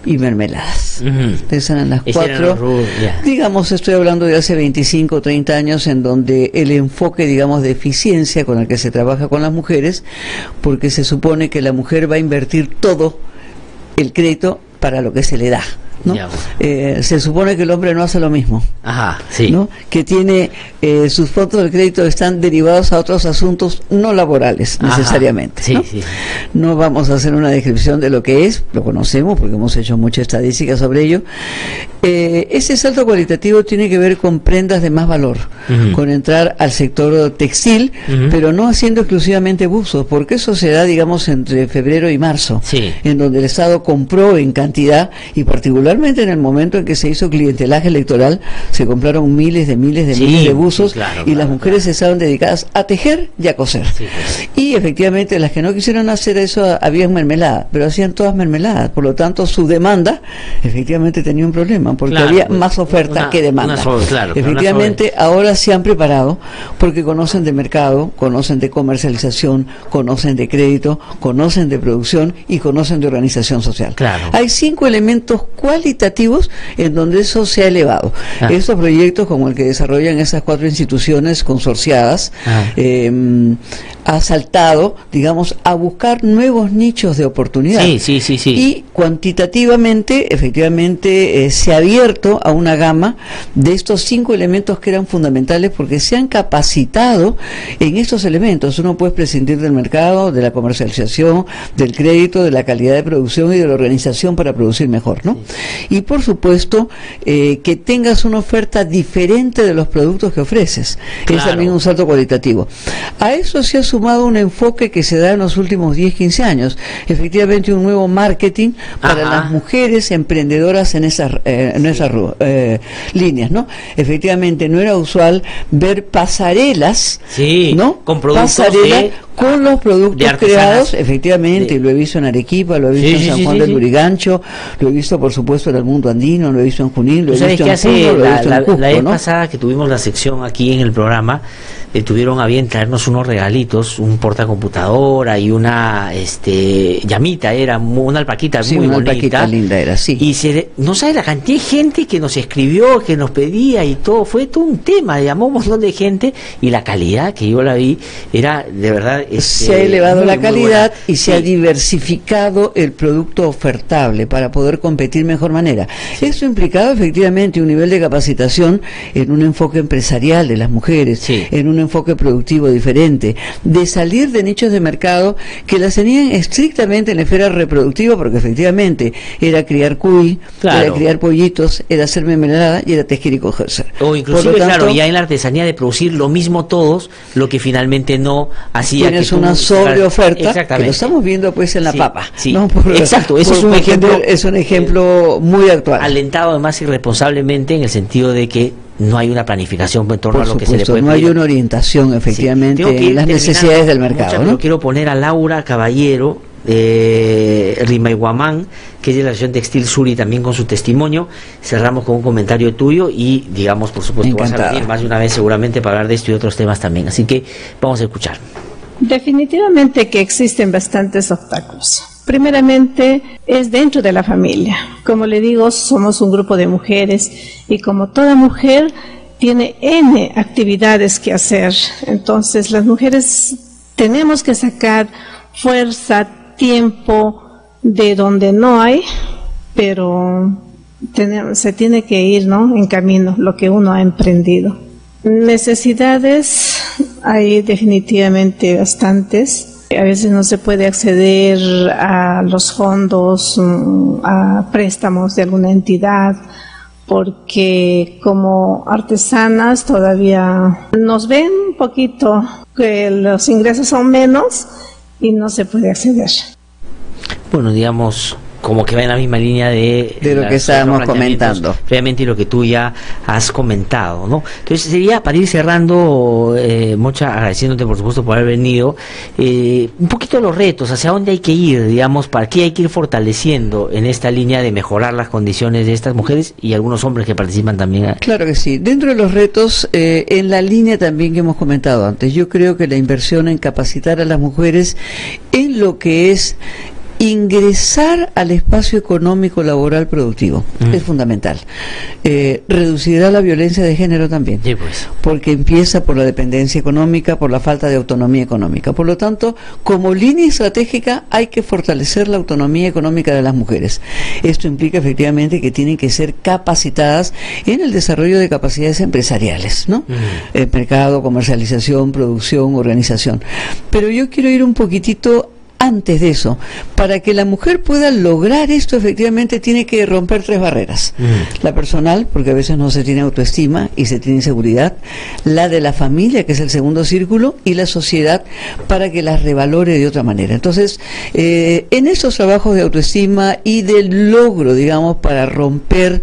y mermeladas. Esas eran las Eran 4. Digamos, estoy hablando de hace 25 o 30 años, en donde el enfoque, digamos, de eficiencia con el que se trabaja con las mujeres, porque se supone que la mujer va a invertir todo el crédito para lo que se le da, ¿no? Se supone que el hombre no hace lo mismo. Ajá, sí. ¿No? Que tiene sus fondos de crédito están derivados a otros asuntos no laborales. Ajá, necesariamente. Sí, ¿no? Sí. No vamos a hacer una descripción de lo que es, lo conocemos porque hemos hecho mucha estadística sobre ello. Ese salto cualitativo tiene que ver con prendas de más valor, con entrar al sector textil, pero no haciendo exclusivamente buzos, porque eso se da, digamos, entre febrero y marzo, en donde el Estado compró en cantidad, y particularmente en el momento en que se hizo clientelaje electoral, se compraron miles de buzos, y las mujeres estaban dedicadas a tejer y a coser. Y efectivamente las que no quisieron hacer eso habían mermelada, pero hacían todas mermeladas, por lo tanto su demanda efectivamente tenía un problema, porque había más oferta que demanda. Efectivamente ahora se han preparado porque conocen de mercado, conocen de comercialización, conocen de crédito, conocen de producción y conocen de organización social. Hay 5 elementos cualitativos en donde eso se ha elevado. Estos proyectos, como el que desarrollan esas 4 instituciones consorciadas, ha saltado, digamos, a buscar nuevos nichos de oportunidad. Y cuantitativamente, efectivamente, se ha abierto a una gama de estos 5 elementos que eran fundamentales, porque se han capacitado en estos elementos. Uno puede prescindir del mercado, de la comercialización, del crédito, de la calidad de producción y de la organización para producir mejor, ¿no? Y por supuesto, que tengas una oferta diferente de los productos que ofreces. Es también un salto cualitativo. A eso se ha sumado un enfoque que se da en los últimos 10-15 años. Efectivamente, un nuevo marketing para las mujeres emprendedoras en esas líneas, ¿no? Efectivamente, no era usual ver pasarelas, ¿no? Con productos con los productos creados, efectivamente, y lo he visto en Arequipa, lo he visto en San Juan del Lurigancho, lo he visto, por supuesto, en el Mundo Andino, lo he visto en Junín, lo he visto en Puno, lo he visto en Cusco, la vez pasada que tuvimos la sección aquí en el programa, tuvieron a bien traernos unos regalitos, un portacomputadora y una llamita, era una alpaquita muy bonita. Alpaquita linda era, y no sabe la cantidad de gente que nos escribió, que nos pedía y todo, fue todo un tema, llamó un montón de gente, y la calidad que yo la vi era de verdad se ha elevado la calidad y se ha diversificado el producto ofertable para poder competir de mejor manera. Esto ha implicado efectivamente un nivel de capacitación en un enfoque empresarial de las mujeres, en un enfoque productivo diferente, de salir de nichos de mercado que las tenían estrictamente en la esfera reproductiva, porque efectivamente era criar cuy, era criar pollitos, era hacer mermelada y era tejer y coser. O inclusive, ya en la artesanía de producir lo mismo todos, lo que finalmente no hacía. Tienes una sobreoferta, que lo estamos viendo pues en la papa. ¿no? Exacto, eso es un ejemplo muy actual. Alentado además irresponsablemente, en el sentido de que no hay una planificación en torno a lo que se le puede no hay una orientación efectivamente en las necesidades del mercado, ¿no? Quiero poner a Laura Caballero Rimayhuamán, que es de la Asociación Textil Suri, también con su testimonio. Cerramos con un comentario tuyo y, digamos, por supuesto, vas a venir más de una vez seguramente para hablar de esto y otros temas también, así que vamos a escuchar. Definitivamente que existen bastantes obstáculos. Primeramente es dentro de la familia. Como le digo, somos un grupo de mujeres y como toda mujer tiene N actividades que hacer. Entonces las mujeres tenemos que sacar fuerza, tiempo de donde no hay, pero se tiene que ir, ¿no?, en camino lo que uno ha emprendido. Necesidades hay definitivamente bastantes. A veces no se puede acceder a los fondos, a préstamos de alguna entidad, porque como artesanas todavía nos ven un poquito que los ingresos son menos y no se puede acceder. Bueno, digamos, como que va en la misma línea de lo que estábamos comentando previamente y lo que tú ya has comentado, ¿no? Entonces sería, para ir cerrando, Mocha, agradeciéndote por supuesto por haber venido, un poquito los retos, hacia dónde hay que ir, digamos, para qué hay que ir fortaleciendo en esta línea de mejorar las condiciones de estas mujeres y algunos hombres que participan también. Claro que sí, dentro de los retos, en la línea también que hemos comentado antes, yo creo que la inversión en capacitar a las mujeres en lo que es ingresar al espacio económico laboral productivo es fundamental. Reducirá la violencia de género también, sí, pues, porque empieza por la dependencia económica, por la falta de autonomía económica. Por lo tanto, como línea estratégica hay que fortalecer la autonomía económica de las mujeres. Esto implica efectivamente que tienen que ser capacitadas en el desarrollo de capacidades empresariales, ¿no? Mercado, comercialización, producción, organización. Pero yo quiero ir un poquitito antes de eso. Para que la mujer pueda lograr esto, efectivamente tiene que romper 3 barreras. La personal, porque a veces no se tiene autoestima y se tiene inseguridad; la de la familia, que es el segundo círculo; y la sociedad, para que las revalore de otra manera. Entonces, en estos trabajos de autoestima y del logro, digamos, para romper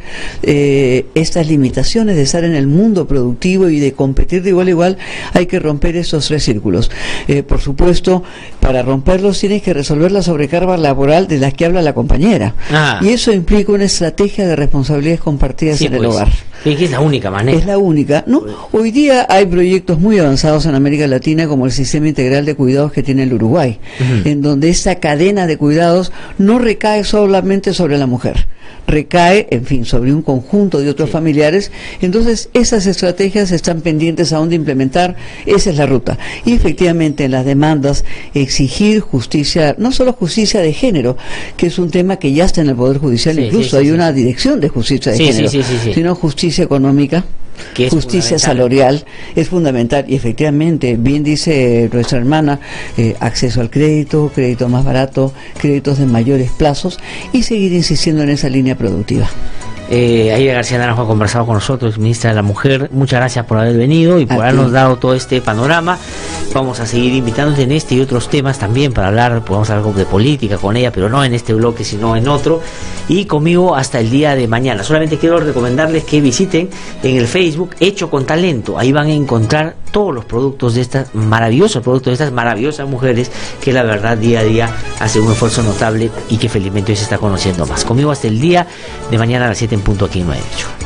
estas limitaciones de estar en el mundo productivo y de competir de igual a igual, hay que romper esos 3 círculos. Por supuesto, para romperlos tienes que resolver la sobrecarga laboral de las que habla la compañera. Y eso implica una estrategia de responsabilidades compartidas en el hogar. Sí, que es la única manera. Es la única, ¿no? Hoy día hay proyectos muy avanzados en América Latina, como el Sistema Integral de Cuidados que tiene el Uruguay, en donde esa cadena de cuidados no recae solamente sobre la mujer, recae, en fin, sobre un conjunto de otros familiares. Entonces, esas estrategias están pendientes aún de implementar. Esa es la ruta. Y efectivamente, en las demandas, exigir justicia, no solo justicia de género, que es un tema que ya está en el Poder Judicial, incluso hay una dirección de justicia de género, sino justicia económica, justicia salarial, es fundamental. Y efectivamente, bien dice nuestra hermana, acceso al crédito, crédito más barato, créditos de mayores plazos, y seguir insistiendo en esa línea productiva. Aida García Naranjo ha conversado con nosotros, ministra de la Mujer. Muchas gracias por haber venido y por habernos dado todo este panorama. Vamos a seguir invitándote en este y otros temas también para hablar. Podemos hablar de política con ella, pero no en este bloque, sino en otro. Y conmigo hasta el día de mañana. Solamente quiero recomendarles que visiten en el Facebook Hecho con Talento. Ahí van a encontrar todos los productos de estas maravillosas mujeres que la verdad día a día hacen un esfuerzo notable y que felizmente hoy se está conociendo más. Conmigo hasta el día de mañana a las 7 en punto aquí en 9 de hecho.